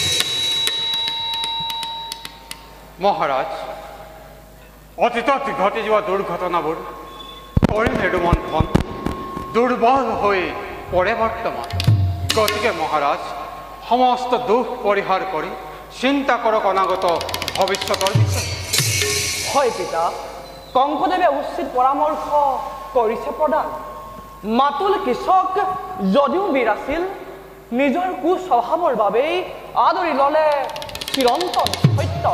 মহাৰাজ, অতীতত ঘটি যোৱা দুৰ্ঘটনাবোৰ কৰি মেৰুমন্থন দুৰ্বল হৈ পৰে বৰ্তমান। গতিকে মহাৰাজ, সমস্ত দুখ পৰিহাৰ কৰি চিন্তা কৰক অনাগত ভৱিষ্যতৰ বিষয়ে। হয় পিতা, কংকদেৱে উচিত পৰামৰ্শ কৰিছে প্ৰদান। মাতুল কৃষক যদিও বীৰ আছিল, নিজৰ কুস্বভাৱৰ বাবেই আদৰি ল'লে চিৰন্তন সত্য।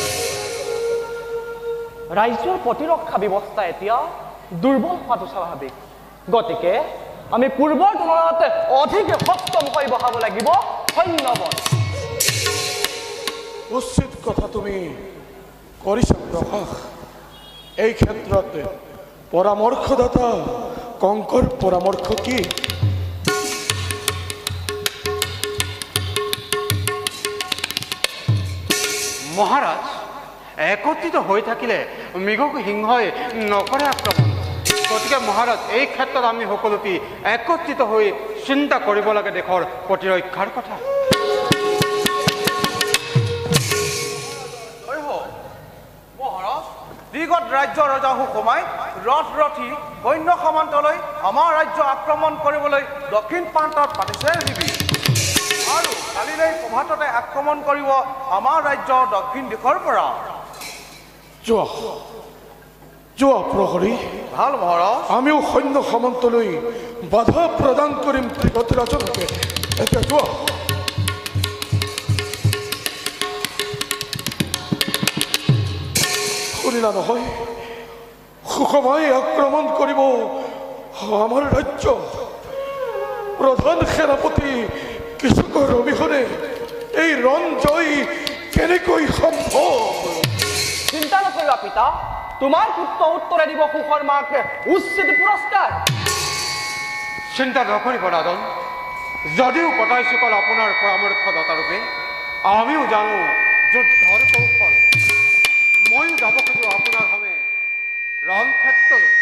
ৰাজ্যৰ প্ৰতিৰক্ষা ব্যৱস্থা এতিয়া দুৰ্বল হোৱাটো স্বাভাৱিক। গতিকে আমি পূৰ্বৰ তুলনাত অধিক সক্ষম হৈ বহাব লাগিব সৈন্যবল। উচিত কথা তুমি কৰিছা প্ৰকাশ। এই ক্ষেত্ৰত পৰামৰ্শদাতা কংকৰ পৰামৰ্শ কি? মহাৰাজ, একত্ৰিত হৈ থাকিলে মৃগক সিংহই নকৰে আক্ৰমণ। গতিকে মহাৰাজ, এই ক্ষেত্ৰত আমি সকলোটি একত্ৰিত হৈ চিন্তা কৰিব লাগে দেশৰ প্ৰতিৰক্ষাৰ কথা। মহাৰাজ, বিগত ৰাজ্যৰ ৰজা সুষমাই ৰথ ৰথি সৈন্য সামন্তলৈ আমাৰ ৰাজ্য আক্ৰমণ কৰিবলৈ দক্ষিণ প্ৰান্তত পাতিছে শিবিৰ আৰু কালিলৈ প্ৰভাততে আক্ৰমণ কৰিব আমাৰ ৰাজ্যৰ দক্ষিণ দিশৰ পৰা যোৱা যোৱা প্ৰহৰী ভাল মহাৰাজ আমিও সৈন্য সামন্তলৈ বাধা প্ৰদান কৰিম ত্ৰিগতৰাজনকে এতিয়া যোৱা শুনিলা নহয় সুষমাই আক্ৰমণ কৰিব আমাৰ ৰাজ্য প্ৰধান সেনাপতি কৃষকৰ অবিহনে এই ৰণ জয় কেনেকৈ সম্ভৱ চিন্তা নকৰিবা পিতা তোমাৰ পুত্ৰ উত্তৰে দিব সুখৰ মাক উচিত পুৰস্কাৰ চিন্তা নকৰিব ৰাজন যদিও পটাইসকল আপোনাৰ পৰামৰ্শদাতাৰূপে আমিও জানো যুদ্ধৰ কৌশল ময়ো যাব খোজো আপোনাৰ হমে ৰণ ক্ষেত্ৰলৈ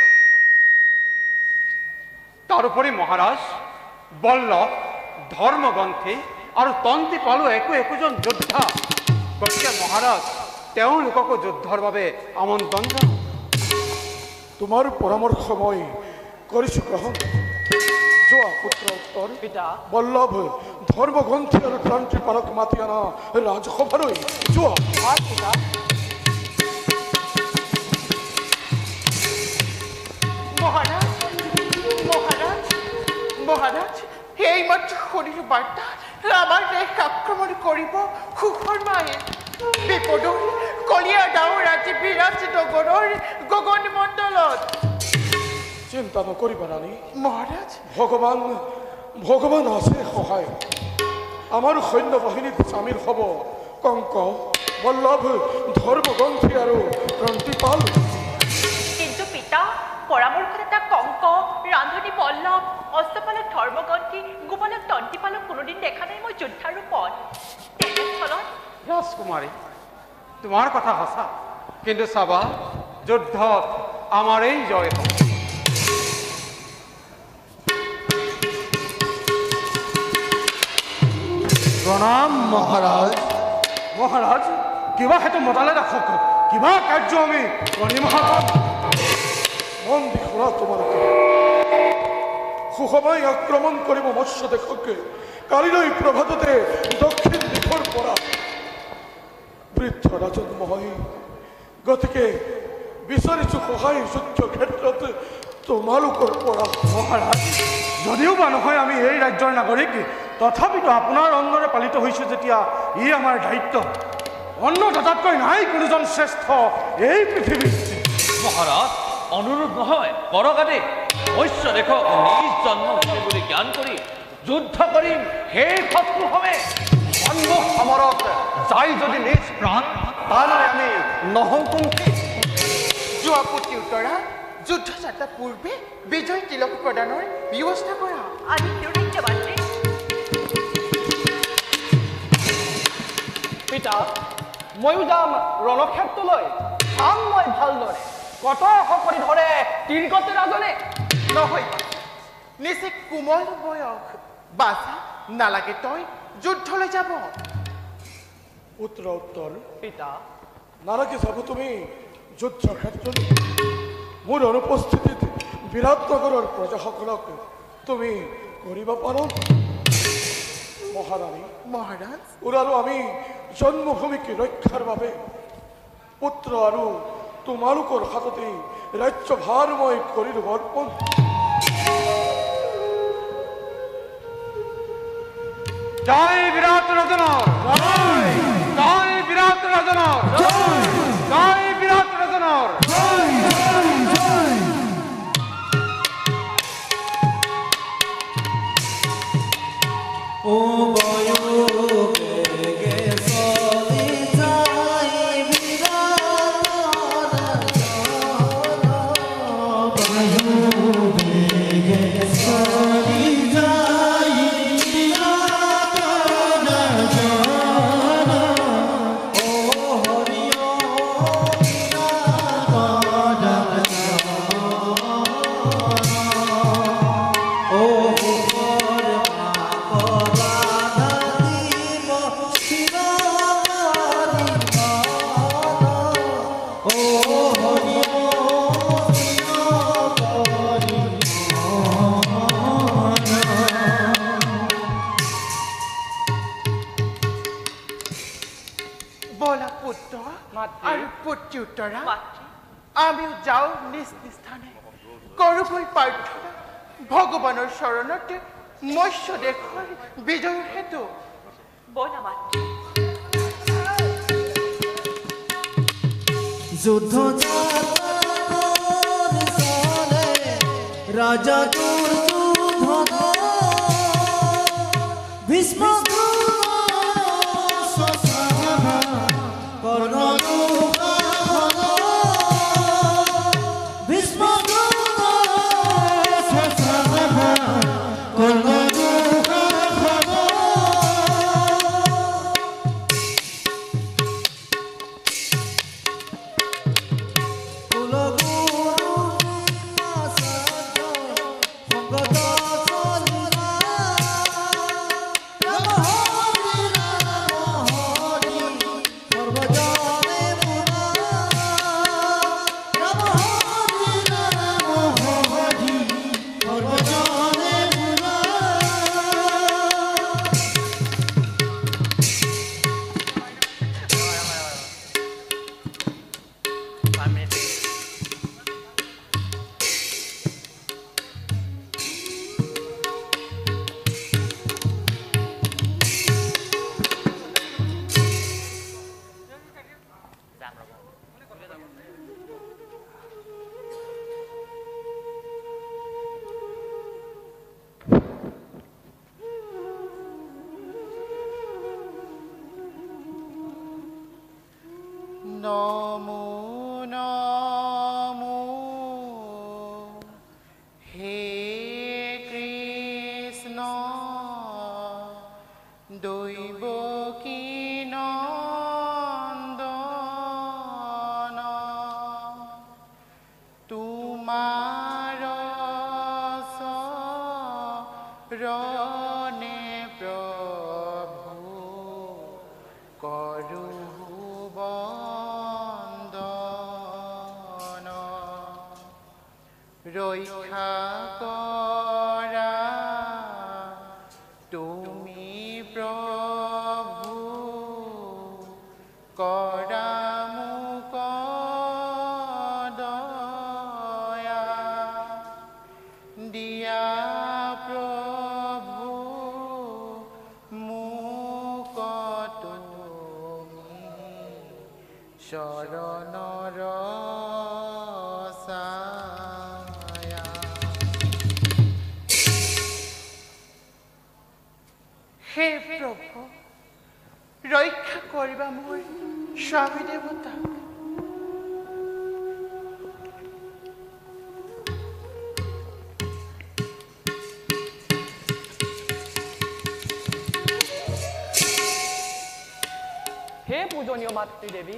তাৰোপৰি মহাৰাজ বল্লভ ধৰ্মগ্ৰন্থী আৰু তন্তি পালো একো একোজন যোদ্ধা গতিকে মহাৰাজ তেওঁলোককো যুদ্ধৰ বাবে আমন্ত্ৰণ জনাওঁ তোমাৰ পৰামৰ্শ মই কৰিছো গ্ৰহণ যোৱা পুত্ৰ উত্তৰ পিতা বল্লভ ধৰ্মগ্ৰন্থী আৰু তন্ত্ৰী পালক মাতি অনা ৰাজসভালৈ যোৱা পিতা মহারাজ মহারাজ মহারাজ এই মাত্র শরীর বার্তা আমার দেশ আক্রমণ করিব সুখর মায়ে বিপদ কলিয়া গাঁও ৰাতি বিৰাজ নগৰৰ গগন মণ্ডলত চিন্তা নকৰিবা ৰাণী মহারাজ ভগৱান ভগৱান আছে সহায় আমাৰ সৈন্য বাহিনীত চামিল হ'ব কংক বল্লভ ধৰ্মগ্ৰন্থী আৰু ৰন্তিপাল কিন্তু পিতা পৰামৰ্শদাতা কংক ৰান্ধনী পল্লৱ অষ্টপালক ধৰ্মগ্ৰন্থী গোপালক তন্তিপালক কোনোদিন দেখা নাই মই যোদ্ধাৰ ৰূপত তেনেস্থলত ৰাজকুমাৰী তোমাৰ কথা সঁচা কিন্তু চাবা যুদ্ধত আমাৰেই জয় হ'ব প্ৰণাম মহাৰাজ মহাৰাজ কিবা সেইটো মতালে ৰাখক কিবা কাৰ্য আমি কৰি মহাৰাজ মন দি শুনা তোমালোকে সুষমাই আক্ৰমণ কৰিব মৎস্য দেশকে কালিলৈ প্ৰভাততে দক্ষিণ দিশৰ পৰা বৃদ্ধ ৰাজন মই গতিকে বিচাৰিছো সহায় যুদ্ধ ক্ষেত্ৰত তোমালোকৰ পৰা মহাৰাজ যদিও বা নহয় আমি এই ৰাজ্যৰ নাগৰিক তথাপিতো আপোনাৰ অন্নৰে পালিত হৈছোঁ যেতিয়া ই আমাৰ দায়িত্ব অন্ন দাতাতকৈ নাই কোনোজন শ্ৰেষ্ঠ এই পৃথিৱীত মহাৰাজ অনুৰোধ নহয় কৰকাদে মৎস্য দেখক নিজ জন্ম বুলি জ্ঞান কৰি যুদ্ধ কৰিম সেই শত্ৰু হমে সন্মুখ সমৰত যাই যদি নিজ প্ৰাণ তালৈ আমি নহংকুংকি যোৱা পুতি উত্তৰা যুদ্ধ যাত্ৰাৰ পূৰ্বে বিজয় তিলক প্ৰদানৰ ব্যৱস্থা কৰা আজি ৰাজ্যবাসী পিতা ময়ো যাম ৰণক্ষেত্ৰলৈ চাম মই ভালদৰে কত সকৰি ধৰে তিলকতে ৰাজনে নহয় নিচে কোমল বয়স বাছা নালাগে তই যুদ্ধলৈ যাব পুত্ৰ উত্তৰ পিতা নালাগে যাব তুমি যুদ্ধ ক্ষেত্ৰত মোৰ অনুপস্থিতিত বিৰাট নগৰৰ প্ৰজাসকলক তুমি কৰিব পাৰা মহাৰাণী মহাৰাজ ওলালো আমি জন্মভূমিক ৰক্ষাৰ বাবে পুত্ৰ আৰু তোমালোকৰ হাততে ৰাজ্যভাৰ মই কৰিলো অৰ্পণ জয় বিৰাট ৰাজনৰ জয় বিৰাট ৰাজনৰ জয় বিৰাট ৰাজনৰ ও বয় Oh, উত্তৰা আমিও যাওঁ নিজ নিস্থানে কৰোগৈ প্ৰাৰ্থনা ভগৱানৰ চৰণত মৎস্য দেশৰ বিজয়ৰ হেতু ব'লা মাতৃ যুদ্ধ রাজা দুর্যোধন ভীষ্ম কর্ণ ভীষ্ম কর্ণ নমো নমো হে কৃষ্ণ দৈবকী নন্দন তোমাৰ চৰণে প্ৰভু কৰো ৰক্ষা কৰা তুমি প্ৰভু কৰা মোক দয়া দিয়া প্ৰভু মোক তুমি চৰণৰ হে প্ৰভু ৰক্ষা কৰিবা মোৰ স্বামী দেৱতা হে পূজনীয় মাতৃদেৱী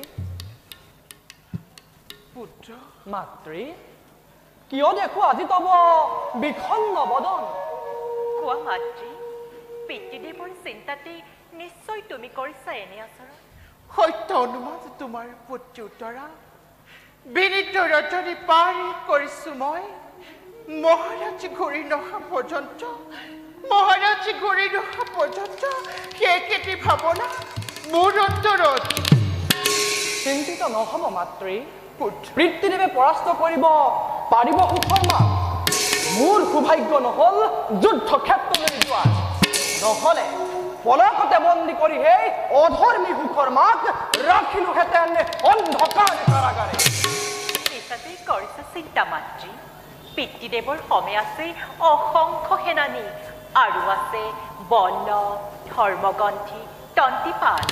পুত্ৰ মাতৃ কিয় দেখো আজি তব বিষণ্ণ বদন কোৱা মাতৃ পিতৃদেৱৰ চিন্তাতে নিশ্চয় তুমি কৰিছা এনে আচৰণ সত্য অনুমান তোমাৰ পুত্ৰী উত্তৰা বিনীত ৰজনী পাৰি কৰিছো মই মহাৰাজ ঘূৰি নহা পৰ্যন্ত মহাৰাজ ঘূৰি নহা পৰ্যন্ত সেই কেতি ভাৱনা মোৰ অন্তৰত চিন্তিত নহব মাতৃ পিতৃদেৱে পৰাস্ত কৰিব পাৰিব সুখৰ মাক মোৰ সৌভাগ্য নহল যুদ্ধ ক্ষেত্ৰলৈ যোৱা নহলে পলকতে বন্দী কৰি সেই অধৰ্মী সুখৰ মাক ৰাখিলোহেঁতেন অন্ধকাৰ কাৰাগাৰে পিছতে কৰিছা চিন্তা মাতৃ পিতৃদেৱৰ সমে আছে অসংখ্য সেনানী আৰু আছে বৰ্ণ ধৰ্মগ্ৰন্থি তন্তিপাল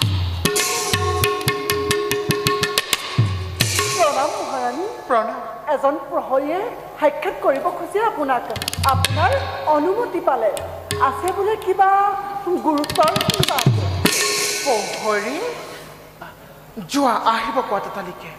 প্ৰণাম মহাৰাণী প্ৰণাম এজন প্ৰহৰীয়ে সাক্ষাৎ কৰিব খুজিছে আপোনাক আপোনাৰ অনুমতি পালে আছে বোলে কিবা গুৰুত্বৰ কিবা প্ৰহৰী যোৱা আহিব কোৱা তালিকে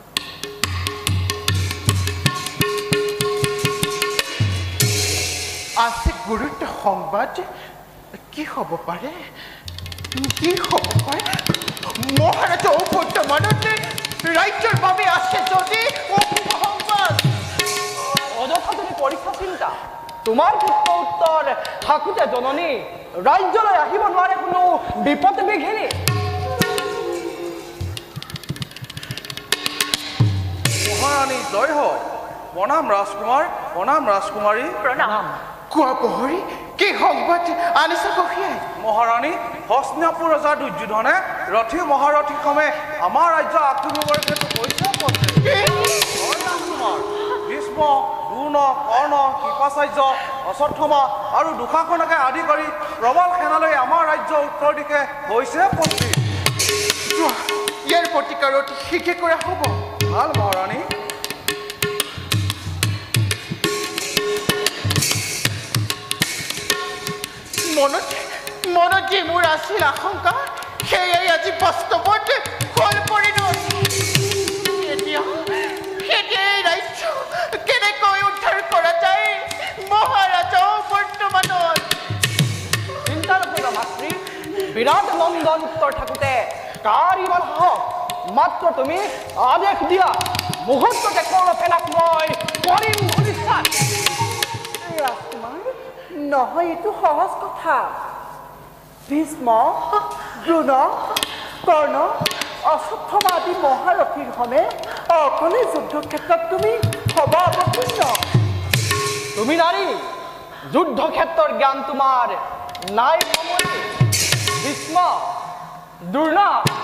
আছে গুৰুত্ব সংবাদ কি হ'ব পাৰে কি হ'ব পাৰে মহাৰাজ বৰ্তমানতে ৰাজ্যৰ বাবে আছে যদি সংবাদ অযথা তুমি পৰীক্ষা চিন্তা তোমাৰ পুত্ৰ উত্তৰ থাকোঁতে জননী ৰাজ্যলৈ আহিব নোৱাৰে কোনো বিপদ বিঘিনি মহাৰাণী জয় হওক প্ৰণাম ৰাজকুমাৰ প্ৰণাম ৰাজকুমাৰী প্ৰণাম কোৱা পহৰি কি সংবাদ আনিছা কহিয়াই মহাৰাণী হস্তিনাপুৰ ৰজা দুৰ্যোধনে ৰথী মহাৰথীক্ৰমে আমাৰ ৰাজ্য আক্ৰমণ কৰি কৈছে ৰাজকুমাৰ ভীষ্ম দ্ৰোণ কৰ্ণ কৃপাচাৰ্য অশ্বত্থামা আৰু দুশাসনকে আদি কৰি প্ৰবল সেনালৈ আমাৰ ৰাজ্যৰ উত্তৰ দিশে হৈছে উপস্থিত ইয়াৰ প্ৰতিকাৰ অতি শীঘ্ৰে কৰা হ'ব ভাল মহাৰাণী মনত মনত যে মোৰ আছিল আশংকা সেয়াই আজি বাস্তৱত ফল পৰিণত এতিয়া এতিয়া এই ৰাজ্য কেনেকৈ উদ্ধাৰ কৰা যায় মহাৰাজা বৰ্তমানত চিন্তা নকৰিবা মাতৃ বিৰাট নন্দন উত্তৰ থাকোঁতে কাৰ ইমান সাহস মাত্ৰ তুমি আদেশ দিয়া মুহূৰ্ততে কৌৰসেনাক মই কৰিম ভূমিষ্ঠান ৰাজকুমাৰ নহয় এইটো সহজ কথা ভীষ্ম দ্ৰোণ কৰ্ণ অশ্বত্থামা আদি মহাৰথীৰ সনে অকলে যুদ্ধক্ষেত্ৰত তুমি হবা অৱতীৰ্ণ তুমি নাৰী যুদ্ধক্ষেত্ৰৰ জ্ঞান তোমাৰ নাই সময় ভীষ্ম দ্ৰোণ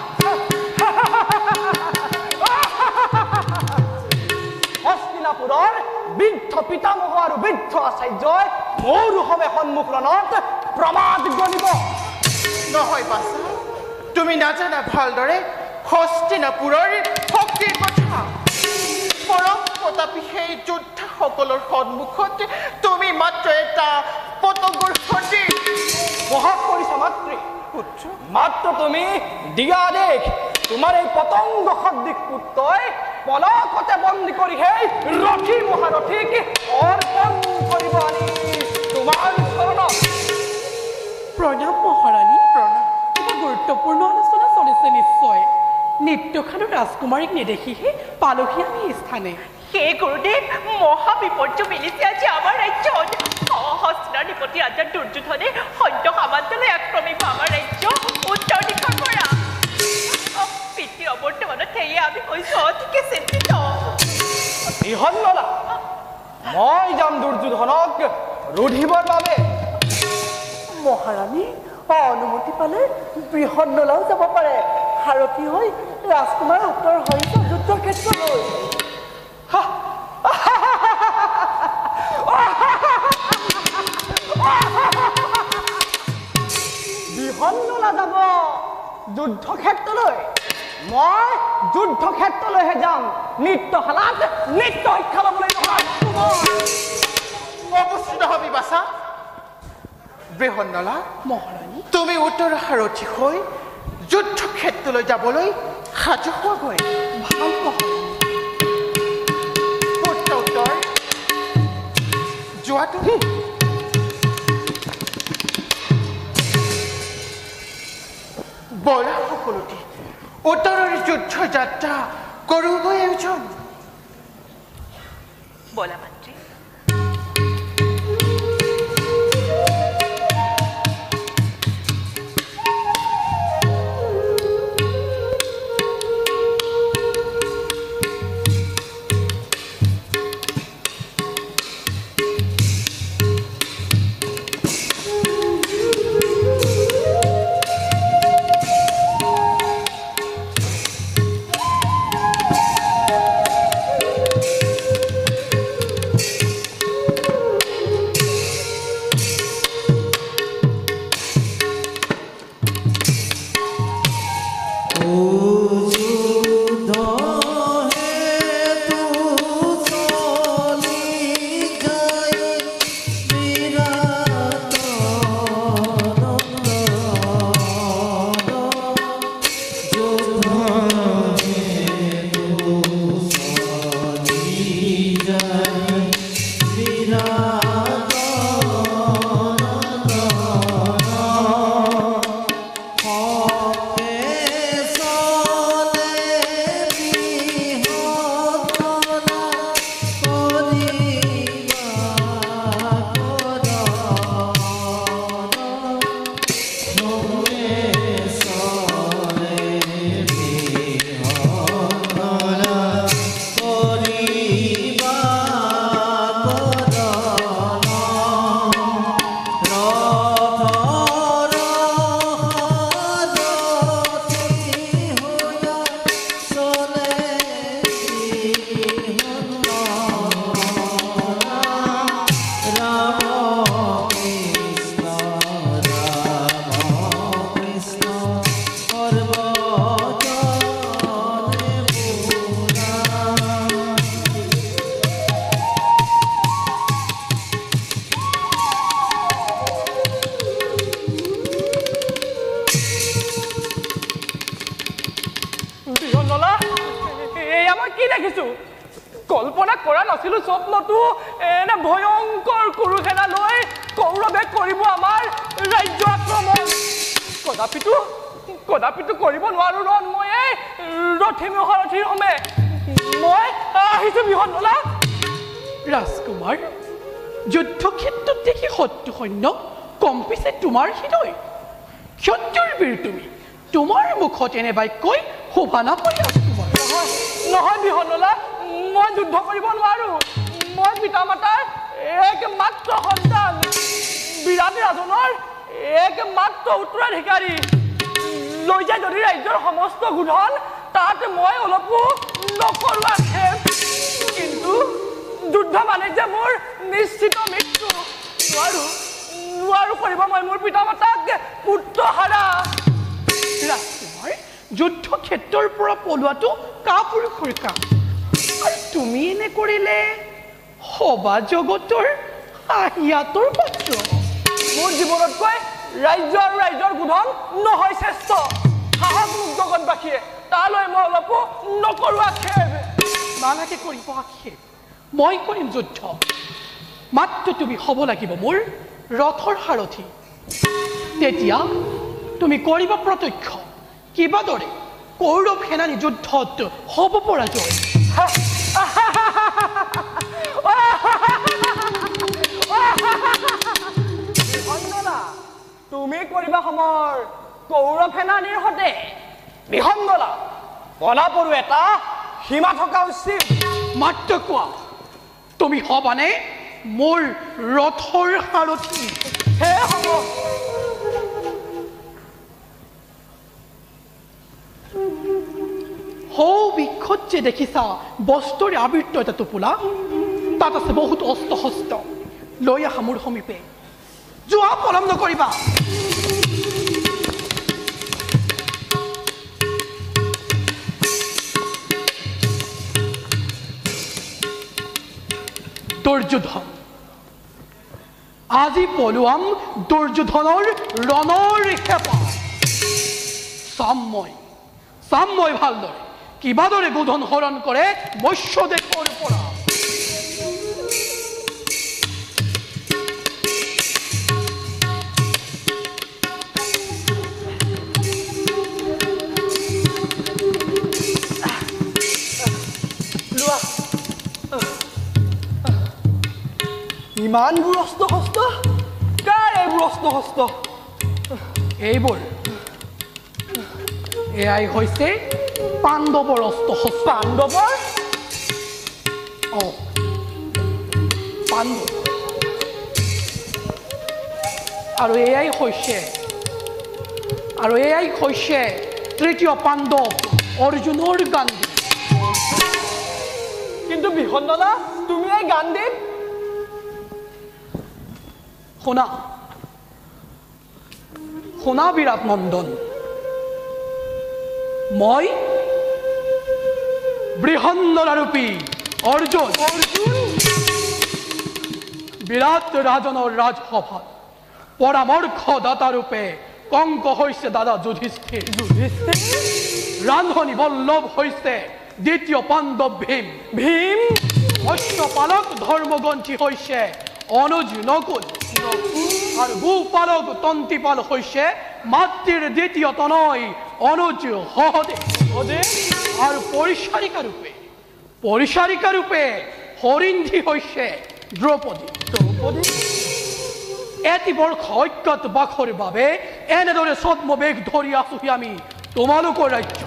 হস্তিনাপুৰৰ বৃদ্ধ পিতামহ আৰু বৃদ্ধ আচাৰ্যই মোৰ সমে সন্মুখৰণত প্ৰমাদ গণিব নহয় বাছা তুমি নাজানা ভালদৰে হস্তিনাপুৰৰ শক্তিৰ কথা পৰম প্ৰতাপী সেই যোদ্ধাসকলৰ সন্মুখত তুমি মাত্ৰ এটা পতংগৰ সদৃশ বহাগ কৰিছা মাতৃ মাত্ৰ তুমি দিয়া দেখ তোমাৰ এই পতংগ সদৃশ পুত্ৰই পলকতে বন্দী কৰি সেই ৰথী মহাৰথীক অৰ্পণ কৰিব আনি তোমাৰ চৰণত প্ৰণাম মহাৰাণী প্ৰণাম এটা গুৰুত্বপূৰ্ণ আলোচনা চলিছে নিশ্চয় নৃত্যখানৰ ৰাজকুমাৰীক নেদেখিহে পালোহি আমি এই স্থানে সেই গুৰুদেৱ মহা বিপৰ্যয় মিলিছে আজি আমাৰ ৰাজ্যত হস্তিনাধিপতি ৰাজা দুৰ্যোধনে সদ্য সামান্তলৈ আক্ৰমিব আমাৰ ৰাজ্য উত্তৰ দিশৰ পৰা পিতৃ অৱৰ্তমানত সেয়ে আমি কৈছো অতিকে চিন্তিত বিহন্নলা মই যাম দুৰ্যোধনক ৰুধিবৰ বাবে মহাৰাণী অনুমতি পালে বৃহন্নলাও যাব পাৰে সাৰথী হৈ ৰাজকুমাৰ উত্তৰ হৰিত যুদ্ধক্ষেত্ৰলৈ বিহন্নলা যাব যুদ্ধক্ষেত্ৰলৈ মই যুদ্ধক্ষেত্ৰলৈহে যাম নৃত্যশালাত নৃত্য শিক্ষা ল'বলৈ নহয় অৱস্থিত হবি বাছা বৃহন্নলা মহাৰাণী তুমি উত্তৰ সাৰথী হৈ যুদ্ধক্ষেত্ৰলৈ যাবলৈ সাজু হোৱাগৈ ভাল মহাৰাণী পুত্ৰ উত্তৰ যোৱাটো বলা সকলোটি উত্তৰৰ যুদ্ধ যাত্ৰা কৰোগৈ আয়োজন বলা মাতৃ দেখিছো কল্পনা কৰা নাছিলো স্বপ্নটো এনে ভয়ংকৰ কুৰুসেনা লৈ কৌৰৱে কৰিব আমাৰ ৰাজ্য আক্ৰমণ কদাপিতো কদাপিতো কৰিব নোৱাৰো ৰণ মই ৰথি মহাৰথীৰ সমে মই আহিছো বিহনলা ৰাজকুমাৰ যুদ্ধক্ষেত্ৰত দেখি শত্ৰু সৈন্য কম্পিছে তোমাৰ হৃদয় ক্ষত্ৰিয়ৰ বীৰ তুমি তোমাৰ মুখত এনে বাক্যই শোভা নাপায় ৰাজকুমাৰ নহয় বিহনলা মই যুদ্ধ কৰিব নোৱাৰো মই পিতা মাতাৰ একমাত্ৰ সন্তান বিৰাট ৰাজনৰ একমাত্ৰ উত্তৰাধিকাৰী লৈ যায় যদি ৰাজ্যৰ সমস্ত গোধন তাত মই অলপো নকৰো আক্ষেপ কিন্তু যুদ্ধ মানে যে মোৰ নিশ্চিত মৃত্যু নোৱাৰো নোৱাৰো কৰিব মই মোৰ পিতা মাতাক পুত্ৰহাৰা ৰাজকুমাৰ যুদ্ধক্ষেত্ৰৰ পৰা পলোৱাটো কাপুৰুষৰ কাম আৰু তুমি এনে কৰিলে সভা জগতৰ আহিয়াতৰ পাত্ৰ মোৰ জীৱনতকৈ ৰাজ্য আৰু ৰাজ্যৰ গোধন নহয় শ্ৰেষ্ঠ সাহস মোক জগতবাসীয়ে তালৈ মই অলপো নকৰো আক্ষেপ নালাগে কৰিব আক্ষেপ মই কৰিম যুদ্ধ মাত্ৰ তুমি হ'ব লাগিব মোৰ ৰথৰ সাৰথি তেতিয়া তুমি কৰিব প্ৰত্যক্ষ কিবা দৰে কৌৰৱ সেনানী যুদ্ধত হ'ব পৰা জয় তুমি কৰিবা সমৰ কৌৰৱ সেনানীৰ সতে বিহংগলা পলাপৰু এটা সীমা থকা উচিত মাত্ৰ কোৱা তুমি হবানে মোৰ ৰথৰ সাৰথি হে হ'ব হৌ বৃক্ষত যে দেখিছা বস্ত্ৰৰে আবৃত্ত এটা টোপোলা তাত আছে বহুত অস্ত্ৰ শস্ত্ৰ লৈ আহা মোৰ সমীপে যোৱা পলম নকৰিবা দুৰ্যোধন আজি পলোৱাম দুৰ্যোধনৰ ৰণৰ হেঁপা চাম মই চাম মই ভালদৰে কিবা দৰে গোধন হৰণ কৰে মৎস্য দেশৰ পৰা ইমানবোৰ অস্ত্ৰ শস্ত্ৰ কাৰ এইবোৰ অস্ত্ৰ শস্ত্ৰ এইবোৰ এয়াই হৈছে পাণ্ডৱৰ অস্ত্ৰ শস্ত্ৰ পাণ্ডৱৰ অ পাণ্ডৱ আৰু এয়াই হৈছে আৰু এয়াই হৈছে তৃতীয় পাণ্ডৱ অৰ্জুনৰ গান্ধী কিন্তু বিহন্দনা তুমি এই গান্ধী শুনা শুনা বিৰাট নন্দন মই বৃহন্নৰূপী অৰ্জুন বিৰাট ৰাজনৰ ৰাজসভাত পৰামৰ্শদাতা ৰূপে কংক হৈছে দাদা যুধিষ্ঠিৰ ৰান্ধনি বল্লভ হৈছে দ্বিতীয় পাণ্ডৱ ভীম ভীম মৎস্যপালক ধৰ্মগ্ৰন্থী হৈছে অনুজ নকুল আৰু গোপালক তন্তিপাল হৈছে মাতৃৰ দ্বিতীয় তনয় অনুজ সহদেৱ আৰু পৰিচাৰিকা ৰূপে পৰিচাৰিকা ৰূপে হৰিন্ধি হৈছে দ্ৰৌপদী দ্ৰৌপদী এটি বৰ্ষ অজ্ঞাত বাসৰ বাবে এনেদৰে ছদ্মবেগ ধৰি আছোহি আমি তোমালোকৰ ৰাজ্য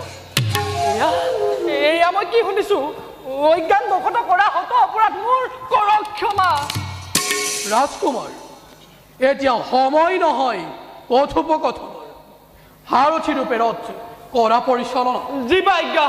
এয়া মই কি শুনিছো অজ্ঞান বশত কৰা হত অপৰাধ মোৰ কৰক ক্ষমা ৰাজকুমাৰ এতিয়া সময় নহয় কথোপকথনৰ সাৰথি ৰূপে ৰথ কৰা পৰিচালনা জীৱা আজ্ঞা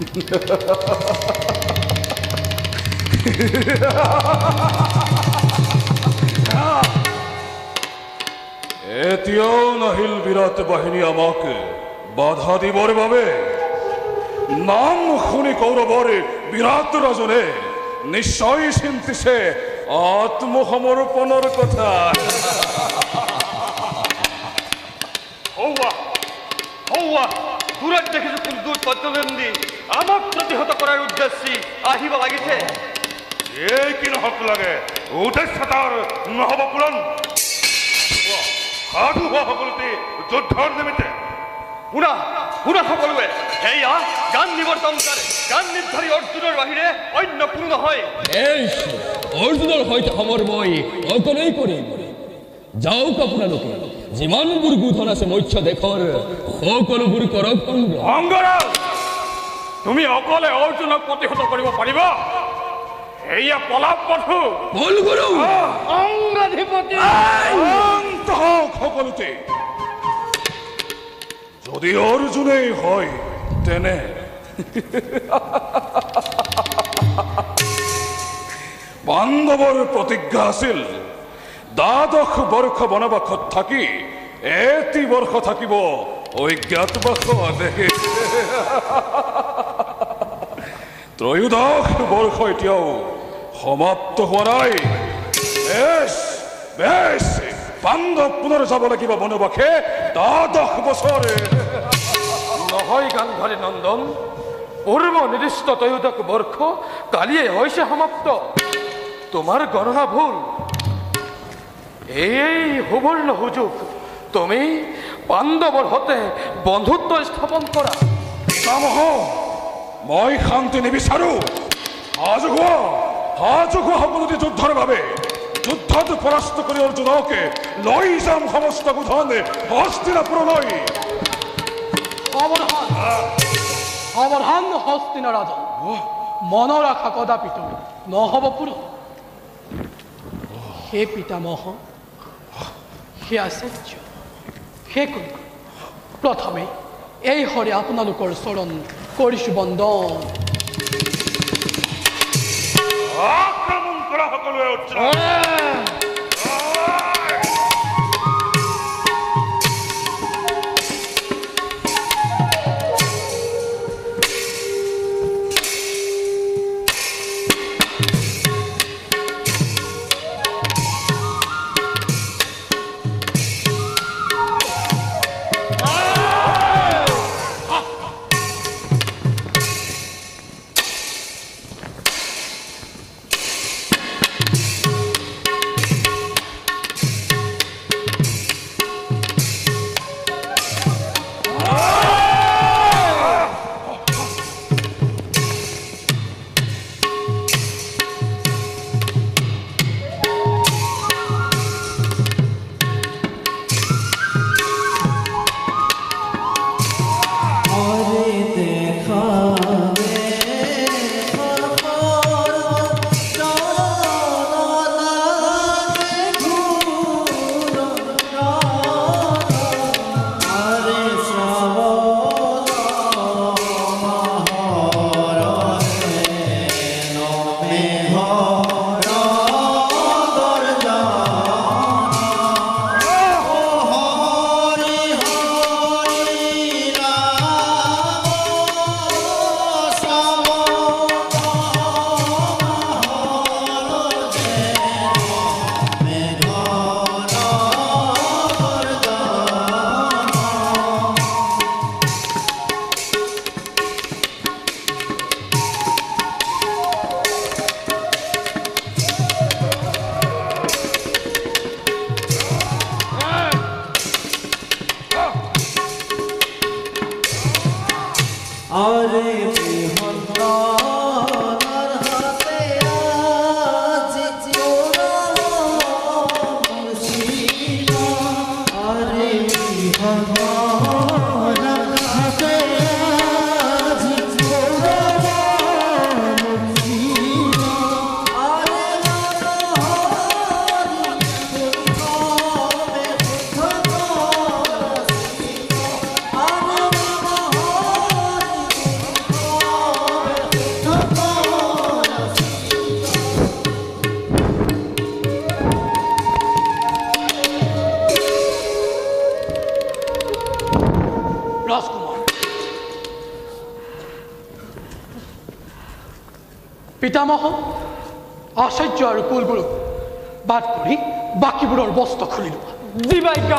এতিয়াও নাহিল বিৰাট বাহিনী আমাক বাধা দিবৰ বাবে। নাম শুনি কৌৰৱৰ বিৰাট ৰাজনে নিশ্চয় চিন্তিছে আত্মসমৰ্পণৰ কথা। হৌৱা হৌৱা দূৰত দেখিছো কুলদূৰ সত্যনন্দী আমাক প্ৰতিহত কৰাৰ উদ্দেশ্যি আহিব লাগিছে। এই কি নহক লাগে উদ্দেশ্য তাৰ নহ'ব পূৰণ। সাধু হোৱা সকলোতে যুদ্ধৰ নিমিত্তে শুনা শুনা সকলোৱে, সেয়া গান নিবৰ্তনকাৰ গান নিৰ্ধাৰী অৰ্জুনৰ বাহিৰে অন্য কোনো নহয়। এই অৰ্জুনৰ সৈতে সমৰ মই অকলেই কৰিম। যাওক আপোনালোকে, যিমানবোৰ গোধন আছে মৎস্য দেশৰ সকলোবোৰ কৰক সংগ্ৰহ। অংগৰাজ, তুমি অকলে অৰ্জুনক প্ৰতিহত কৰিব পাৰিবা? এয়া পলাপ পথু বল গুৰু অংগাধিপতি সকলোতে যদি অৰ্জুনেই হয় তেনে পাণ্ডৱৰ প্ৰতিজ্ঞা আছিল দ্বাদশ বৰ্ষ বনবাসত থাকি এটি বৰ্ষ থাকিব অজ্ঞাতবাস দেশে। ত্ৰয়োদশ বৰ্ষ এতিয়াও সমাপ্ত হোৱা নাই। বেছ বেছ পাণ্ডৱ পুনৰ যাব লাগিব বনবাসে দ্বাদশ বছৰে। নহয় গান্ধাৰী নন্দন, পূৰ্ব নিৰ্দিষ্ট ত্ৰয়োদশ বৰ্ষ কালিয়ে হৈছে সমাপ্ত। তোমাৰ গণনা ভুল। এই সুবৰ্ণ সুযোগ তুমি পাণ্ডৱৰ সৈতে বন্ধুত্ব স্থাপন কৰা। পিতামহ, মই শান্তি নিবিচাৰো। সাজোৱা সাজোৱা সকলোতে যুদ্ধৰ বাবে। যুদ্ধত পৰাস্ত কৰি অৰ্জুনকে লৈ যাম সমস্ত গোধন হস্তিনাপুৰলৈ। সাৱধান সাৱধান হস্তিনা ৰাজন, মনৰ আশা কদাপিত নহ'ব পূৰণ। হে পিতামহ, হে আচাৰ্য, হে কোন, প্ৰথমে এই হৰে আপোনালোকৰ চৰণ কৰিছো বন্দন। আক্ৰমণ কৰা সকলোৱে পিতামহ আচাৰ্য আৰু কুলগুৰুক বাদ কৰি বাকীবোৰৰ বস্ত্ৰ খুলি লোৱা। দিবাজ্ঞা।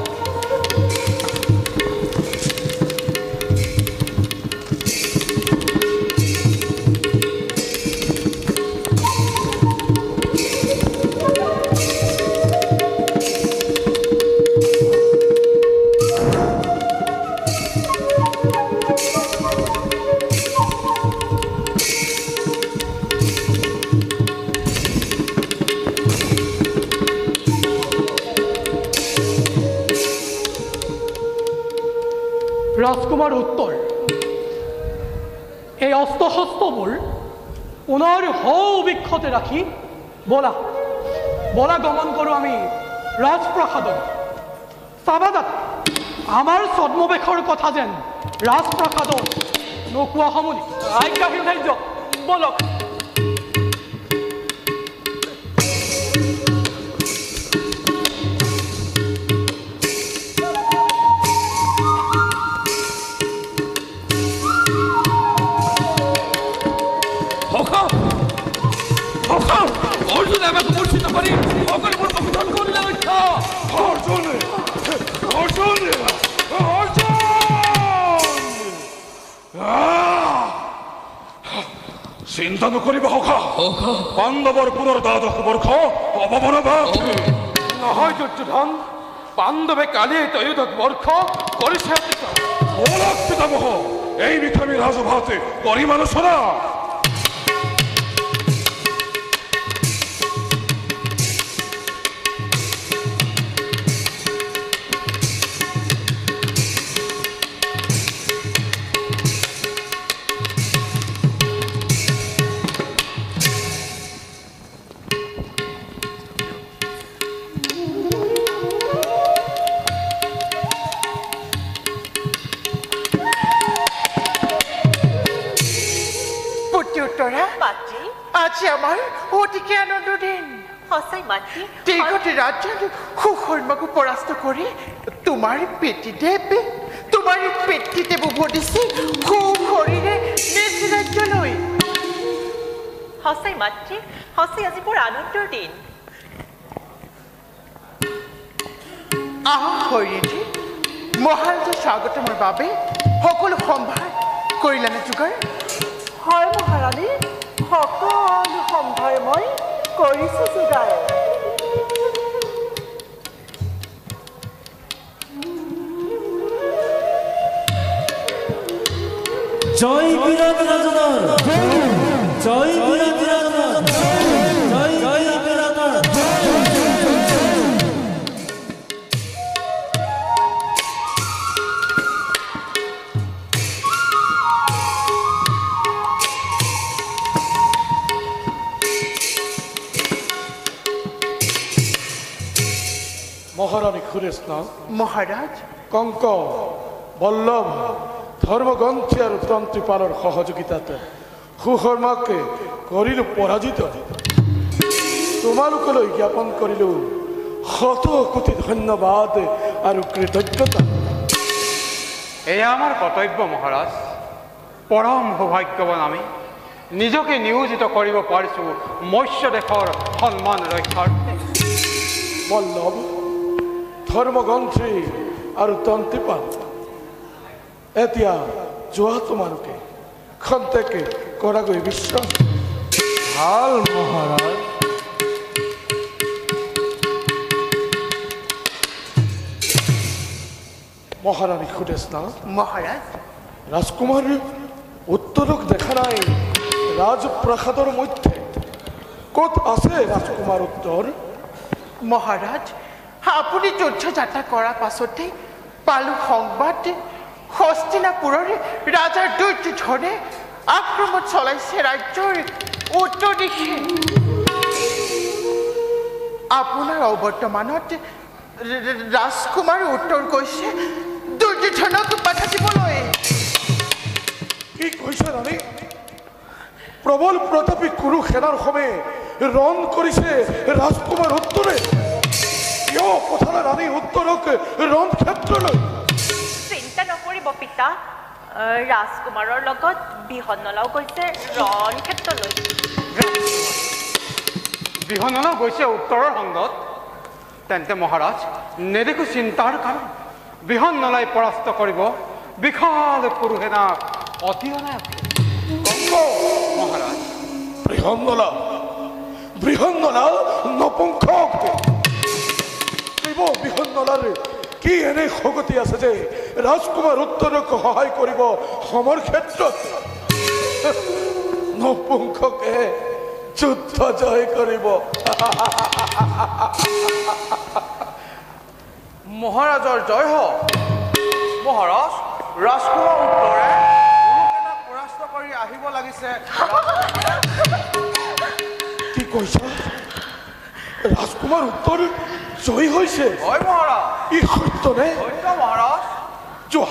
ৰাজকুমাৰ উত্তৰ, এই অস্ত্ৰশস্ত্ৰবোৰ পুনৰ সৌবিক্ষতে ৰাখি বলা বলা গমন কৰোঁ আমি ৰাজপ্ৰসাদত। চাবাদাত আমাৰ ছদ্মবেশৰ কথা যেন ৰাজপ্ৰসাদত নোকোৱা সমুলি। আজ্ঞাহীন ধাৰ্য, বলক। অর্জুন আমাকে মূর্ছিত করি সকল মূর্খ বিধান করলে রক্ষা। অর্জুন অর্জুন অর্জুন চিন্তা নকৰিব সখা, পাণ্ডৱৰ পুনৰ দ্বাদশ বৰ্ষ অৱমানবাদ নহয় দুৰ্যোধন, পাণ্ডৱে কালি ত্ৰয়োদশ বৰ্ষ কৰিছে। বলক পিতামহ, এই বিষয়ে ৰাজসভাতে কৰিম আলোচনা। আজি আমাৰ অতিকে আনন্দৰ দিন। সঁচাই মাতৃ, দীৰ্ঘটি ৰাজ্যত সুশৰ্মাকো পৰাস্ত কৰি তোমাৰ পেটীদেৱ তোমাৰ পেটীদেৱ উভতিছে সুশৰীৰে নিজ ৰাজ্যলৈ। সঁচাই মাতৃ, সঁচাই আজি বৰ আনন্দৰ দিন। আহা শৰীৰটি, মহাৰাজৰ স্বাগতমৰ বাবে সকলো সম্ভাৰ কৰিলানে যোগাৰ? হয় মহাৰাণী, সকলো সম্ভাৰ মই কৰিছো যোগাৰ। জয় বিরাট রাজনার, জয় বিরাট রাজনার, জয় জয় বিরাট। মহারানী ক্ষুৰেস্না, মহাৰাজ কংক, বল্লভ, ধৰ্মগ্ৰন্থী আৰু তন্ত্ৰীপালৰ সহযোগিতাতে সুশৰ্মাকে কৰিলো পৰাজিত। তোমালোকলৈ জ্ঞাপন কৰিলো শত কোটি ধন্যবাদ আৰু কৃতজ্ঞতা। এয়া আমাৰ কৰ্তব্য মহাৰাজ। পৰম সৌভাগ্যৱান আমি নিজকে নিয়োজিত কৰিব পাৰিছোঁ মৎস্য দেশৰ সন্মান ৰক্ষাৰ্থে। বল্লভ, ধৰ্মগ্ৰন্থী আৰু তন্ত্ৰীপাল, এতিয়া যোৱা তোমালোকে খন্তেকে কৰাগৈ বিশ্ৰাম। ভাল মহাৰাজ। মহাৰাণী সুদেশনা, মহাৰাজ ৰাজকুমাৰ উত্তৰক দেখা নাই ৰাজপ্ৰাসাদৰ মধ্যে। ক'ত আছে ৰাজকুমাৰ উত্তৰ? মহাৰাজ, আপুনি যুদ্ধ যাত্ৰা কৰাৰ পাছতে পালো সংবাদ হস্তিনাপুৰৰ ৰাজাৰ দুৰ্যোধনে আক্ৰমণ চলাইছে ৰাজ্যৰ উত্তৰ দিশে। আপোনাৰ অৱৰ্তমানত ৰাজকুমাৰ উত্তৰ গৈছে দুৰ্যোধনক বাধা দিবলৈ। কি কৈছে ৰাণী? প্ৰবল প্ৰতাপী কুৰু সেনাৰ সমে ৰণ কৰিছে ৰাজকুমাৰ উত্তৰে। কিয় পঠালে ৰাণী উত্তৰক ৰণ ক্ষেত্ৰলৈ? চিন্তা নকৰিব পিতা, ৰাজকুমাৰৰ লগত বিহন্নলাও গৈছে ৰণ ক্ষেত্ৰলৈ। বিহন্নলাও গৈছে উত্তৰৰ সংগত। তেন্তে মহাৰাজ নেদেখো চিন্তাৰ কাৰণ বিহন্নলাই পৰাস্ত কৰিব বিশাল কুৰুসেনাক অতি অনায়াস। মহাৰাজ বৃহন্নলা বৃহন্নলা নপুংসক বিহন্নলাৰ কি এনে খগতি আছে যে ৰাজকুমাৰ উত্তৰক সহায় কৰিব সমৰ ক্ষেত্ৰত নপুংসকে যুদ্ধ জয় কৰিব। মহাৰাজৰ জয় হওক। মহাৰাজ ৰাজকুমাৰ উত্তৰে কুৰুসেনাক পৰাস্ত কৰি আহিব লাগিছে। কি কৈছা? ৰাজকুমাৰ উত্তৰ জয় হৈছে? হয় মহাৰাজ। ই সত্য নে? সত্য মহাৰাজ। যোৱা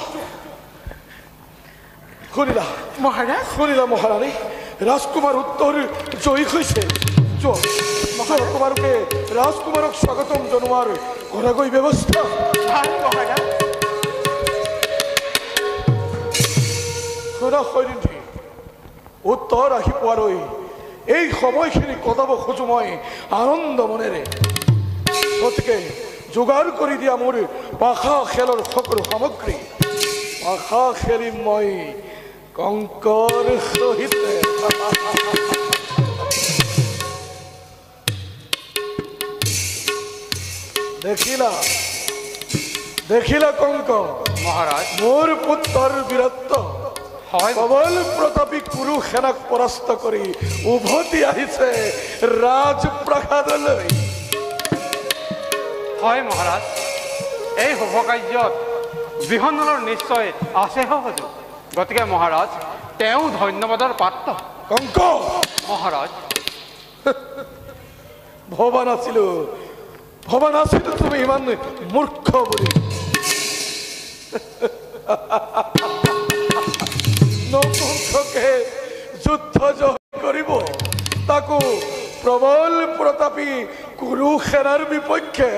শুনিলা মহাৰাজ শুনিলা মহাৰাণী ৰাজকুমাৰ উত্তৰ জয়ী হৈছে। যোৱা তোমালোকে ৰাজকুমাৰক স্বাগতম জনোৱাৰ কৰাগৈ ব্যৱস্থা। শুনা সৈনিধি উত্তৰ আহি পোৱালৈ এই সময়খিনি কটাব খোজো মই আনন্দ মনেৰে। গতিকে যোগাৰ কৰি দিয়া মোৰ পাখা খেলৰ সকলো সামগ্ৰী পাখা খেলিম মই কংকৰ সহিতে। দেখিলা দেখিলা কংক মহাৰাজ মোৰ পুত্ৰৰ বীৰত্ব প্ৰবল প্ৰতাপী কুৰুসেনাক পৰাস্ত কৰি উভতি আহিছে ৰাজপ্ৰাসাদলৈ। হয় মহাৰাজ এই শুভ কাৰ্যত বিহন্নলাৰ নিশ্চয় আছে সহযোগ। গতিকে মহাৰাজ তেওঁ ধন্যবাদৰ পাত্ৰ। কংক মহাৰাজ ভবা নাছিলো ভবা নাছিলো তুমি ইমান মূৰ্খ বুলি। নপুংসকে যুদ্ধ জয় কৰিব তাকো প্ৰবল প্ৰতাপী কুৰুসেনাৰ বিপক্ষে।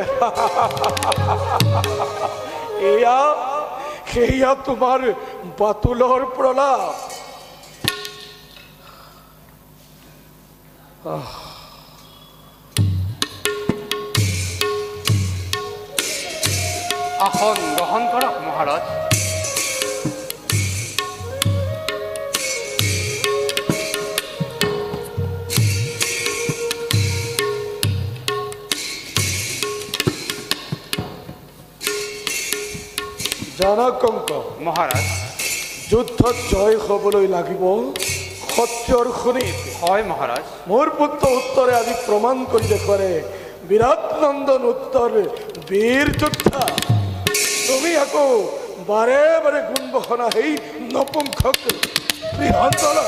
এয়া সেয়া তোমাৰ বাতুলৰ প্ৰলাপ। আসন গ্ৰহণ কৰক মহাৰাজ। জানা কংক মহাৰাজ যুদ্ধত জয় হবলৈ লাগিব সত্যৰ খনিত। হয় মহাৰাজ মোৰ পুত্ৰ উত্তৰে আজি প্ৰমাণ কৰি দেখুৱালে বিৰাট নন্দন উত্তৰ বীৰ যোদ্ধা। তুমি আকৌ বাৰে বাৰে গুণ বসনা সেই নপুংসক বৃহন্নলা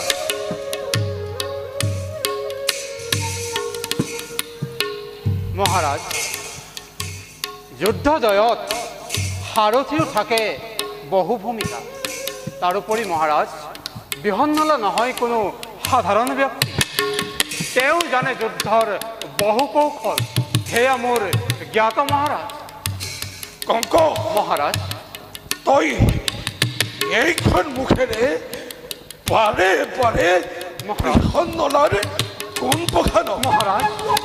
মহাৰাজ যুদ্ধ জয়ত সাৰথীও থাকে বহু ভূমিকা। তাৰোপৰি মহাৰাজ বিহন্নলা নহয় কোনো সাধাৰণ ব্যক্তি। তেওঁ জানে যুদ্ধৰ বহু কৌশল। সেয়া মোৰ জ্ঞাত মহাৰাজ। কংক মহাৰাজ তই এইখন মুখেৰে বাৰে বাৰে বিহন্নলাৰ কোন পখান মহাৰাজ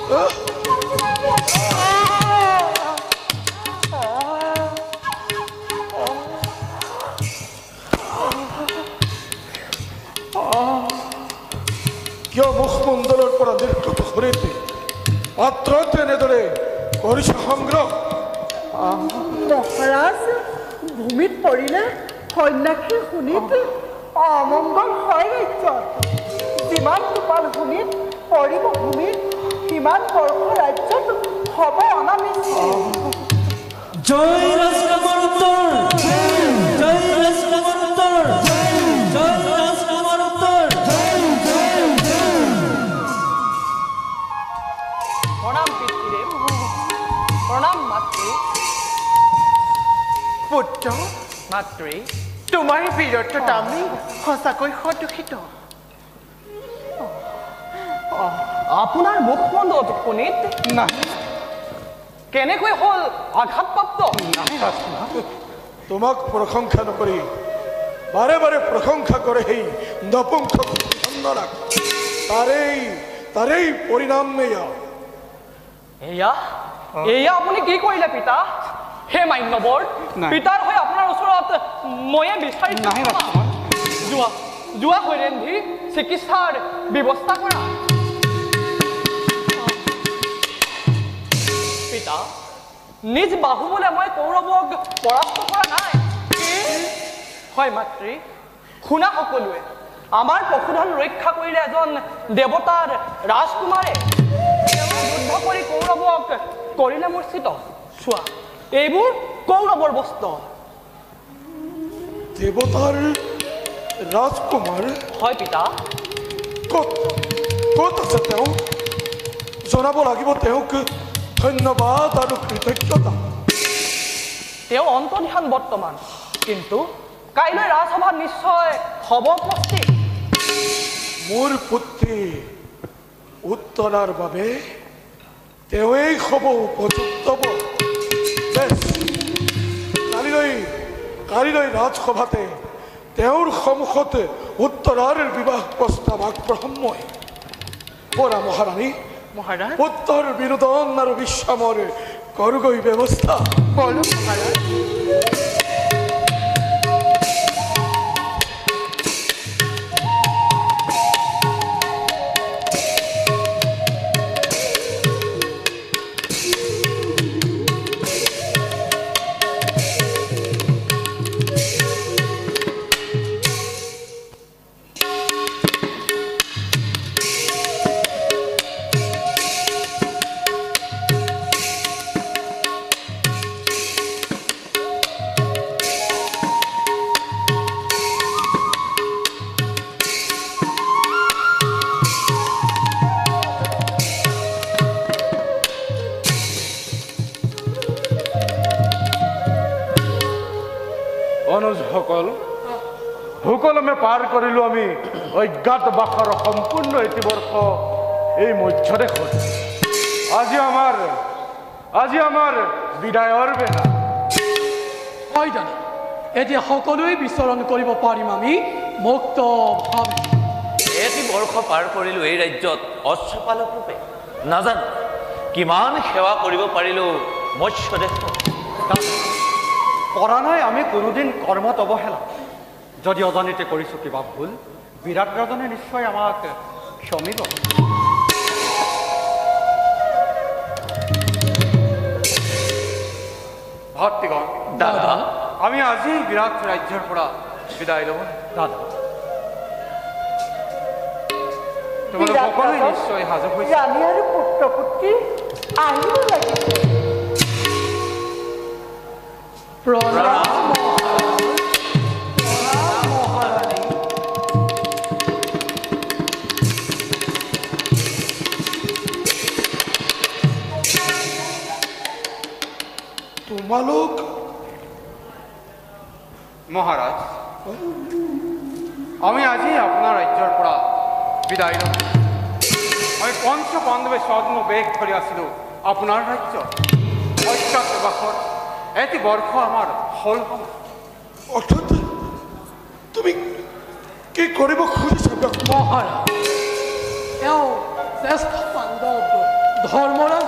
কিয় মুখমণ্ডলৰ পৰা নিৰ্গত শৰীৰটি পাত্ৰত এনেদৰে কৰিছ সংগ্ৰহ? মহাৰাজ ভূমিত পৰিলে সন্যাসী শুনিত অমংগল হয় ৰাজ্যত। যিমান টোপাল ভূমিত পৰিব ভূমিত সিমান বৰ্ষ ৰাজ্যত হ'ব অনামিষ্টি। জয় ৰাজকুমাৰ উত্তৰ জয় ৰাজকুমাৰ উত্তৰ জয় ৰাজকুমাৰ উত্তৰ। প্ৰণাম পিতৃদেৱ প্ৰণাম মাতৃ। পুত্ৰ মাতৃ তোমাৰ বীৰত্বত আমি সঁচাকৈ সদুষিত। আপোনাৰ মুখমণ্ডলত শোণিত নাই কেনেকৈ হ'ল আঘাতপ্ৰাপ্ত? তোমাক প্ৰশংসা নকৰি বাৰে বাৰে প্ৰশংসা কৰে সেই নপুংসক চন্দনাক তাৰেই তাৰেই পৰিণাম এয়া এয়া এয়া আপুনি কি কৰিলে পিতা হে মান্যবৰ পিতাৰ হৈ আপোনাৰ ওচৰত ময়ে বিচাৰিছো যোৱা যোৱা হৈ ৰেন্ধি চিকিৎসাৰ ব্যৱস্থা কৰা পিতা নিজ বাহুবলে মই কৌৰৱক পৰাস্ত কৰা নাই হয় মাতৃ শুনা সকলোৱে আমাৰ পশুধন ৰক্ষা কৰিলে এজন দেৱতাৰ ৰাজকুমাৰে যুদ্ধ কৰি কৌৰৱক কৰিলে মূৰ্ছিত চোৱা এইবোৰ কৌৰৱৰ বস্ত্ৰ দেৱতাৰ ৰাজকুমাৰ হয় পিতা ক'ত ক'ত আছে তেওঁ জনাব লাগিব তেওঁক ধন্যবাদ আৰু কৃতজ্ঞতা তেওঁ অন্তৰ্ধান বৰ্তমান কিন্তু কাইলৈ ৰাজসভাত নিশ্চয় হ'ব উপস্থিত মোৰ পুত্ৰী উত্তৰাৰ বাবে তেওঁৱেই হ'ব উপযুক্ত কালিলৈ কালিলৈ ৰাজসভাতে তেওঁৰ সন্মুখত উত্তৰাৰ বিবাহ প্ৰস্তাৱ আগবঢ়াম মই পৰা মহাৰাণী পুত্ৰৰ বিনোদন আৰু বিশ্ৰামৰ কৰোগৈ ব্যৱস্থা অনুজসকল সুকলমে পাৰ কৰিলোঁ আমি অজ্ঞাত বাসৰ সম্পূৰ্ণ এটি বৰ্ষ এই মধ্যদেশত আজি আমাৰ আজি আমাৰ বিদায়ৰ বেলা হয় দাদা এতিয়া সকলোৱে বিচৰণ কৰিব পাৰিম আমি মুক্ত ভাৱে এটি বৰ্ষ পাৰ কৰিলোঁ এই ৰাজ্যত অশ্বপালক ৰূপে নাজানো কিমান সেৱা কৰিব পাৰিলোঁ মৎস্যদেশত কৰা নাই আমি কোনোদিন কৰ্মত অৱহেলা যদি অজানিতে কৰিছোঁ কিবা ভুল বিৰাট ৰাজনে নিশ্চয় আমাক ক্ষমিব ভক্তিগণ দাদা আমি আজি বিৰাট ৰাজ্যৰ পৰা বিদায় ল'ব দাদা তোমালোক সকলোৱে নিশ্চয় সাজু হৈছে ৰাণী আৰু পুত্ৰ পুত্ৰী আহিব লাগিব প্ৰণাম তোমালোক মহাৰাজ আমি আজি আপোনাৰ ৰাজ্যৰ পৰা বিদায় ল'ম আমি পঞ্চ পাণ্ডৱে স্বৰ্ণ বেগ ধৰি আছিলোঁ আপোনাৰ ৰাজ্যত অজ্ঞাত বাসৰ এটি বৰ্ষ আমাৰ হ'ল অৰ্থাৎ তুমি কি কৰিব খুজিছা মহাৰাজ এওঁ শ্ৰেষ্ঠ পাণ্ডৱ ধৰ্মৰাজ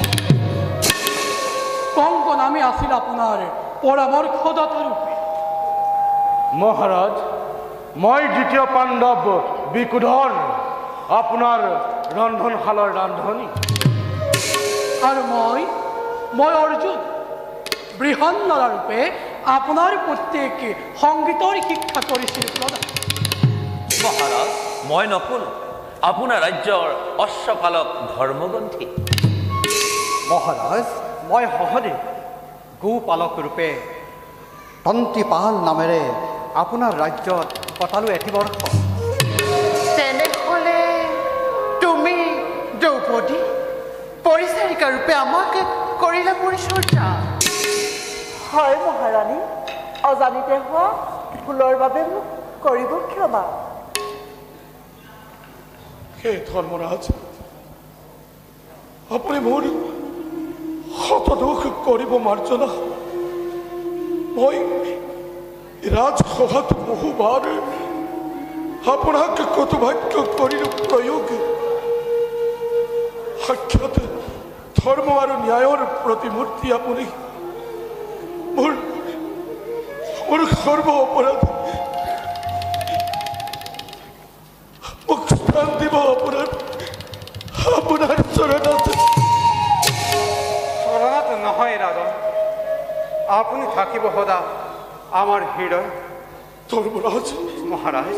কংক নামে আছিল আপোনাৰ পৰামৰ্শদাতা ৰূপে মহাৰাজ মই দ্বিতীয় পাণ্ডৱ বিকুধৰ আপোনাৰ ৰন্ধনশালৰ ৰান্ধনি আৰু মই মই অৰ্জুন বৃহন্নৰা ৰূপে আপোনাৰ পুত্ৰীক সংগীতৰ শিক্ষা কৰিছিল প্ৰদান মহাৰাজ মই নকুল আপোনাৰ ৰাজ্যৰ অশ্বপালক ধৰ্মগ্ৰন্থী মহাৰাজ মই সহদেৱ গোপালক ৰূপে তন্ত্ৰীপাল নামেৰে আপোনাৰ ৰাজ্যত কটালোঁ এটি বৰ্ষ তেনেহ'লে তুমি দ্ৰৌপদী পৰিচাৰিকা ৰূপে আমাক কৰিলা পৰিচৰ্যা হয় মহাৰাণী অজানিতে হোৱা ভুলৰ বাবে মোক কৰিব ক্ষমা হে ধৰ্মৰাজ আপুনি মোৰ শতদোষ কৰিব মাৰ্জনা মই রাজসভাত বহুবার আপনাকে কত ভাগ্য করিল প্রয়োগ সাক্ষাৎ ধর্ম আর ন্যায়ৰ প্ৰতিমূৰ্তি আপুনি মোৰ মোৰ সৰ্ব অপৰাধ মোক স্থান দিব আপোনাৰ আপোনাৰ চৰণত চৰণত নহয় ৰাজন আপুনি থাকিব সদা আমাৰ হৃদয় ধৰ্মৰাজ মহাৰাজ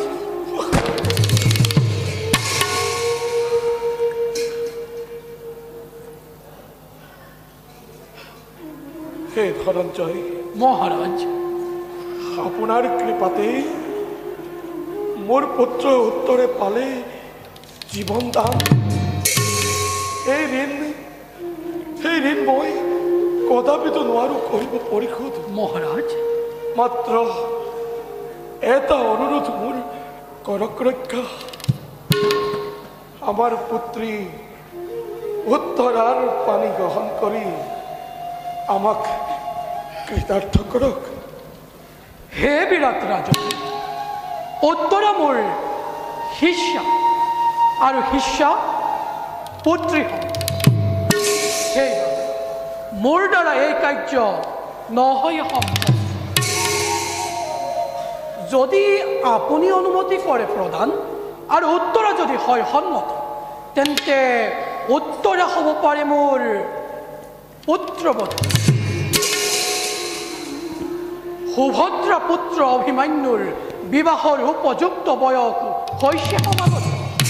হে ধনঞ্জয় মহারাজ আপোনাৰ কৃপাতে মোৰ পুত্ৰ উত্তৰে পালে জীৱন দান এই ঋণ এই ঋণ মই কদাপিতো নোৱাৰো কৰিব পৰিশোধ মহারাজ মাত্ৰ এটা অনুৰোধ মোৰ কৰক ৰক্ষা আমাৰ পুত্ৰী উত্তৰাৰ পানী গ্ৰহণ কৰি আমাক কৃতাৰ্থ কৰক হে বিৰাট ৰাজন উত্তৰা মোৰ শিষ্যা আৰু শিষ্যা পুত্ৰী সেই মোৰ দ্বাৰা এই কাৰ্য নহয় সম্ভৱ যদি আপুনি অনুমতি কৰে প্ৰদান আৰু উত্তৰা যদি হয় সন্মত তেন্তে উত্তৰা হ'ব পাৰে মোৰ পুত্ৰবধূ সুভদ্ৰা পুত্ৰ অভিমন্যুৰ বিবাহৰ উপযুক্ত বয়স হৈছে সমাগত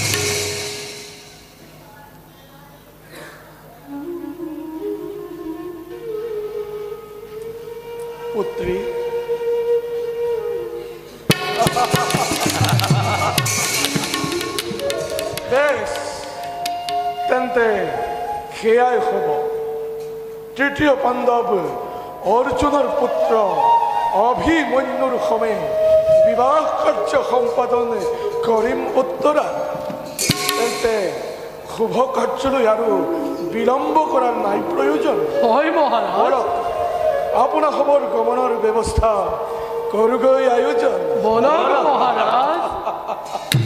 পুত্ৰী বেশ তেন্তে সেয়াই হ'ব তৃতীয় পাণ্ডৱ অৰ্জুনৰ পুত্ৰ অভিমন্যুৰ সমে বিবাহ কাৰ্য সম্পাদন কৰিম উত্তৰা তেন্তে শুভ কাৰ্যলৈ আৰু বিলম্ব কৰাৰ নাই প্ৰয়োজন হয় মহাৰাজ আপোনাৰ খবৰ গমনৰ ব্যৱস্থা কৰোগৈ আয়োজন বলক মহাৰাজ